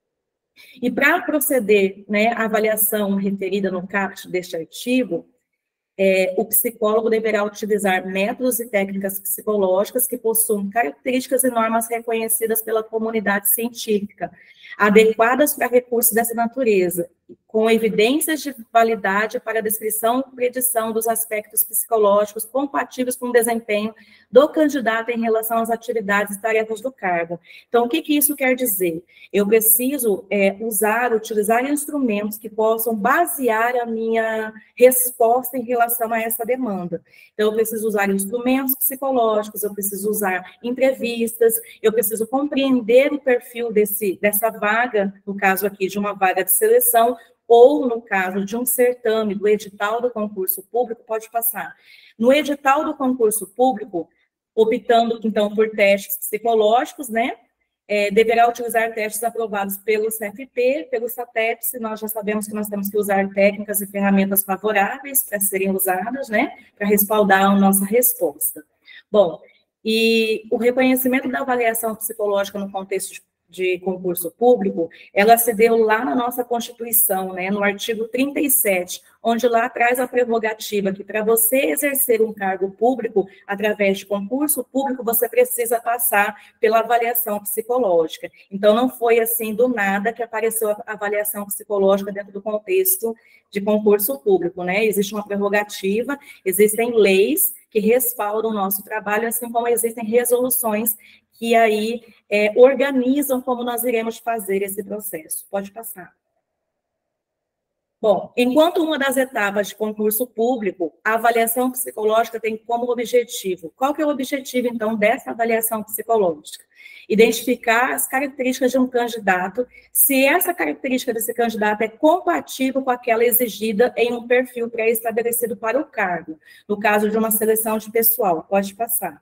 E para proceder, né, à avaliação referida no caput deste artigo, É, o psicólogo deverá utilizar métodos e técnicas psicológicas que possuam características e normas reconhecidas pela comunidade científica, adequadas para recursos dessa natureza, com evidências de validade para a descrição e predição dos aspectos psicológicos compatíveis com o desempenho do candidato em relação às atividades e tarefas do cargo. Então, o que, que isso quer dizer? Eu preciso é, usar, utilizar instrumentos que possam basear a minha resposta em relação a essa demanda. Então, eu preciso usar instrumentos psicológicos, eu preciso usar entrevistas, eu preciso compreender o perfil desse, dessa vaga, no caso aqui, de uma vaga de seleção, ou no caso de um certame do edital do concurso público, pode passar. No edital do concurso público, optando, então, por testes psicológicos, né, é, deverá utilizar testes aprovados pelo C F P, pelo SATEPS, nós já sabemos que nós temos que usar técnicas e ferramentas favoráveis para serem usadas, né, para respaldar a nossa resposta. Bom, e o reconhecimento da avaliação psicológica no contexto de de concurso público, ela se deu lá na nossa Constituição, né, no artigo trinta e sete, onde lá traz a prerrogativa que para você exercer um cargo público através de concurso público, você precisa passar pela avaliação psicológica. Então, não foi assim do nada que apareceu a avaliação psicológica dentro do contexto de concurso público, né? Existe uma prerrogativa, existem leis que respaldam o nosso trabalho, assim como existem resoluções que aí é, organizam como nós iremos fazer esse processo. Pode passar. Bom, enquanto uma das etapas de concurso público, a avaliação psicológica tem como objetivo. Qual que é o objetivo, então, dessa avaliação psicológica? Identificar as características de um candidato, se essa característica desse candidato é compatível com aquela exigida em um perfil pré-estabelecido para o cargo, no caso de uma seleção de pessoal. Pode passar.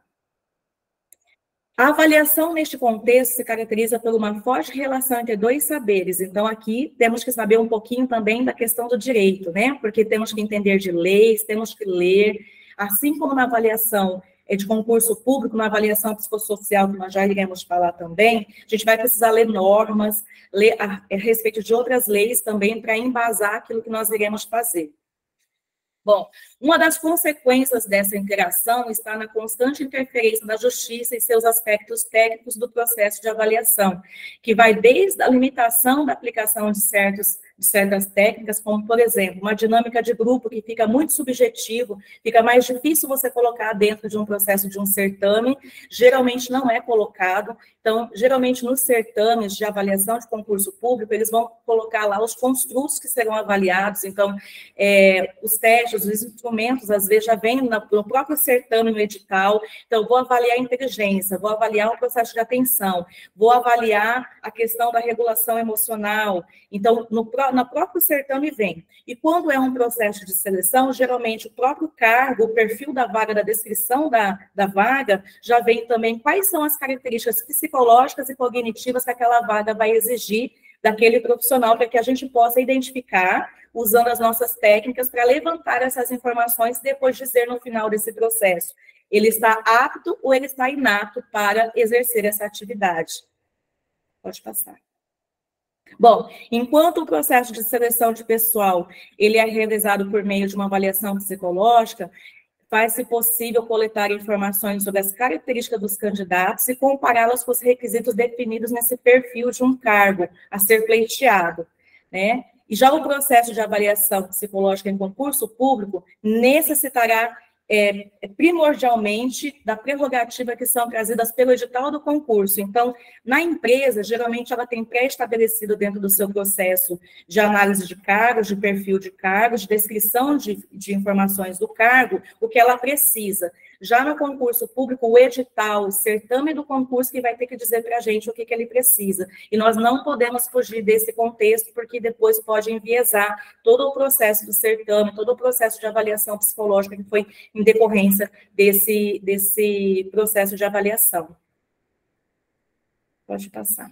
A avaliação neste contexto se caracteriza por uma forte relação entre dois saberes. Então, aqui temos que saber um pouquinho também da questão do direito, né? Porque temos que entender de leis, temos que ler, assim como na avaliação de concurso público, na avaliação psicossocial, que nós já iremos falar também, a gente vai precisar ler normas, ler a, a respeito de outras leis também, para embasar aquilo que nós iremos fazer. Bom, uma das consequências dessa interação está na constante interferência da justiça e seus aspectos técnicos do processo de avaliação, que vai desde a limitação da aplicação de, certos, de certas técnicas, como, por exemplo, uma dinâmica de grupo que fica muito subjetivo, fica mais difícil você colocar dentro de um processo de um certame, geralmente não é colocado. Então, geralmente nos certames de avaliação de concurso público, eles vão colocar lá os construtos que serão avaliados, então, é, os testes, os instrumentos, às vezes, já vêm no próprio certame, no edital. Então, vou avaliar a inteligência, vou avaliar o processo de atenção, vou avaliar a questão da regulação emocional. Então, no, no próprio certame vem. E quando é um processo de seleção, geralmente o próprio cargo, o perfil da vaga, da descrição da, da vaga, já vem também quais são as características psicológicas e cognitivas que aquela vaga vai exigir daquele profissional, para que a gente possa identificar, usando as nossas técnicas, para levantar essas informações e depois dizer no final desse processo, ele está apto ou ele está inato para exercer essa atividade. Pode passar. Bom, enquanto o processo de seleção de pessoal, ele é realizado por meio de uma avaliação psicológica, faz-se possível coletar informações sobre as características dos candidatos e compará-las com os requisitos definidos nesse perfil de um cargo a ser pleiteado, né? E já o processo de avaliação psicológica em concurso público necessitará é, primordialmente da prerrogativa que são trazidas pelo edital do concurso. Então, na empresa, geralmente ela tem pré-estabelecido dentro do seu processo de análise de cargos, de perfil de cargos, de descrição de, de informações do cargo, o que ela precisa. Já no concurso público, o edital, o certame do concurso que vai ter que dizer para a gente o que, que ele precisa. E nós não podemos fugir desse contexto, porque depois pode enviesar todo o processo do certame, todo o processo de avaliação psicológica que foi em decorrência desse, desse processo de avaliação. Pode passar.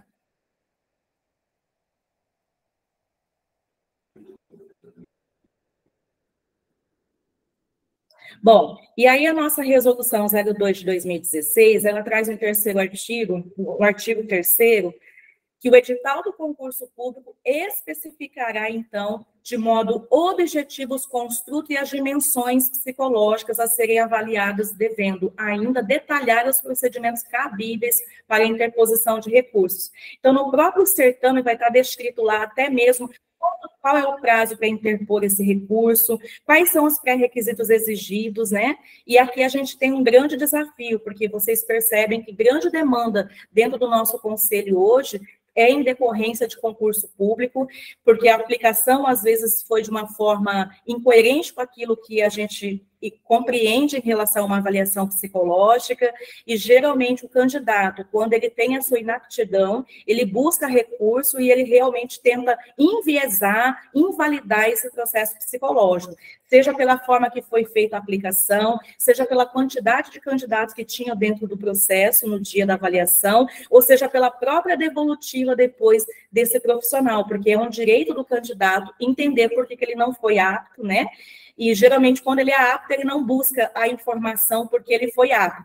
Bom, e aí a nossa resolução zero dois de dois mil e dezesseis, ela traz um terceiro artigo, o artigo terceiro, que o edital do concurso público especificará, então, de modo objetivo os construtos e as dimensões psicológicas a serem avaliadas, devendo ainda detalhar os procedimentos cabíveis para a interposição de recursos. Então, no próprio certame vai estar descrito lá até mesmo qual é o prazo para interpor esse recurso, quais são os pré-requisitos exigidos, né? E aqui a gente tem um grande desafio, porque vocês percebem que grande demanda dentro do nosso conselho hoje é em decorrência de concurso público, porque a aplicação, às vezes, foi de uma forma incoerente com aquilo que a gente compreende em relação a uma avaliação psicológica, e geralmente o candidato, quando ele tem a sua inaptidão, ele busca recurso e ele realmente tenta enviesar, invalidar esse processo psicológico, seja pela forma que foi feita a aplicação, seja pela quantidade de candidatos que tinha dentro do processo no dia da avaliação, ou seja pela própria devolutiva depois desse profissional, porque é um direito do candidato entender por que, que ele não foi apto, né? E, geralmente, quando ele é apto, ele não busca a informação porque ele foi apto.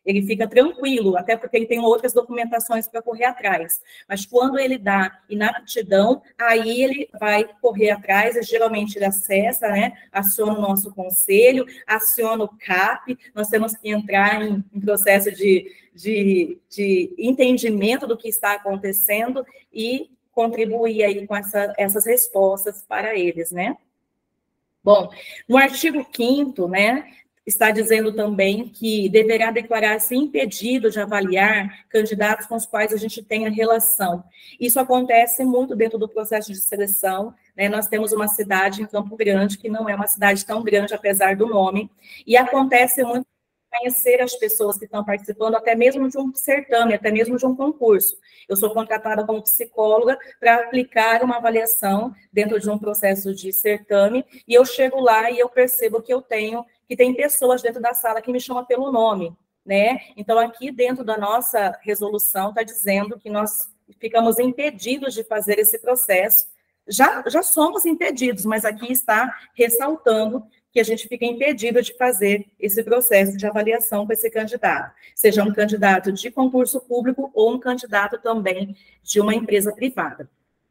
ele fica tranquilo, até porque ele tem outras documentações para correr atrás. Mas quando ele dá inaptidão, aí ele vai correr atrás, e geralmente ele acessa, né, aciona o nosso conselho, aciona o C A P, nós temos que entrar em, em processo de, de, de entendimento do que está acontecendo e contribuir aí com essa, essas respostas para eles, né? Bom, no artigo quinto, né, está dizendo também que deverá declarar-se impedido de avaliar candidatos com os quais a gente tenha relação. Isso acontece muito dentro do processo de seleção, né? Nós temos uma cidade em Campo Grande, que não é uma cidade tão grande, apesar do nome, e acontece muito conhecer as pessoas que estão participando, até mesmo de um certame, até mesmo de um concurso. Eu sou contratada como psicóloga para aplicar uma avaliação dentro de um processo de certame, e eu chego lá e eu percebo que eu tenho, que tem pessoas dentro da sala que me chamam pelo nome, né? Então, aqui dentro da nossa resolução, está dizendo que nós ficamos impedidos de fazer esse processo. Já, já somos impedidos, mas aqui está ressaltando que a gente fica impedido de fazer esse processo de avaliação com esse candidato, seja um candidato de concurso público ou um candidato também de uma empresa privada.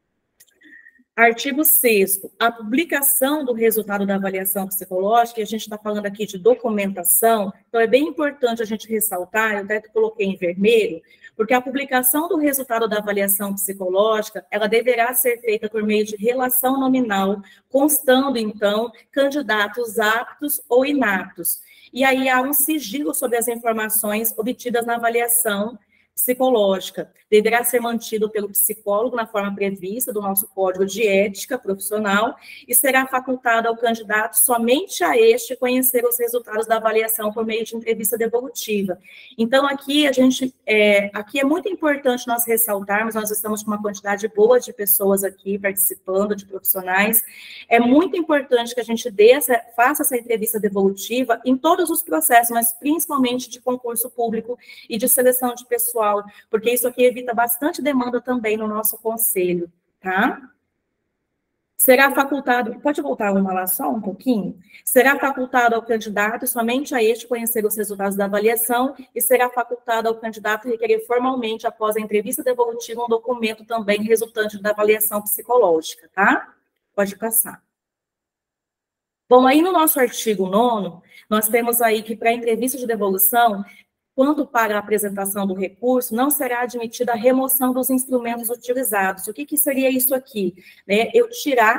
Artigo sexto, a publicação do resultado da avaliação psicológica, e a gente está falando aqui de documentação, então é bem importante a gente ressaltar, eu até coloquei em vermelho, porque a publicação do resultado da avaliação psicológica, ela deverá ser feita por meio de relação nominal, constando, então, candidatos aptos ou inaptos. E aí há um sigilo sobre as informações obtidas na avaliação psicológica. Deverá ser mantido pelo psicólogo na forma prevista do nosso Código de Ética Profissional e será facultado ao candidato somente a este conhecer os resultados da avaliação por meio de entrevista devolutiva. Então, aqui a gente, é, aqui é muito importante nós ressaltarmos, nós estamos com uma quantidade boa de pessoas aqui participando, de profissionais, é muito importante que a gente dê essa, faça essa entrevista devolutiva em todos os processos, mas principalmente de concurso público e de seleção de pessoal, porque isso aqui evita bastante demanda também no nosso conselho, tá? Será facultado, pode voltar uma lá só um pouquinho? Será facultado ao candidato e somente a este conhecer os resultados da avaliação e será facultado ao candidato requerer formalmente, após a entrevista devolutiva, um documento também resultante da avaliação psicológica, tá? Pode passar. Bom, aí no nosso artigo nono, nós temos aí que para a entrevista de devolução, quanto para a apresentação do recurso, não será admitida a remoção dos instrumentos utilizados. O que, que seria isso aqui? Né? Eu tirar...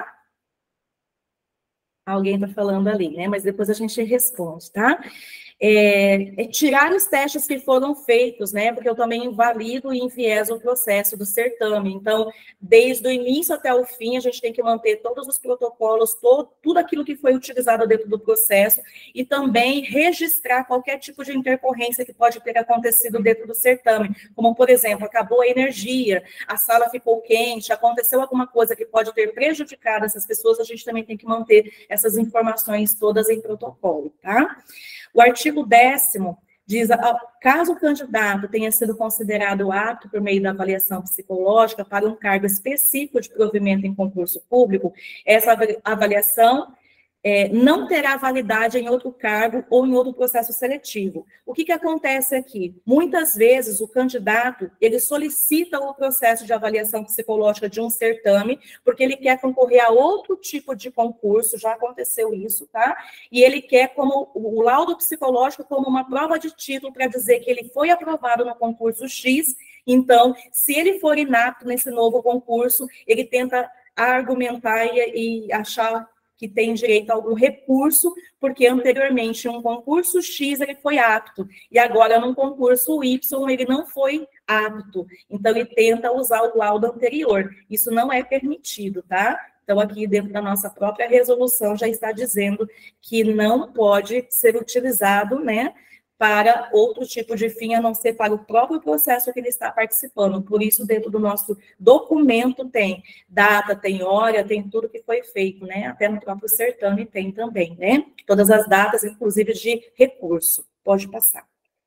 Alguém está falando ali, né? Mas depois a gente responde, tá? É, é tirar os testes que foram feitos, né? Porque eu também invalido e envieso o processo do certame. Então, desde o início até o fim, a gente tem que manter todos os protocolos, todo, tudo aquilo que foi utilizado dentro do processo e também registrar qualquer tipo de intercorrência que pode ter acontecido dentro do certame. Como, por exemplo, acabou a energia, a sala ficou quente, aconteceu alguma coisa que pode ter prejudicado essas pessoas, a gente também tem que manter essas informações todas em protocolo, tá? O artigo décimo diz, caso o candidato tenha sido considerado apto por meio da avaliação psicológica para um cargo específico de provimento em concurso público, essa avaliação é, não terá validade em outro cargo ou em outro processo seletivo. O que que acontece aqui? Muitas vezes o candidato, ele solicita o processo de avaliação psicológica de um certame, porque ele quer concorrer a outro tipo de concurso, já aconteceu isso, tá? E ele quer como o laudo psicológico como uma prova de título para dizer que ele foi aprovado no concurso X, então, se ele for inapto nesse novo concurso, ele tenta argumentar e, e achar que tem direito a algum recurso, porque anteriormente, em um concurso X, ele foi apto, e agora, num concurso Y, ele não foi apto. Então, ele tenta usar o laudo anterior. Isso não é permitido, tá? Então, aqui dentro da nossa própria resolução, já está dizendo que não pode ser utilizado, né, para outro tipo de fim, a não ser para o próprio processo que ele está participando. Por isso, dentro do nosso documento tem data, tem hora, tem tudo que foi feito, né? Até no próprio certame tem também, né? Todas as datas, inclusive de recurso. Pode passar.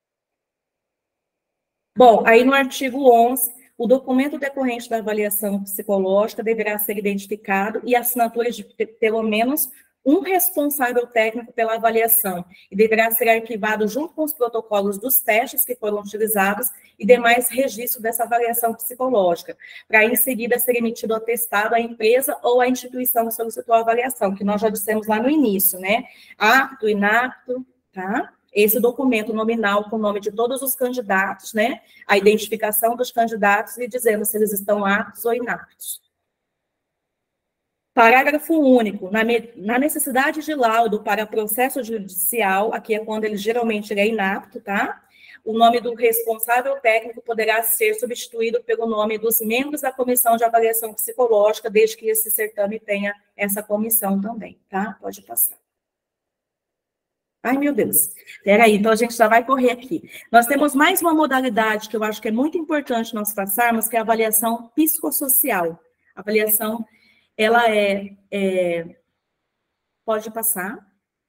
Bom, aí no artigo onze, o documento decorrente da avaliação psicológica deverá ser identificado e assinaturas de pelo menos um responsável técnico pela avaliação e deverá ser arquivado junto com os protocolos dos testes que foram utilizados e demais registros dessa avaliação psicológica, para em seguida ser emitido o atestado à empresa ou à instituição que solicitou a avaliação, que nós já dissemos lá no início, né? Apto, inapto, tá? Esse documento nominal com o nome de todos os candidatos, né? A identificação dos candidatos e dizendo se eles estão aptos ou inaptos. Parágrafo único, na, na necessidade de laudo para processo judicial, aqui é quando ele geralmente é inapto, tá? O nome do responsável técnico poderá ser substituído pelo nome dos membros da comissão de avaliação psicológica, desde que esse certame tenha essa comissão também, tá? Pode passar. Ai, meu Deus. Peraí, então a gente já vai correr aqui. Nós temos mais uma modalidade que eu acho que é muito importante nós passarmos, que é a avaliação psicossocial. A avaliação, ela é, é... Pode passar.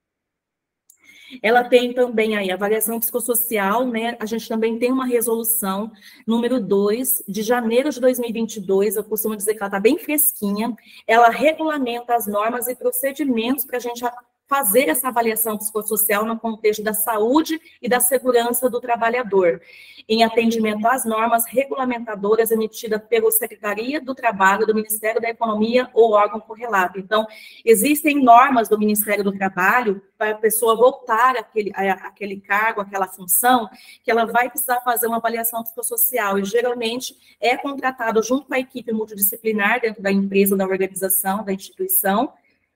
Ela tem também aí a avaliação psicossocial, né? A gente também tem uma resolução número dois, de janeiro de dois mil e vinte e dois, eu costumo dizer que ela está bem fresquinha. Ela regulamenta as normas e procedimentos para a gente fazer essa avaliação psicossocial no contexto da saúde e da segurança do trabalhador, em atendimento às normas regulamentadoras emitidas pela Secretaria do Trabalho, do Ministério da Economia ou órgão correlato. Então, existem normas do Ministério do Trabalho para a pessoa voltar àquele, àquele cargo, àquela função, que ela vai precisar fazer uma avaliação psicossocial, e geralmente é contratado junto com a equipe multidisciplinar dentro da empresa, da organização, da instituição.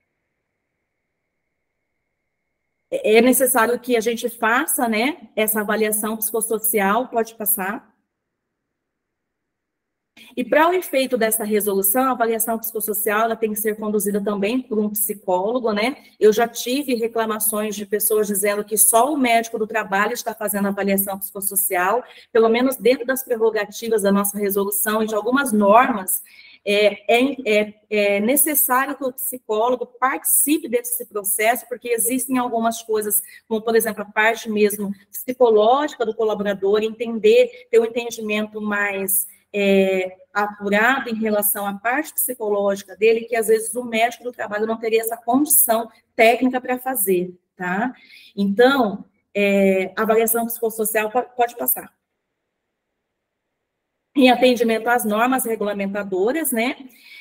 É necessário que a gente faça, né, essa avaliação psicossocial, pode passar. E para o efeito dessa resolução, a avaliação psicossocial, ela tem que ser conduzida também por um psicólogo, né? Eu já tive reclamações de pessoas dizendo que só o médico do trabalho está fazendo a avaliação psicossocial, pelo menos dentro das prerrogativas da nossa resolução e de algumas normas. É, é, é necessário que o psicólogo participe desse processo, porque existem algumas coisas, como, por exemplo, a parte mesmo psicológica do colaborador, entender, ter um entendimento mais é, apurado em relação à parte psicológica dele, que às vezes o médico do trabalho não teria essa condição técnica para fazer, tá? Então, é, a avaliação psicossocial pode, pode passar. Em atendimento às normas regulamentadoras, né,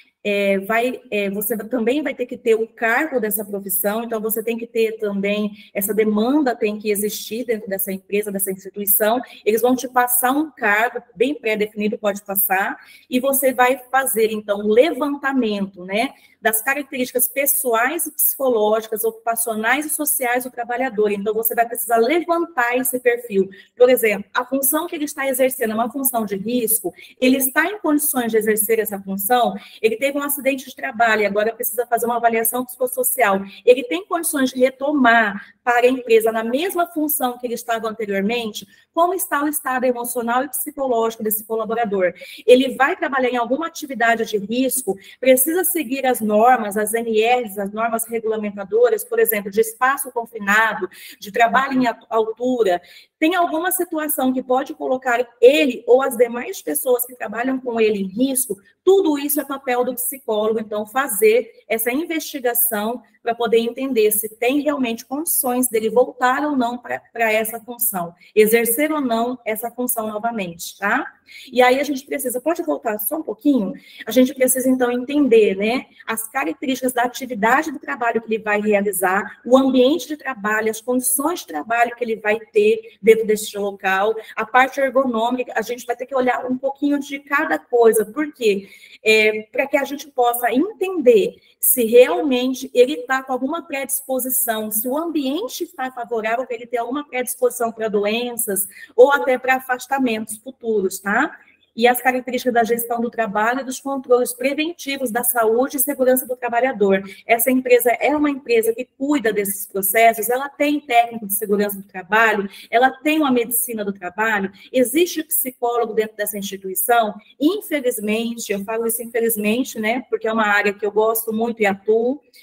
é, vai, é, você também vai ter que ter o cargo dessa profissão, então você tem que ter também, essa demanda tem que existir dentro dessa empresa, dessa instituição, eles vão te passar um cargo bem pré-definido, pode passar, e você vai fazer, então, um levantamento, né, das características pessoais e psicológicas, ocupacionais e sociais do trabalhador. Então, você vai precisar levantar esse perfil. Por exemplo, a função que ele está exercendo é uma função de risco, ele está em condições de exercer essa função, ele teve um acidente de trabalho e agora precisa fazer uma avaliação psicossocial, ele tem condições de retomar para a empresa na mesma função que ele estava anteriormente, como está o estado emocional e psicológico desse colaborador. Ele vai trabalhar em alguma atividade de risco, precisa seguir as normas, as N Rs, as normas regulamentadoras, por exemplo, de espaço confinado, de trabalho em altura. Tem alguma situação que pode colocar ele ou as demais pessoas que trabalham com ele em risco? Tudo isso é papel do psicólogo, então, fazer essa investigação para poder entender se tem realmente condições dele voltar ou não para essa função, exercer ou não essa função novamente, tá? E aí a gente precisa, pode voltar só um pouquinho? A gente precisa, então, entender, né, as características da atividade do trabalho que ele vai realizar, o ambiente de trabalho, as condições de trabalho que ele vai ter dentro deste local, a parte ergonômica, a gente vai ter que olhar um pouquinho de cada coisa, por quê? É, para que a gente possa entender se realmente ele está com alguma predisposição, se o ambiente está favorável para ele ter alguma predisposição para doenças ou até para afastamentos futuros, tá? E as características da gestão do trabalho e dos controles preventivos da saúde e segurança do trabalhador. Essa empresa é uma empresa que cuida desses processos, ela tem técnico de segurança do trabalho, ela tem uma medicina do trabalho, existe psicólogo dentro dessa instituição. Infelizmente, eu falo isso infelizmente, né, porque é uma área que eu gosto muito e atuo,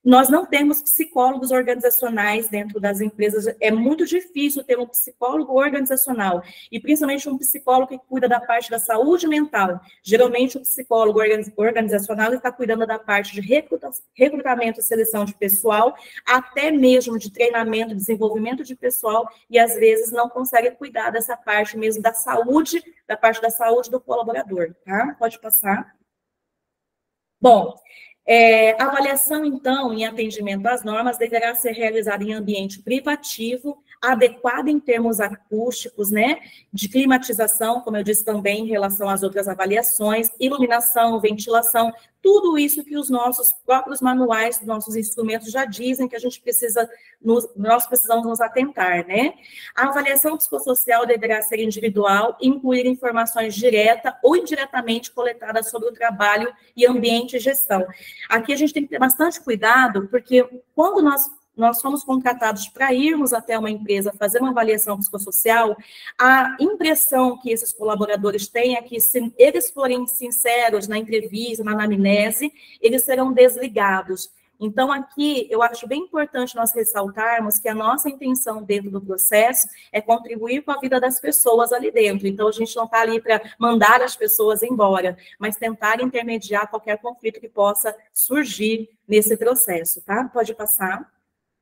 Nós não temos psicólogos organizacionais dentro das empresas, é muito difícil ter um psicólogo organizacional, e principalmente um psicólogo que cuida da parte da saúde mental. Geralmente o psicólogo organizacional está cuidando da parte de recrutamento e seleção de pessoal, até mesmo de treinamento, desenvolvimento de pessoal, e às vezes não consegue cuidar dessa parte mesmo da saúde, da parte da saúde do colaborador, tá? Pode passar. Bom, É, a avaliação, então, em atendimento às normas deverá ser realizada em ambiente privativo, adequado em termos acústicos, né, de climatização, como eu disse também em relação às outras avaliações, iluminação, ventilação, tudo isso que os nossos próprios manuais, nossos instrumentos já dizem que a gente precisa, nos, nós precisamos nos atentar, né? A avaliação psicossocial deverá ser individual e incluir informações direta ou indiretamente coletadas sobre o trabalho e ambiente e gestão. Aqui a gente tem que ter bastante cuidado, porque quando nós nós somos contratados para irmos até uma empresa fazer uma avaliação psicossocial, a impressão que esses colaboradores têm é que, se eles forem sinceros na entrevista, na anamnese, eles serão desligados. Então, aqui, eu acho bem importante nós ressaltarmos que a nossa intenção dentro do processo é contribuir com a vida das pessoas ali dentro. Então, a gente não está ali para mandar as pessoas embora, mas tentar intermediar qualquer conflito que possa surgir nesse processo, tá? Pode passar.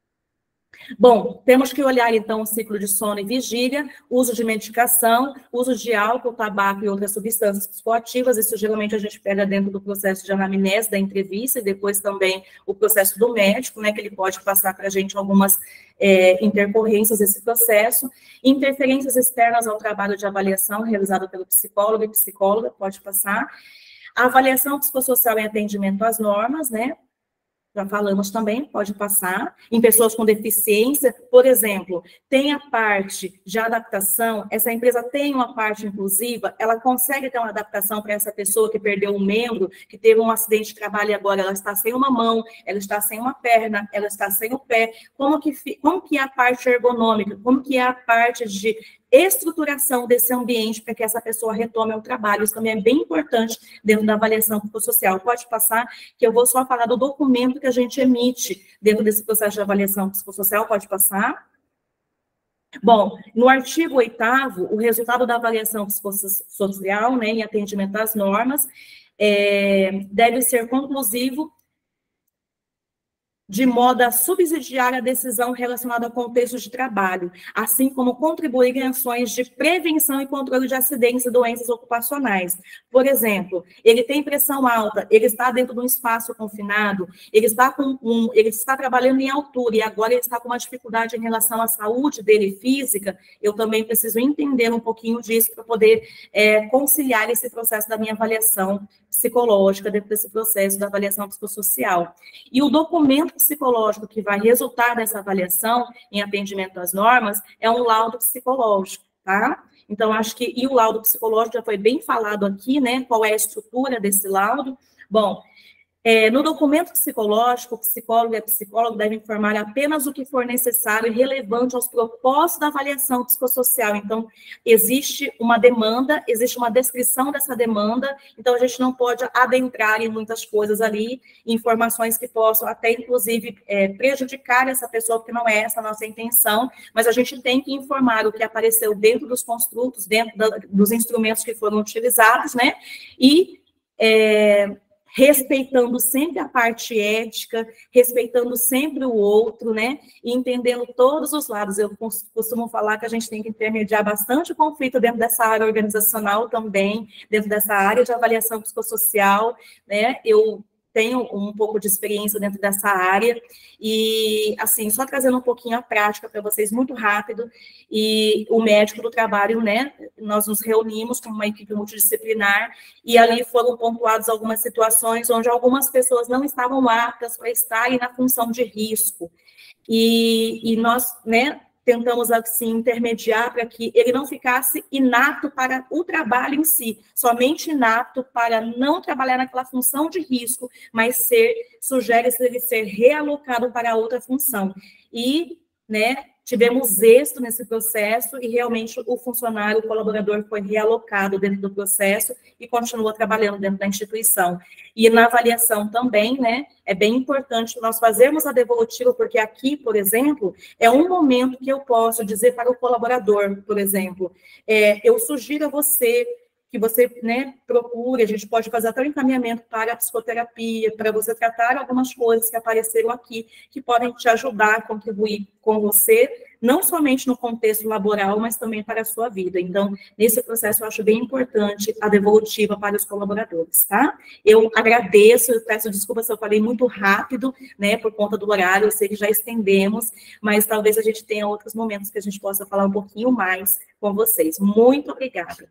Bom, temos que olhar, então, o ciclo de sono e vigília, uso de medicação, uso de álcool, tabaco e outras substâncias psicoativas. Isso, geralmente, a gente pega dentro do processo de anamnese da entrevista e depois também o processo do médico, né, que ele pode passar para a gente algumas é, intercorrências desse processo. Interferências externas ao trabalho de avaliação realizado pelo psicólogo e psicóloga, pode passar. A avaliação psicossocial em atendimento às normas, né, já falamos também, pode passar, em pessoas com deficiência, por exemplo, tem a parte de adaptação, essa empresa tem uma parte inclusiva, ela consegue ter uma adaptação para essa pessoa que perdeu um membro, que teve um acidente de trabalho e agora ela está sem uma mão, ela está sem uma perna, ela está sem o pé, como que, como que é a parte ergonômica, como que é a parte de estruturação desse ambiente para que essa pessoa retome o trabalho. Isso também é bem importante dentro da avaliação psicossocial. Pode passar, que eu vou só falar do documento que a gente emite dentro desse processo de avaliação psicossocial. Pode passar. Bom, no artigo oitavo, o resultado da avaliação psicossocial, né, em atendimento às normas, é, deve ser conclusivo de modo a subsidiar a decisão relacionada ao contexto de trabalho, assim como contribuir em ações de prevenção e controle de acidentes e doenças ocupacionais. Por exemplo, ele tem pressão alta, ele está dentro de um espaço confinado, ele está, com um, ele está trabalhando em altura e agora ele está com uma dificuldade em relação à saúde dele física, eu também preciso entender um pouquinho disso para poder é, conciliar esse processo da minha avaliação psicológica dentro desse processo da avaliação psicossocial. E o documento psicológico que vai resultar dessa avaliação em atendimento às normas é um laudo psicológico, tá? Então, acho que, e o laudo psicológico já foi bem falado aqui, né? Qual é a estrutura desse laudo? Bom, É, no documento psicológico, o psicólogo e a psicóloga devem informar apenas o que for necessário e relevante aos propósitos da avaliação psicossocial. Então, existe uma demanda, existe uma descrição dessa demanda, então a gente não pode adentrar em muitas coisas ali, informações que possam até, inclusive, é, prejudicar essa pessoa, porque não é essa a nossa intenção, mas a gente tem que informar o que apareceu dentro dos construtos, dentro da, dos instrumentos que foram utilizados, né, e... É, respeitando sempre a parte ética, respeitando sempre o outro, né, e entendendo todos os lados. Eu costumo falar que a gente tem que intermediar bastante o conflito dentro dessa área organizacional também, dentro dessa área de avaliação psicossocial, né, eu tenho um pouco de experiência dentro dessa área, e, assim, só trazendo um pouquinho a prática para vocês, muito rápido, e o médico do trabalho, né, nós nos reunimos com uma equipe multidisciplinar, e ali foram pontuadas algumas situações onde algumas pessoas não estavam aptas para estarem na função de risco, e, e nós, né, tentamos, assim, intermediar para que ele não ficasse inato para o trabalho em si, somente inato para não trabalhar naquela função de risco, mas ser, sugere-se ele ser realocado para outra função. E, né, tivemos êxito nesse processo e realmente o funcionário, o colaborador foi realocado dentro do processo e continua trabalhando dentro da instituição. E na avaliação também, né, é bem importante nós fazermos a devolutiva, porque aqui, por exemplo, é um momento que eu posso dizer para o colaborador, por exemplo, é, eu sugiro a você que você, né, procure, a gente pode fazer até um encaminhamento para a psicoterapia, para você tratar algumas coisas que apareceram aqui, que podem te ajudar a contribuir com você, não somente no contexto laboral, mas também para a sua vida. Então, nesse processo, eu acho bem importante a devolutiva para os colaboradores, tá? Eu agradeço, eu peço desculpas se eu falei muito rápido, né, por conta do horário, eu sei que já estendemos, mas talvez a gente tenha outros momentos que a gente possa falar um pouquinho mais com vocês. Muito obrigada.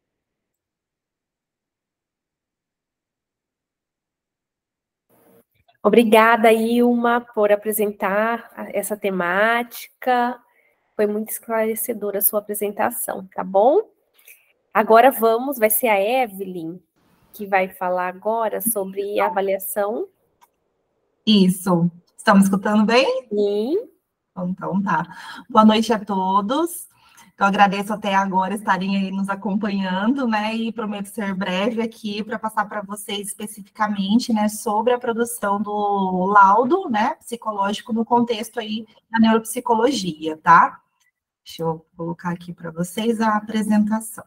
Obrigada, Ilma, por apresentar essa temática. Foi muito esclarecedora a sua apresentação, tá bom? Agora vamos, vai ser a Evelyn, que vai falar agora sobre a avaliação. Isso. Estão me escutando bem? Sim. Então tá. Boa noite a todos. Então, agradeço até agora estarem aí nos acompanhando, né, e prometo ser breve aqui para passar para vocês especificamente, né, sobre a produção do laudo, né, psicológico no contexto aí da neuropsicologia, tá? Deixa eu colocar aqui para vocês a apresentação.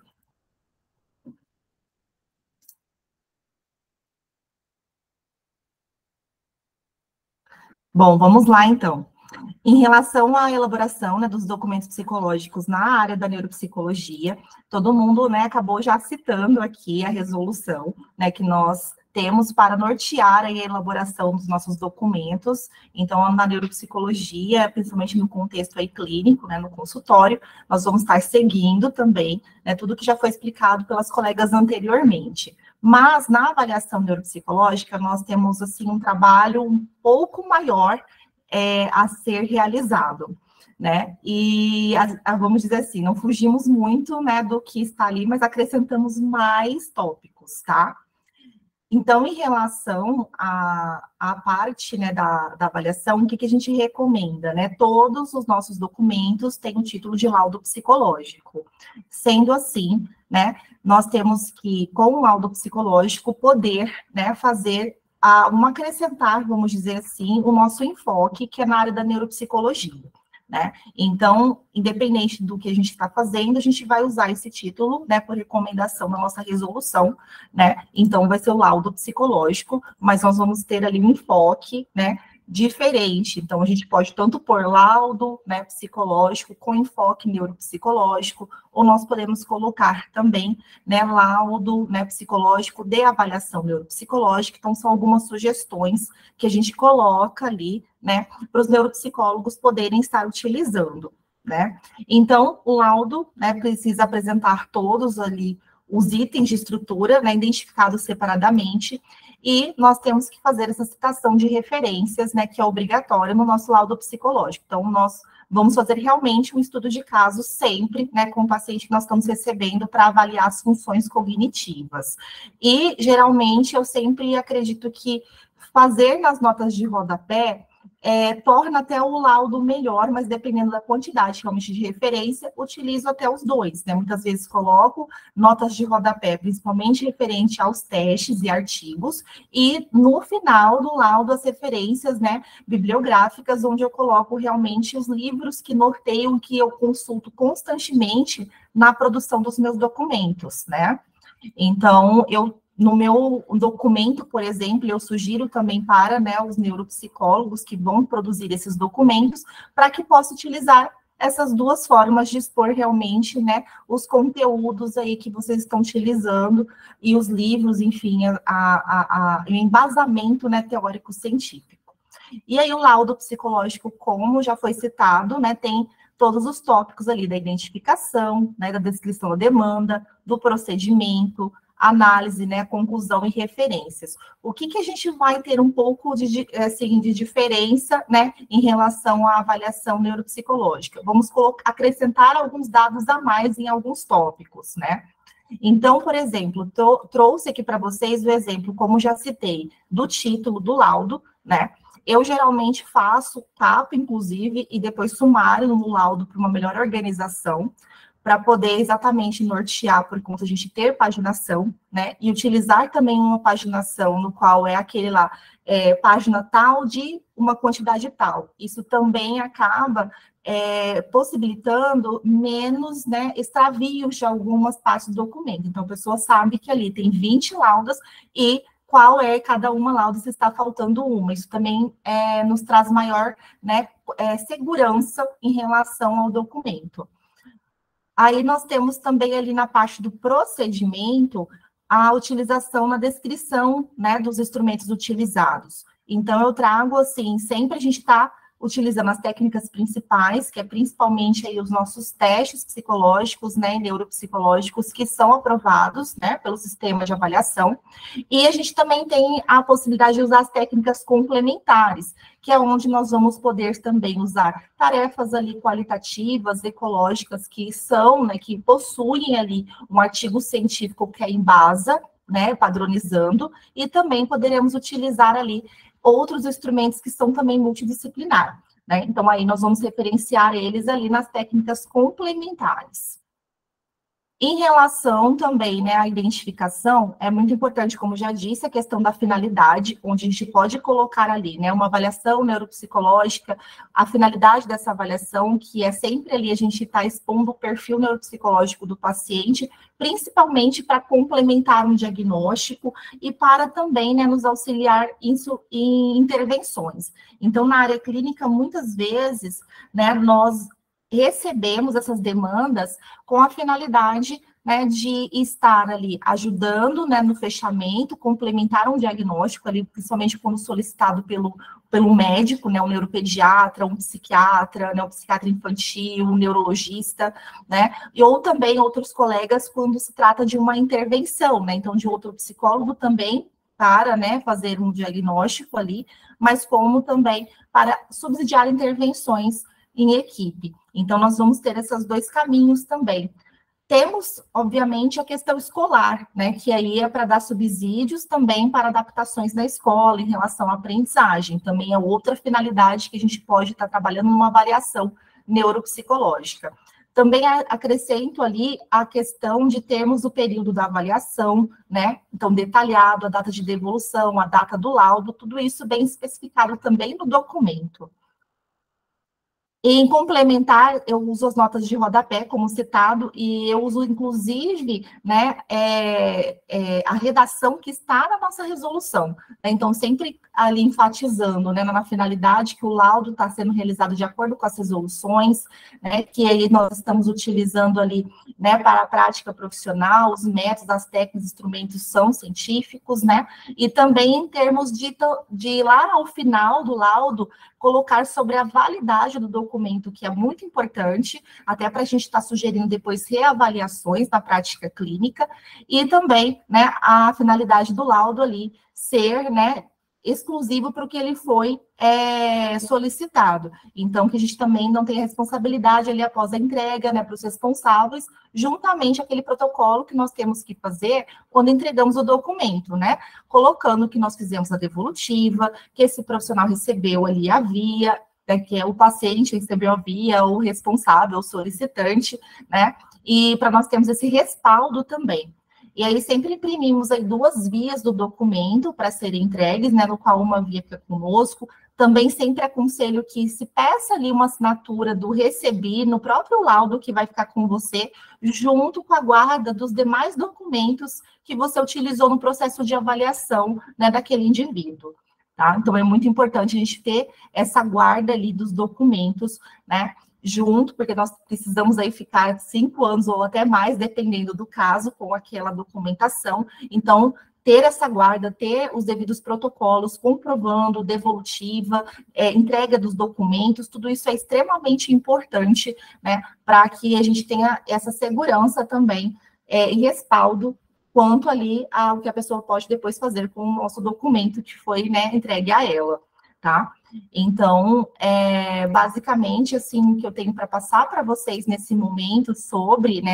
Bom, vamos lá então. Em relação à elaboração, né, dos documentos psicológicos na área da neuropsicologia, todo mundo, né, acabou já citando aqui a resolução, né, que nós temos para nortear aí a elaboração dos nossos documentos. Então, na neuropsicologia, principalmente no contexto aí clínico, né, no consultório, nós vamos estar seguindo também, né, tudo que já foi explicado pelas colegas anteriormente. Mas, na avaliação neuropsicológica, nós temos, assim, um trabalho um pouco maior É, a ser realizado, né? E, a, a, vamos dizer assim, não fugimos muito, né, do que está ali, mas acrescentamos mais tópicos, tá? Então, em relação à, à parte, né, da, da avaliação, o que, que a gente recomenda, né? Todos os nossos documentos têm o título de laudo psicológico. Sendo assim, né, nós temos que, com o laudo psicológico, poder, né, fazer a um acrescentar, vamos dizer assim, o nosso enfoque, que é na área da neuropsicologia, né? Então, independente do que a gente está fazendo, a gente vai usar esse título, né, por recomendação da nossa resolução, né? Então, vai ser o laudo psicológico, mas nós vamos ter ali um enfoque, né, diferente. Então, a gente pode tanto pôr laudo, né, psicológico, com enfoque neuropsicológico, ou nós podemos colocar também, né, laudo, né, psicológico de avaliação neuropsicológica. Então, são algumas sugestões que a gente coloca ali, né, para os neuropsicólogos poderem estar utilizando, né. Então, o laudo, né, precisa apresentar todos ali os itens de estrutura, né, identificados separadamente, e nós temos que fazer essa citação de referências, né, que é obrigatória no nosso laudo psicológico. Então, nós vamos fazer realmente um estudo de caso sempre, né, com o paciente que nós estamos recebendo para avaliar as funções cognitivas. E, geralmente, eu sempre acredito que fazer nas notas de rodapé É, torna até o laudo melhor, mas dependendo da quantidade realmente de referência, utilizo até os dois, né? Muitas vezes coloco notas de rodapé, principalmente referente aos testes e artigos, e no final do laudo as referências, né, bibliográficas, onde eu coloco realmente os livros que norteiam, que eu consulto constantemente na produção dos meus documentos, né? Então, eu no meu documento, por exemplo, eu sugiro também para, né, os neuropsicólogos que vão produzir esses documentos, para que possa utilizar essas duas formas de expor realmente, né, os conteúdos aí que vocês estão utilizando e os livros, enfim, a, a, a, o embasamento, né, teórico-científico. E aí o laudo psicológico, como já foi citado, né, tem todos os tópicos ali da identificação, né, da descrição da demanda, do procedimento, análise, né, conclusão e referências. O que que a gente vai ter um pouco de, assim, de diferença, né, em relação à avaliação neuropsicológica? Vamos colocar, acrescentar alguns dados a mais em alguns tópicos, né? Então, por exemplo, trouxe aqui para vocês o exemplo, como já citei, do título do laudo, né? Eu geralmente faço capa, inclusive, e depois sumário no laudo para uma melhor organização, para poder exatamente nortear por conta de a gente ter paginação, né, e utilizar também uma paginação no qual é aquele lá, é, página tal de uma quantidade tal. Isso também acaba é, possibilitando menos, né, extravios de algumas partes do documento. Então, a pessoa sabe que ali tem vinte laudas e qual é cada uma lauda, se está faltando uma. Isso também é, nos traz maior, né, é, segurança em relação ao documento. Aí nós temos também ali na parte do procedimento a utilização na descrição, né, dos instrumentos utilizados. Então, eu trago, assim, sempre a gente está utilizando as técnicas principais, que é principalmente aí os nossos testes psicológicos, né, neuropsicológicos, que são aprovados, né, pelo sistema de avaliação, e a gente também tem a possibilidade de usar as técnicas complementares, que é onde nós vamos poder também usar tarefas ali qualitativas, ecológicas, que são, né, que possuem ali um artigo científico que é embasa, né, padronizando, e também poderemos utilizar ali outros instrumentos que são também multidisciplinar, né? Então, aí nós vamos referenciar eles ali nas técnicas complementares. Em relação também, né, à identificação, é muito importante, como já disse, a questão da finalidade, onde a gente pode colocar ali, né, uma avaliação neuropsicológica, a finalidade dessa avaliação, que é sempre ali a gente está expondo o perfil neuropsicológico do paciente, principalmente para complementar um diagnóstico e para também, né, nos auxiliar em, em intervenções. Então, na área clínica, muitas vezes, né, nós recebemos essas demandas com a finalidade, né, de estar ali ajudando, né, no fechamento, complementar um diagnóstico ali, principalmente quando solicitado pelo, pelo médico, né, um neuropediatra, um psiquiatra, né, um psiquiatra infantil, um neurologista, né, e ou também outros colegas quando se trata de uma intervenção, né, então de outro psicólogo também para, né, fazer um diagnóstico ali, mas como também para subsidiar intervenções em equipe. Então, nós vamos ter esses dois caminhos também. Temos, obviamente, a questão escolar, né, que aí é para dar subsídios também para adaptações na escola em relação à aprendizagem. Também é outra finalidade que a gente pode estar trabalhando numa avaliação neuropsicológica. Também acrescento ali a questão de termos o período da avaliação, né, então detalhado, a data de devolução, a data do laudo, tudo isso bem especificado também no documento. Em complementar, eu uso as notas de rodapé, como citado, e eu uso, inclusive, né, é, é, a redação que está na nossa resolução. Né? Então, sempre ali enfatizando, né, na finalidade que o laudo está sendo realizado de acordo com as resoluções, né, que aí nós estamos utilizando ali, né, para a prática profissional, os métodos, as técnicas, instrumentos são científicos, né, e também em termos de, de ir lá ao final do laudo, colocar sobre a validade do documento, que é muito importante, até para a gente estar tá sugerindo depois reavaliações na prática clínica, e também, né, a finalidade do laudo ali ser, né, exclusivo para o que ele foi é, solicitado. Então, que a gente também não tem responsabilidade ali após a entrega, né, para os responsáveis, juntamente aquele protocolo que nós temos que fazer quando entregamos o documento, né, colocando que nós fizemos a devolutiva, que esse profissional recebeu ali a via, né, que é o paciente recebeu a via, o responsável, o solicitante, né, e para nós termos esse respaldo também. E aí sempre imprimimos aí duas vias do documento para serem entregues, né, no qual uma via fica conosco. Também sempre aconselho que se peça ali uma assinatura do recebi no próprio laudo que vai ficar com você, junto com a guarda dos demais documentos que você utilizou no processo de avaliação, né, daquele indivíduo. Tá? Então, é muito importante a gente ter essa guarda ali dos documentos, né, junto, porque nós precisamos aí ficar cinco anos ou até mais, dependendo do caso, com aquela documentação. Então, ter essa guarda, ter os devidos protocolos, comprovando, devolutiva, é, entrega dos documentos, tudo isso é extremamente importante, né, para que a gente tenha essa segurança também é, e respaldo quanto ali ao que a pessoa pode depois fazer com o nosso documento que foi, né, entregue a ela, tá? Então, é, basicamente, assim, o que eu tenho para passar para vocês nesse momento sobre, né,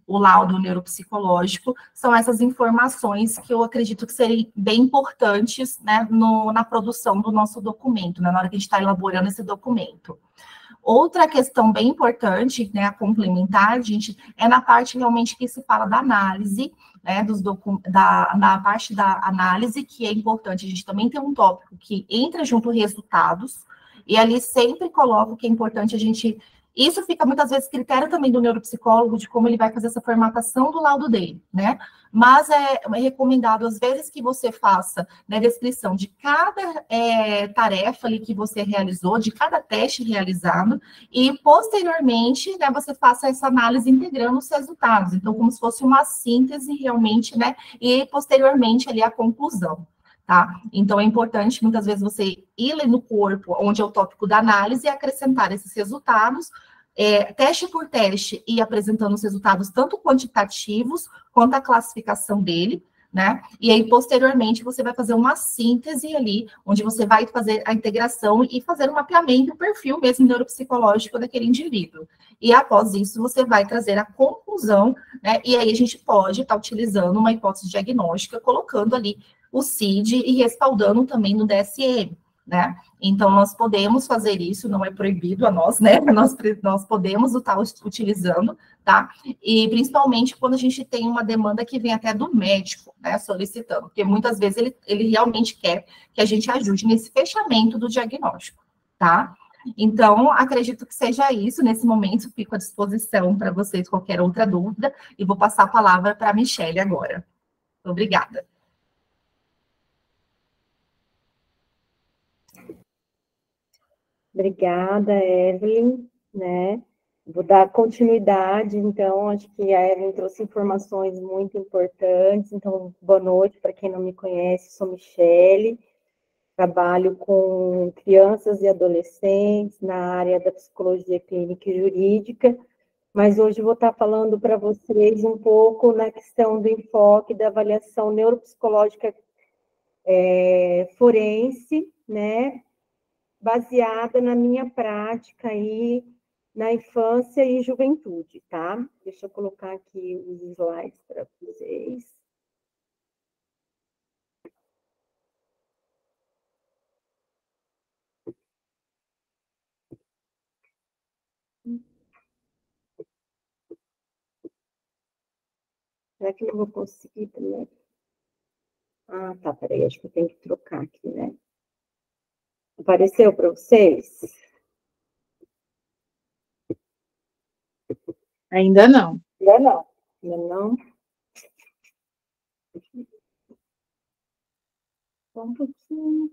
o laudo neuropsicológico, são essas informações que eu acredito que seriam bem importantes, né, no, na produção do nosso documento, né, na hora que a gente está elaborando esse documento. Outra questão bem importante, né, a complementar, gente, é na parte realmente que se fala da análise, né, dos docu da, na parte da análise, que é importante, a gente também tem um tópico que entra junto resultados, e ali sempre coloco que é importante a gente... Isso fica muitas vezes critério também do neuropsicólogo, de como ele vai fazer essa formatação do laudo dele, né? Mas é, é recomendado, às vezes, que você faça, né, descrição de cada é, tarefa ali que você realizou, de cada teste realizado, e, posteriormente, né, você faça essa análise integrando os resultados. Então, como se fosse uma síntese, realmente, né? E, posteriormente, ali, a conclusão. Tá? Então, é importante, muitas vezes, você ir no corpo, onde é o tópico da análise, e acrescentar esses resultados, é, teste por teste, e apresentando os resultados, tanto quantitativos, quanto a classificação dele, né? E aí, posteriormente, você vai fazer uma síntese ali, onde você vai fazer a integração e fazer um mapeamento do perfil mesmo neuropsicológico daquele indivíduo. E, após isso, você vai trazer a conclusão, né? E aí, a gente pode estar utilizando uma hipótese diagnóstica, colocando ali o C I D e respaldando também no D S M, né? Então, nós podemos fazer isso, não é proibido a nós, né? Nós, nós podemos estar utilizando, tá? E principalmente quando a gente tem uma demanda que vem até do médico, né? Solicitando, porque muitas vezes ele, ele realmente quer que a gente ajude nesse fechamento do diagnóstico, tá? Então, acredito que seja isso. Nesse momento, fico à disposição para vocês, qualquer outra dúvida, e vou passar a palavra para a Michele agora. Obrigada. Obrigada, Evelyn, né? Vou dar continuidade, então, acho que a Evelyn trouxe informações muito importantes, então, boa noite para quem não me conhece, sou Michele, trabalho com crianças e adolescentes na área da psicologia clínica e jurídica, mas hoje vou estar falando para vocês um pouco na questão do enfoque da avaliação neuropsicológica é, forense, né? Baseada na minha prática aí na infância e juventude, tá? Deixa eu colocar aqui os slides para vocês. Será que eu não vou conseguir também? Ah, tá, peraí, acho que eu tenho que trocar aqui, né? Apareceu para vocês? Ainda não. Ainda não. Ainda não. Só um pouquinho.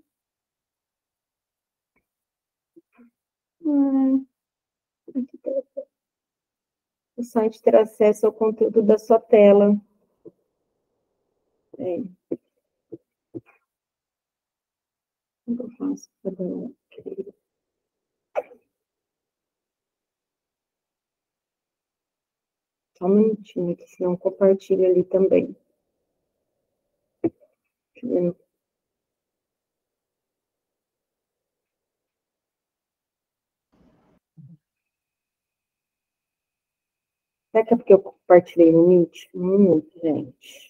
Hum. O site ter acesso ao conteúdo da sua tela. É. Como eu faço? Só um minutinho aqui, senão compartilha ali também. Será que é porque eu compartilhei no Meet? Um minuto, gente.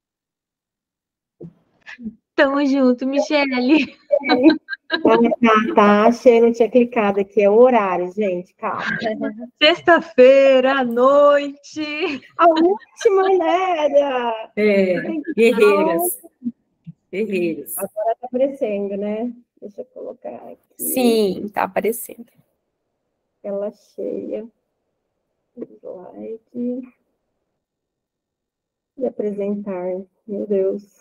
Tamo junto, Michele. Ah, tá, tá, achei, não tinha clicado aqui, é o horário, gente, calma. Sexta-feira à noite. A última, né? É, guerreiras. Guerreiras. Agora tá aparecendo, né? Deixa eu colocar aqui. Sim, tá aparecendo. Tela cheia. Slide. E apresentar. Meu Deus.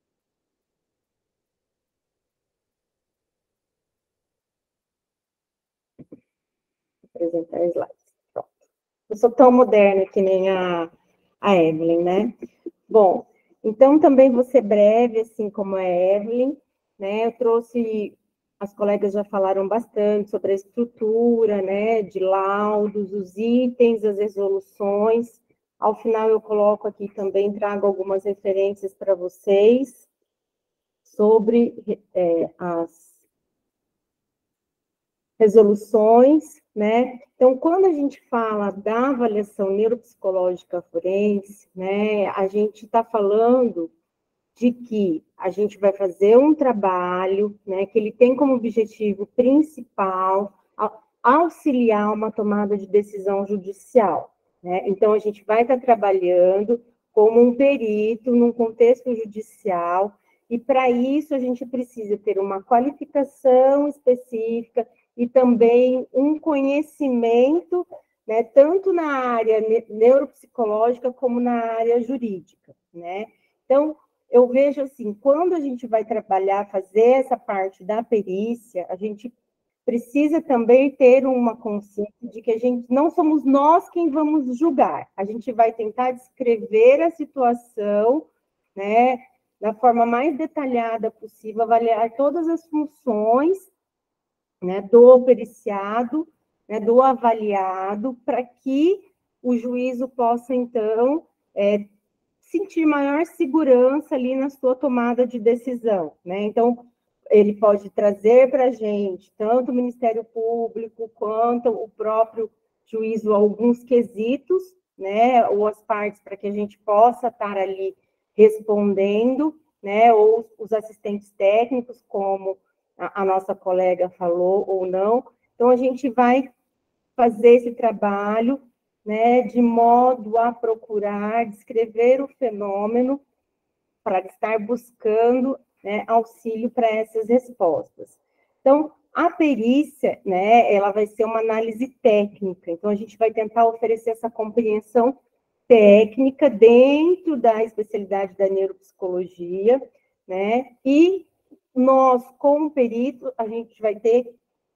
Apresentar slides. Pronto. Eu sou tão moderna que nem a, a Evelyn, né? Bom, então também vou ser breve, assim como a Evelyn, né? Eu trouxe, as colegas já falaram bastante sobre a estrutura, né? De laudos, os itens, as resoluções. Ao final eu coloco aqui também, trago algumas referências para vocês sobre é, as resoluções, né? Então, quando a gente fala da avaliação neuropsicológica forense, né, a gente está falando de que a gente vai fazer um trabalho, né, que ele tem como objetivo principal auxiliar uma tomada de decisão judicial, né? Então, a gente vai estar trabalhando como um perito num contexto judicial, e para isso a gente precisa ter uma qualificação específica e também um conhecimento, né, tanto na área neuropsicológica como na área jurídica, né? Então, eu vejo assim, quando a gente vai trabalhar, fazer essa parte da perícia, a gente precisa também ter uma consciência de que a gente não somos nós quem vamos julgar. A gente vai tentar descrever a situação, né, da forma mais detalhada possível, avaliar todas as funções, né, do periciado, né, do avaliado, para que o juízo possa, então, é, sentir maior segurança ali na sua tomada de decisão, né? Então, ele pode trazer para a gente, tanto o Ministério Público quanto o próprio juízo, alguns quesitos, né, ou as partes para que a gente possa estar ali respondendo, né, ou os assistentes técnicos, como a, a nossa colega falou, ou não. Então, a gente vai fazer esse trabalho, né, de modo a procurar descrever o fenômeno para estar buscando, né, auxílio para essas respostas. Então, a perícia, né, ela vai ser uma análise técnica, então a gente vai tentar oferecer essa compreensão técnica dentro da especialidade da neuropsicologia, né, e nós, como perito, a gente vai ter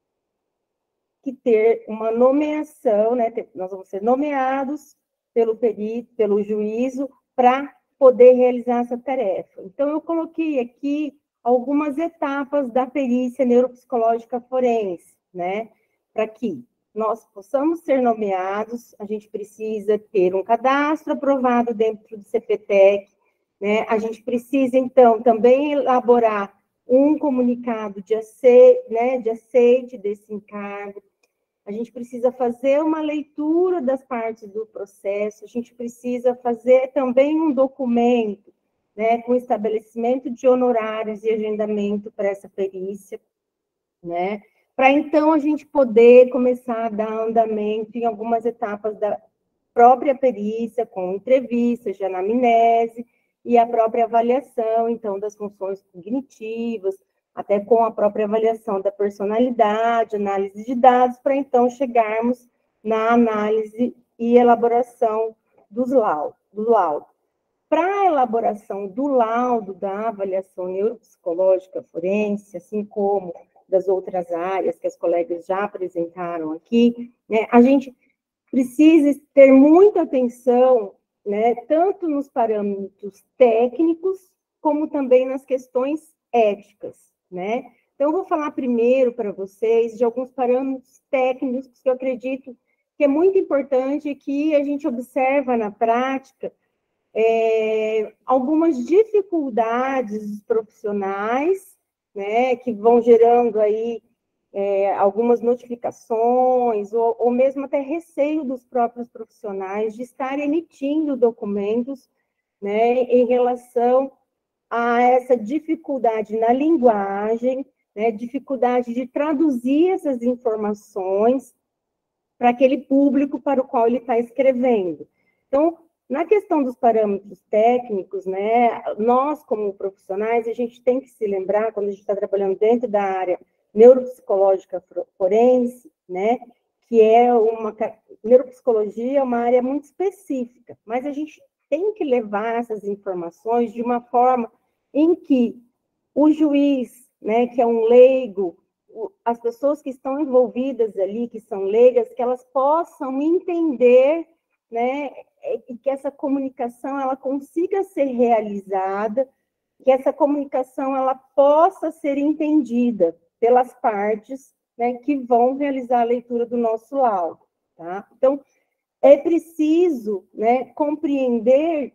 que ter uma nomeação, né? Nós vamos ser nomeados pelo perito, pelo juízo, para poder realizar essa tarefa. Então, eu coloquei aqui algumas etapas da perícia neuropsicológica forense, né? Para que nós possamos ser nomeados, a gente precisa ter um cadastro aprovado dentro do C P T E C, né? A gente precisa, então, também elaborar um comunicado de aceite, né, de aceite desse encargo. A gente precisa fazer uma leitura das partes do processo, a gente precisa fazer também um documento, né, com estabelecimento de honorários e agendamento para essa perícia, né, para então a gente poder começar a dar andamento em algumas etapas da própria perícia, com entrevistas de anamnese e a própria avaliação, então, das funções cognitivas, até com a própria avaliação da personalidade, análise de dados, para então chegarmos na análise e elaboração dos laudos, do laudo. Para a elaboração do laudo da avaliação neuropsicológica forense, assim como das outras áreas que as colegas já apresentaram aqui, né, a gente precisa ter muita atenção, né, tanto nos parâmetros técnicos, como também nas questões éticas, né? Então, eu vou falar primeiro para vocês de alguns parâmetros técnicos que eu acredito que é muito importante e que a gente observa na prática é, algumas dificuldades profissionais, né, que vão gerando aí é, algumas notificações ou, ou mesmo até receio dos próprios profissionais de estar emitindo documentos, né, em relação a essa dificuldade na linguagem, né, dificuldade de traduzir essas informações para aquele público para o qual ele está escrevendo. Então, na questão dos parâmetros técnicos, né, nós, como profissionais, a gente tem que se lembrar, quando a gente está trabalhando dentro da área neuropsicológica forense, né, que é uma... Neuropsicologia é uma área muito específica, mas a gente tem que levar essas informações de uma forma em que o juiz, né, que é um leigo, as pessoas que estão envolvidas ali, que são leigas, que elas possam entender, né, e que essa comunicação ela consiga ser realizada, que essa comunicação ela possa ser entendida pelas partes, né, que vão realizar a leitura do nosso laudo, tá? Então, é preciso, né, compreender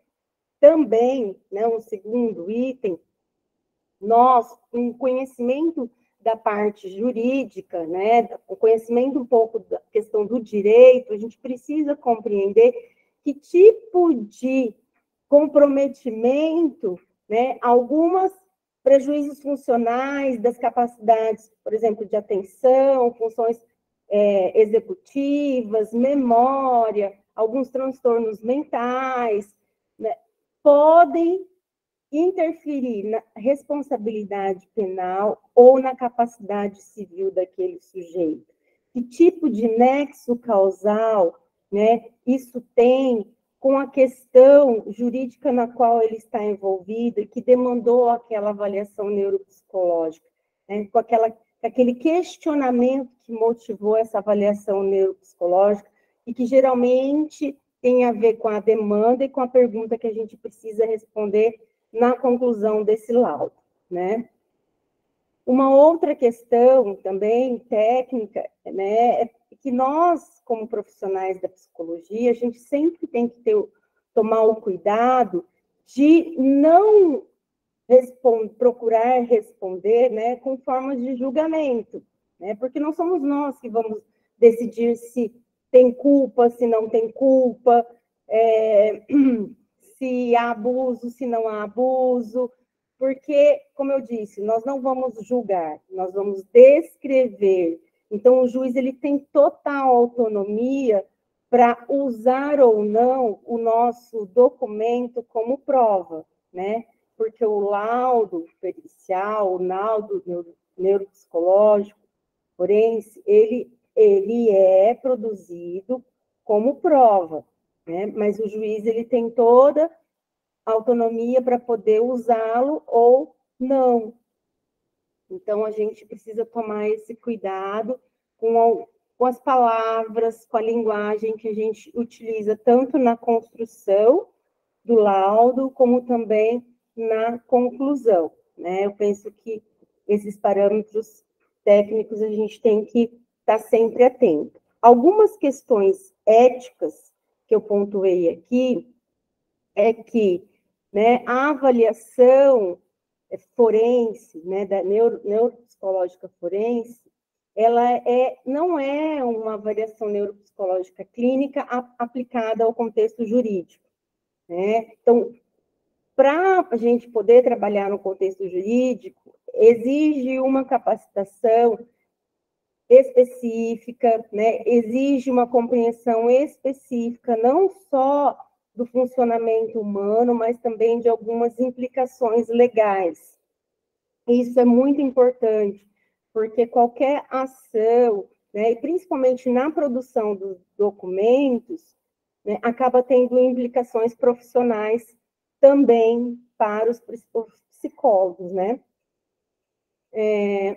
também, né, um segundo item, nós, um conhecimento da parte jurídica, né, o conhecimento um pouco da questão do direito, a gente precisa compreender que tipo de comprometimento, né, algumas prejuízos funcionais das capacidades, por exemplo, de atenção, funções é, executivas, memória, alguns transtornos mentais, né, podem interferir na responsabilidade penal ou na capacidade civil daquele sujeito. Que tipo de nexo causal, né, isso tem com a questão jurídica na qual ele está envolvido e que demandou aquela avaliação neuropsicológica, né, com aquela, aquele questionamento que motivou essa avaliação neuropsicológica e que geralmente tem a ver com a demanda e com a pergunta que a gente precisa responder na conclusão desse laudo, né? Uma outra questão também técnica, né, é que nós, como profissionais da psicologia, a gente sempre tem que ter, tomar o cuidado de não responder, procurar responder, né, com formas de julgamento, né, porque não somos nós que vamos decidir se tem culpa, se não tem culpa, é, se há abuso, se não há abuso, porque, como eu disse, nós não vamos julgar, nós vamos descrever. Então, o juiz ele tem total autonomia para usar ou não o nosso documento como prova, né? Porque o laudo pericial, o laudo neuropsicológico, forense, ele, ele é produzido como prova, né? Mas o juiz ele tem toda a autonomia para poder usá-lo ou não. Então, a gente precisa tomar esse cuidado com, a, com as palavras, com a linguagem que a gente utiliza, tanto na construção do laudo, como também na conclusão, né? Eu penso que esses parâmetros técnicos a gente tem que estar sempre atento. Algumas questões éticas que eu pontuei aqui é que, né, a avaliação forense, né, da neuro, neuropsicológica forense, ela é, não é uma avaliação neuropsicológica clínica a, aplicada ao contexto jurídico, né? Então, para a gente poder trabalhar no contexto jurídico, exige uma capacitação específica, né? Exige uma compreensão específica, não só do funcionamento humano, mas também de algumas implicações legais. Isso é muito importante, porque qualquer ação, né, e principalmente na produção dos documentos, né, acaba tendo implicações profissionais também para os psicólogos, né? É...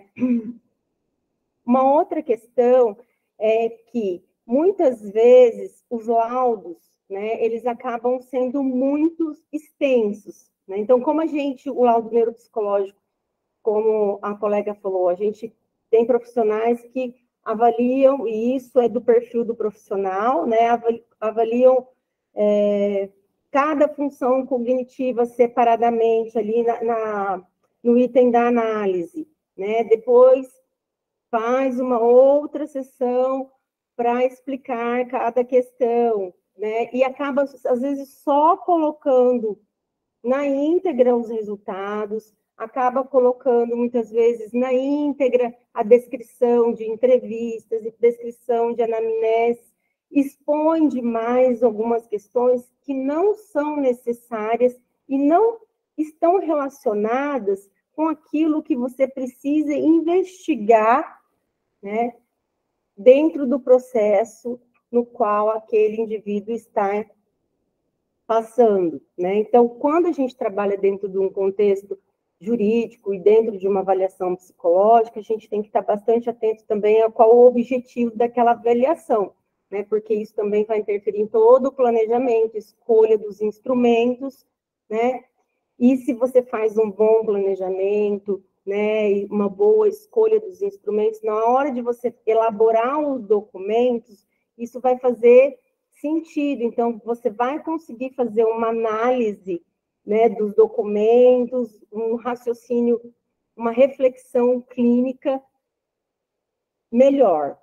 Uma outra questão é que, muitas vezes, os laudos, né, eles acabam sendo muito extensos, né? Então, como a gente, o laudo neuropsicológico, como a colega falou, a gente tem profissionais que avaliam, e isso é do perfil do profissional, né, avaliam é, cada função cognitiva separadamente ali na, na, no item da análise, né? Depois faz uma outra sessão para explicar cada questão, né? E acaba, às vezes, só colocando na íntegra os resultados, acaba colocando, muitas vezes, na íntegra a descrição de entrevistas, descrição de anamnese, expõe demais algumas questões que não são necessárias e não estão relacionadas com aquilo que você precisa investigar, né, dentro do processo no qual aquele indivíduo está passando, né? Então, quando a gente trabalha dentro de um contexto jurídico e dentro de uma avaliação psicológica, a gente tem que estar bastante atento também a qual o objetivo daquela avaliação, né? Porque isso também vai interferir em todo o planejamento, escolha dos instrumentos, né? E se você faz um bom planejamento, né, e uma boa escolha dos instrumentos, na hora de você elaborar os documentos, isso vai fazer sentido. Então, você vai conseguir fazer uma análise, né, dos documentos, um raciocínio uma reflexão clínica melhor.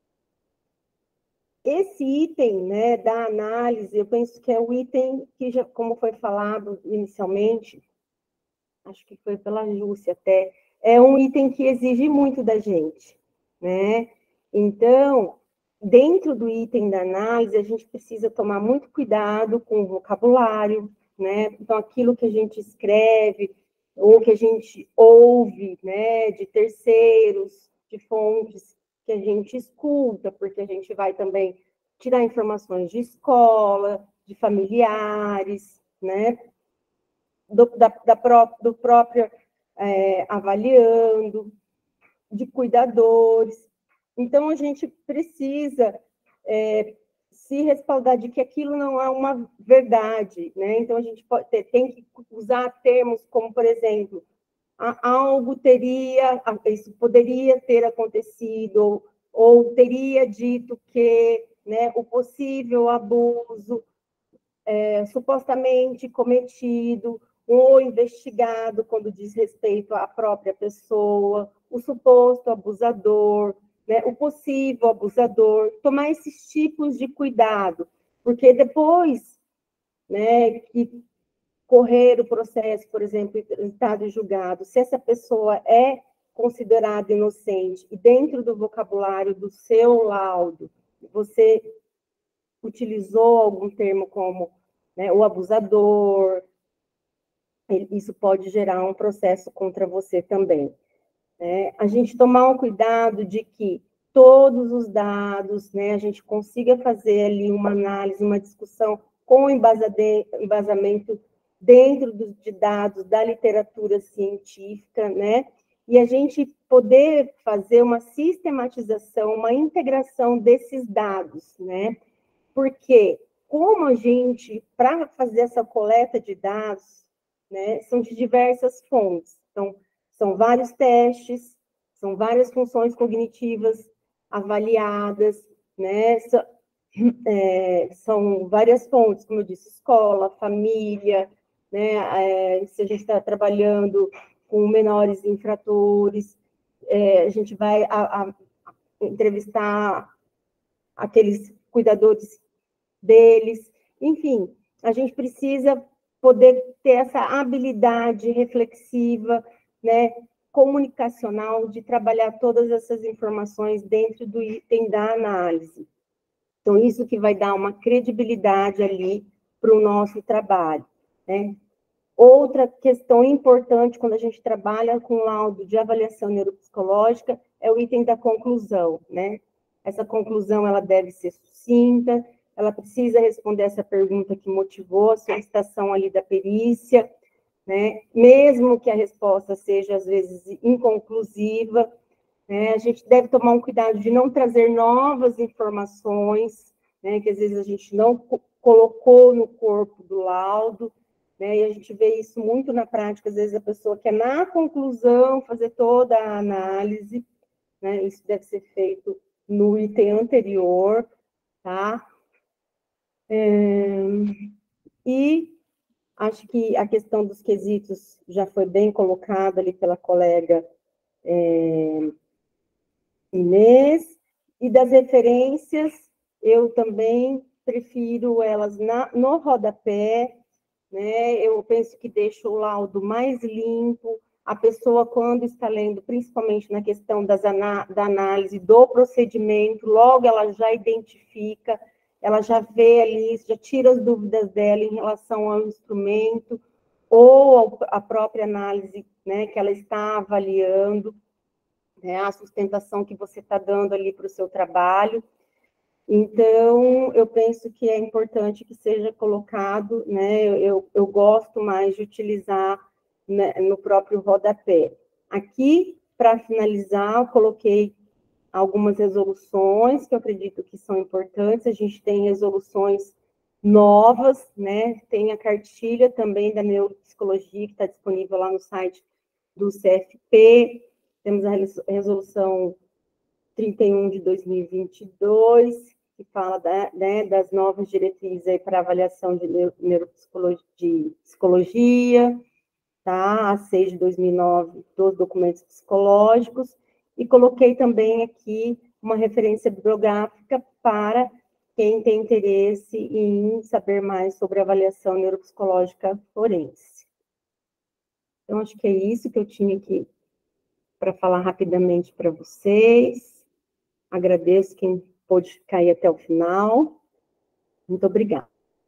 Esse item, né, da análise, eu penso que é o item que, já, como foi falado inicialmente, acho que foi pela Júcia até, é um item que exige muito da gente, né? Então, dentro do item da análise, a gente precisa tomar muito cuidado com o vocabulário, né? Então, aquilo que a gente escreve, ou que a gente ouve, né, de terceiros, de fontes que a gente escuta, porque a gente vai também tirar informações de escola, de familiares, né? Do, da, da pró do próprio é, avaliando, de cuidadores. Então, a gente precisa é, se respaldar de que aquilo não é uma verdade, né? Então, a gente pode ter, tem que usar termos como, por exemplo, algo teria, isso poderia ter acontecido, ou, ou teria dito que, né, o possível abuso é, supostamente cometido, ou investigado quando diz respeito à própria pessoa, o suposto abusador, né, o possível abusador, tomar esses tipos de cuidado, porque depois, né, que correr o processo, por exemplo, estado julgado, se essa pessoa é considerada inocente e dentro do vocabulário do seu laudo, você utilizou algum termo como, né, o abusador, isso pode gerar um processo contra você também. Né? A gente tomar um cuidado de que todos os dados, né, a gente consiga fazer ali uma análise, uma discussão com embasamento dentro de dados da literatura científica, né? E a gente poder fazer uma sistematização, uma integração desses dados, né? Porque como a gente, para fazer essa coleta de dados, né, são de diversas fontes. Então, são vários testes, são várias funções cognitivas avaliadas, né? São, é, são várias fontes, como eu disse, escola, família, né? É, se a gente está trabalhando com menores infratores, é, a gente vai a, a entrevistar aqueles cuidadores deles, enfim, a gente precisa poder ter essa habilidade reflexiva, né, comunicacional, de trabalhar todas essas informações dentro do item da análise. Então, isso que vai dar uma credibilidade ali para o nosso trabalho, né? Outra questão importante quando a gente trabalha com laudo de avaliação neuropsicológica é o item da conclusão, né? Essa conclusão, ela deve ser sucinta, ela precisa responder essa pergunta que motivou a solicitação ali da perícia, né? Mesmo que a resposta seja, às vezes, inconclusiva, né? A gente deve tomar um cuidado de não trazer novas informações, né? Que às vezes a gente não colocou no corpo do laudo, né? E a gente vê isso muito na prática, às vezes a pessoa quer, na conclusão, fazer toda a análise, né? Isso deve ser feito no item anterior, tá? É, e acho que a questão dos quesitos já foi bem colocada ali pela colega é, Inês, e das referências, eu também prefiro elas na, no rodapé, né? Eu penso que deixa o laudo mais limpo, a pessoa, quando está lendo, principalmente na questão das ana, da análise do procedimento, logo ela já identifica, ela já vê ali, já tira as dúvidas dela em relação ao instrumento, ou a própria análise, né, que ela está avaliando, né, a sustentação que você está dando ali para o seu trabalho. Então, eu penso que é importante que seja colocado, né, eu, eu gosto mais de utilizar, né, no próprio rodapé. Aqui, para finalizar, eu coloquei algumas resoluções que eu acredito que são importantes. A gente tem resoluções novas, né? Tem a cartilha também da neuropsicologia, que está disponível lá no site do C F P. Temos a resolução trinta e um de dois mil e vinte e dois, que fala da, né, das novas diretrizes aí para avaliação de neuropsicologia. De psicologia. tá? A seis de dois mil e nove, dos documentos psicológicos, e coloquei também aqui uma referência bibliográfica para quem tem interesse em saber mais sobre avaliação neuropsicológica forense. Então, acho que é isso que eu tinha aqui para falar rapidamente para vocês. Agradeço quem pôde ficar aí até o final. Muito obrigada.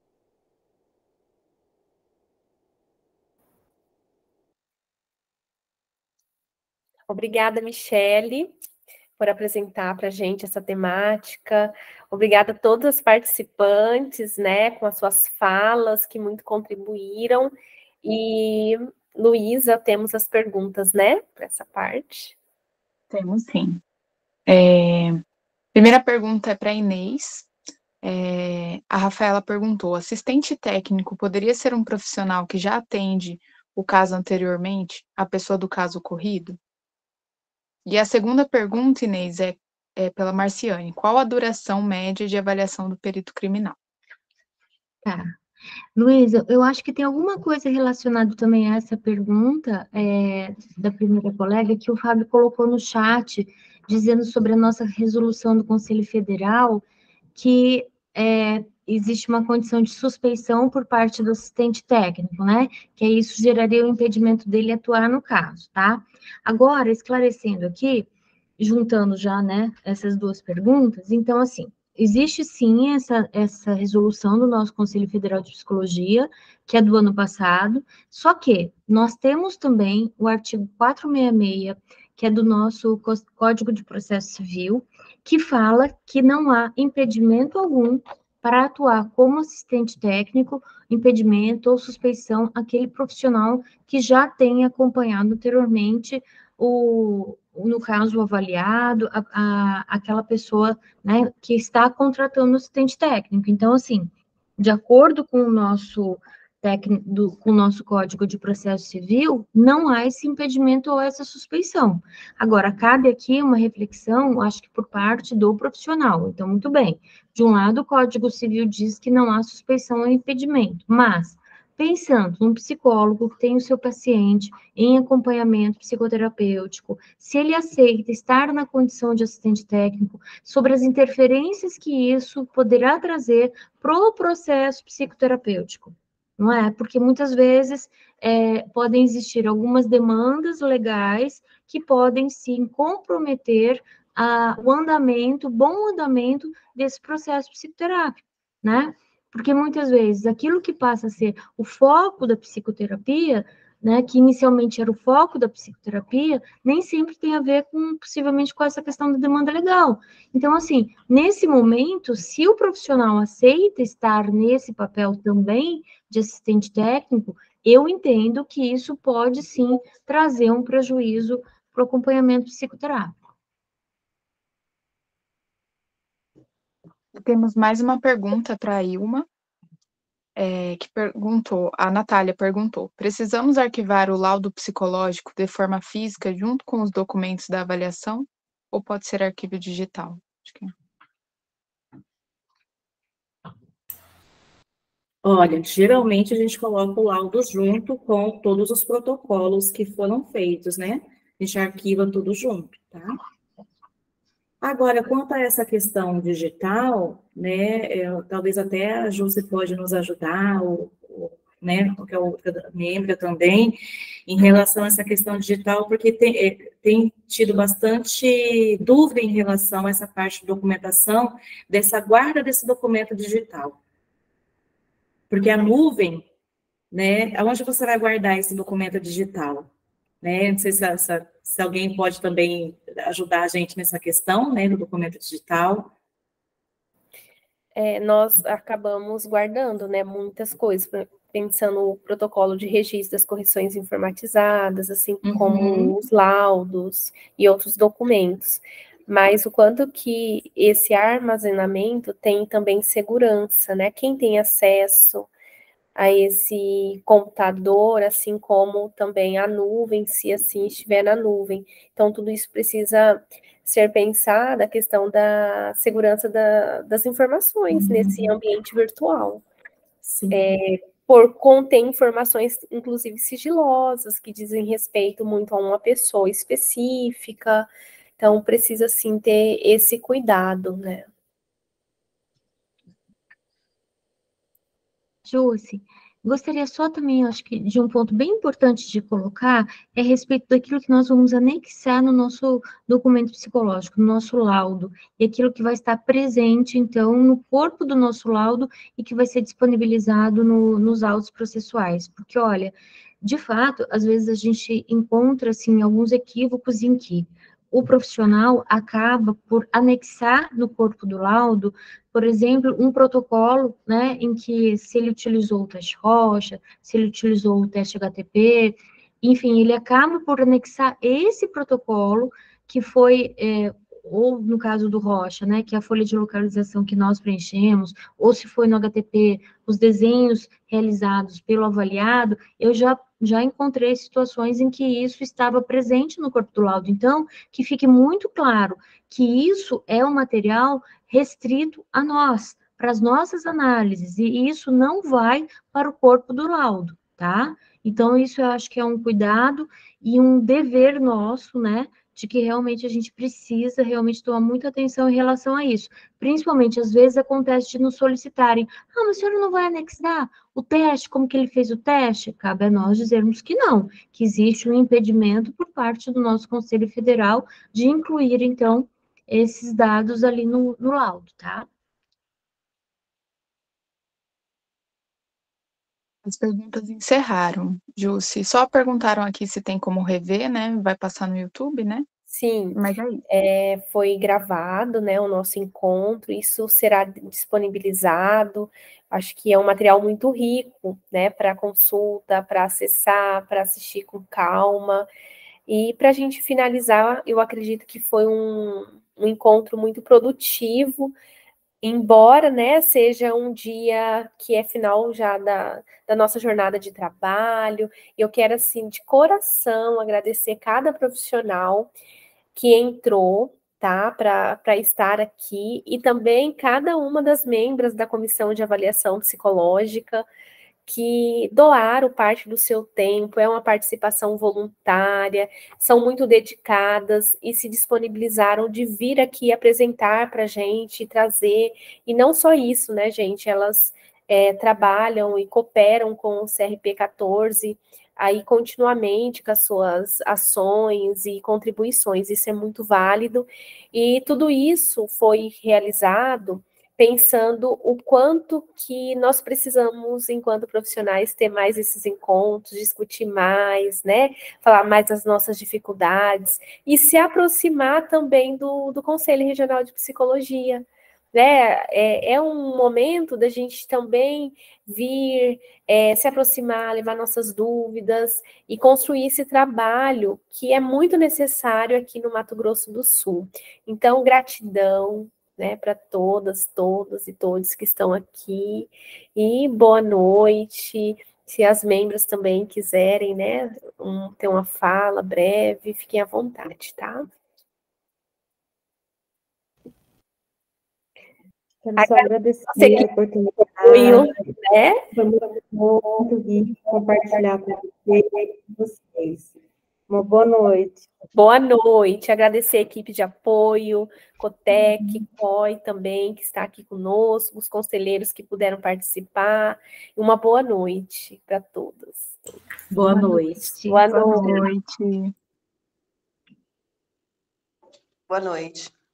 Obrigada, Michele, por apresentar para a gente essa temática. Obrigada a todas as participantes, né, com as suas falas, que muito contribuíram. E, Luísa, temos as perguntas, né, para essa parte? Temos sim. É, primeira pergunta é para a Inês. É, a Rafaela perguntou: assistente técnico poderia ser um profissional que já atende o caso anteriormente, a pessoa do caso ocorrido? E a segunda pergunta, Inês, é, é pela Marciane: qual a duração média de avaliação do perito criminal? Tá. Luísa, eu acho que tem alguma coisa relacionada também a essa pergunta é, da primeira colega que o Fábio colocou no chat, dizendo sobre a nossa resolução do Conselho Federal, que é, existe uma condição de suspeição por parte do assistente técnico, né? Que isso geraria o impedimento dele atuar no caso, tá? Agora, esclarecendo aqui, juntando já, né, essas duas perguntas, então, assim, existe sim essa, essa resolução do nosso Conselho Federal de Psicologia, que é do ano passado, só que nós temos também o artigo quatrocentos e sessenta e seis, que é do nosso Código de Processo Civil, que fala que não há impedimento algum para atuar como assistente técnico, impedimento ou suspeição aquele profissional que já tenha acompanhado anteriormente o, no caso, o avaliado, a, a, aquela pessoa, né, que está contratando o assistente técnico. Então, assim, de acordo com o nosso técnico, do, com o nosso Código de Processo Civil, não há esse impedimento ou essa suspeição. Agora, cabe aqui uma reflexão, acho que por parte do profissional. Então, muito bem, de um lado, o Código Civil diz que não há suspeição ou impedimento, mas pensando num psicólogo que tem o seu paciente em acompanhamento psicoterapêutico, se ele aceita estar na condição de assistente técnico, sobre as interferências que isso poderá trazer para o processo psicoterapêutico, não é? Porque muitas vezes é, podem existir algumas demandas legais que podem, sim, comprometer a, o andamento, o bom andamento desse processo psicoterápico, né? Porque muitas vezes aquilo que passa a ser o foco da psicoterapia, né, que inicialmente era o foco da psicoterapia, nem sempre tem a ver com, possivelmente, com essa questão da demanda legal. Então, assim, nesse momento, se o profissional aceita estar nesse papel também de assistente técnico, eu entendo que isso pode, sim, trazer um prejuízo para o acompanhamento psicoterápico. Temos mais uma pergunta para a Ilma, é, que perguntou, a Natália perguntou: precisamos arquivar o laudo psicológico de forma física junto com os documentos da avaliação, ou pode ser arquivo digital? Acho que... Olha, geralmente a gente coloca o laudo junto com todos os protocolos que foram feitos, né? A gente arquiva tudo junto, tá? Agora, quanto a essa questão digital, né, eu, talvez até a Jússi pode nos ajudar, ou, ou, né, que é outra membro também, em relação a essa questão digital, porque tem, tem tido bastante dúvida em relação a essa parte de documentação, dessa guarda desse documento digital. Porque a nuvem, né, aonde você vai guardar esse documento digital? Né? Não sei se, se, se alguém pode também ajudar a gente nessa questão, né, do documento digital. É, nós acabamos guardando, né, muitas coisas, pensando no protocolo de registro das correções informatizadas, assim uhum. como os laudos e outros documentos. Mas o quanto que esse armazenamento tem também segurança, né? Quem tem acesso a esse computador, assim como também a nuvem, se assim estiver na nuvem. Então, tudo isso precisa ser pensado, a questão da segurança da, das informações uhum. nesse ambiente virtual. É, por conter informações, inclusive sigilosas, que dizem respeito muito a uma pessoa específica. Então, precisa, sim, ter esse cuidado, né? Josi, gostaria só também, acho que, de um ponto bem importante de colocar, é a respeito daquilo que nós vamos anexar no nosso documento psicológico, no nosso laudo, e aquilo que vai estar presente, então, no corpo do nosso laudo e que vai ser disponibilizado no, nos autos processuais. Porque, olha, de fato, às vezes a gente encontra, assim, alguns equívocos em que o profissional acaba por anexar no corpo do laudo, por exemplo, um protocolo, né, em que se ele utilizou o teste Rocha, se ele utilizou o teste H T P, enfim, ele acaba por anexar esse protocolo que foi, é, ou no caso do Rocha, né, que é a folha de localização que nós preenchemos, ou se foi no H T P, os desenhos realizados pelo avaliado, eu já, já encontrei situações em que isso estava presente no corpo do laudo. Então, que fique muito claro que isso é um material restrito a nós, para as nossas análises, e isso não vai para o corpo do laudo, tá? Então, isso eu acho que é um cuidado e um dever nosso, né, de que realmente a gente precisa realmente tomar muita atenção em relação a isso. Principalmente, às vezes, acontece de nos solicitarem, ah, mas a senhora não vai anexar o teste, como que ele fez o teste? Cabe a nós dizermos que não, que existe um impedimento por parte do nosso Conselho Federal de incluir, então, esses dados ali no, no laudo, tá? As perguntas encerraram, Jussi. Só perguntaram aqui se tem como rever, né? Vai passar no YouTube, né? Sim, mas é isso. É, foi gravado, né, o nosso encontro, isso será disponibilizado, acho que é um material muito rico, né, para consulta, para acessar, para assistir com calma, e para a gente finalizar, eu acredito que foi um, um encontro muito produtivo, embora, né, seja um dia que é final já da, da nossa jornada de trabalho, eu quero, assim, de coração agradecer cada profissional que entrou, tá, para estar aqui, e também cada uma das membros da Comissão de Avaliação Psicológica, que doaram parte do seu tempo, é uma participação voluntária, são muito dedicadas e se disponibilizaram de vir aqui apresentar para a gente, trazer, e não só isso, né, gente, elas é, trabalham e cooperam com o C R P quatorze, aí continuamente com as suas ações e contribuições, isso é muito válido, e tudo isso foi realizado pensando o quanto que nós precisamos, enquanto profissionais, ter mais esses encontros, discutir mais, né, falar mais das nossas dificuldades, e se aproximar também do, do Conselho Regional de Psicologia, né, é, é um momento da gente também vir, é, se aproximar, levar nossas dúvidas, e construir esse trabalho que é muito necessário aqui no Mato Grosso do Sul. Então, gratidão, né, para todas, todos e todos que estão aqui, e boa noite. Se as membros também quiserem, né, um, ter uma fala breve, fiquem à vontade, tá? Quero só agradecer Você a oportunidade, apoio, né? foi muito rico compartilhar com vocês. Uma boa noite. Boa noite, agradecer a equipe de apoio, Cotec, C O I também, que está aqui conosco, os conselheiros que puderam participar. Uma boa noite para todos. Boa noite. Boa Boa noite. noite. Boa noite.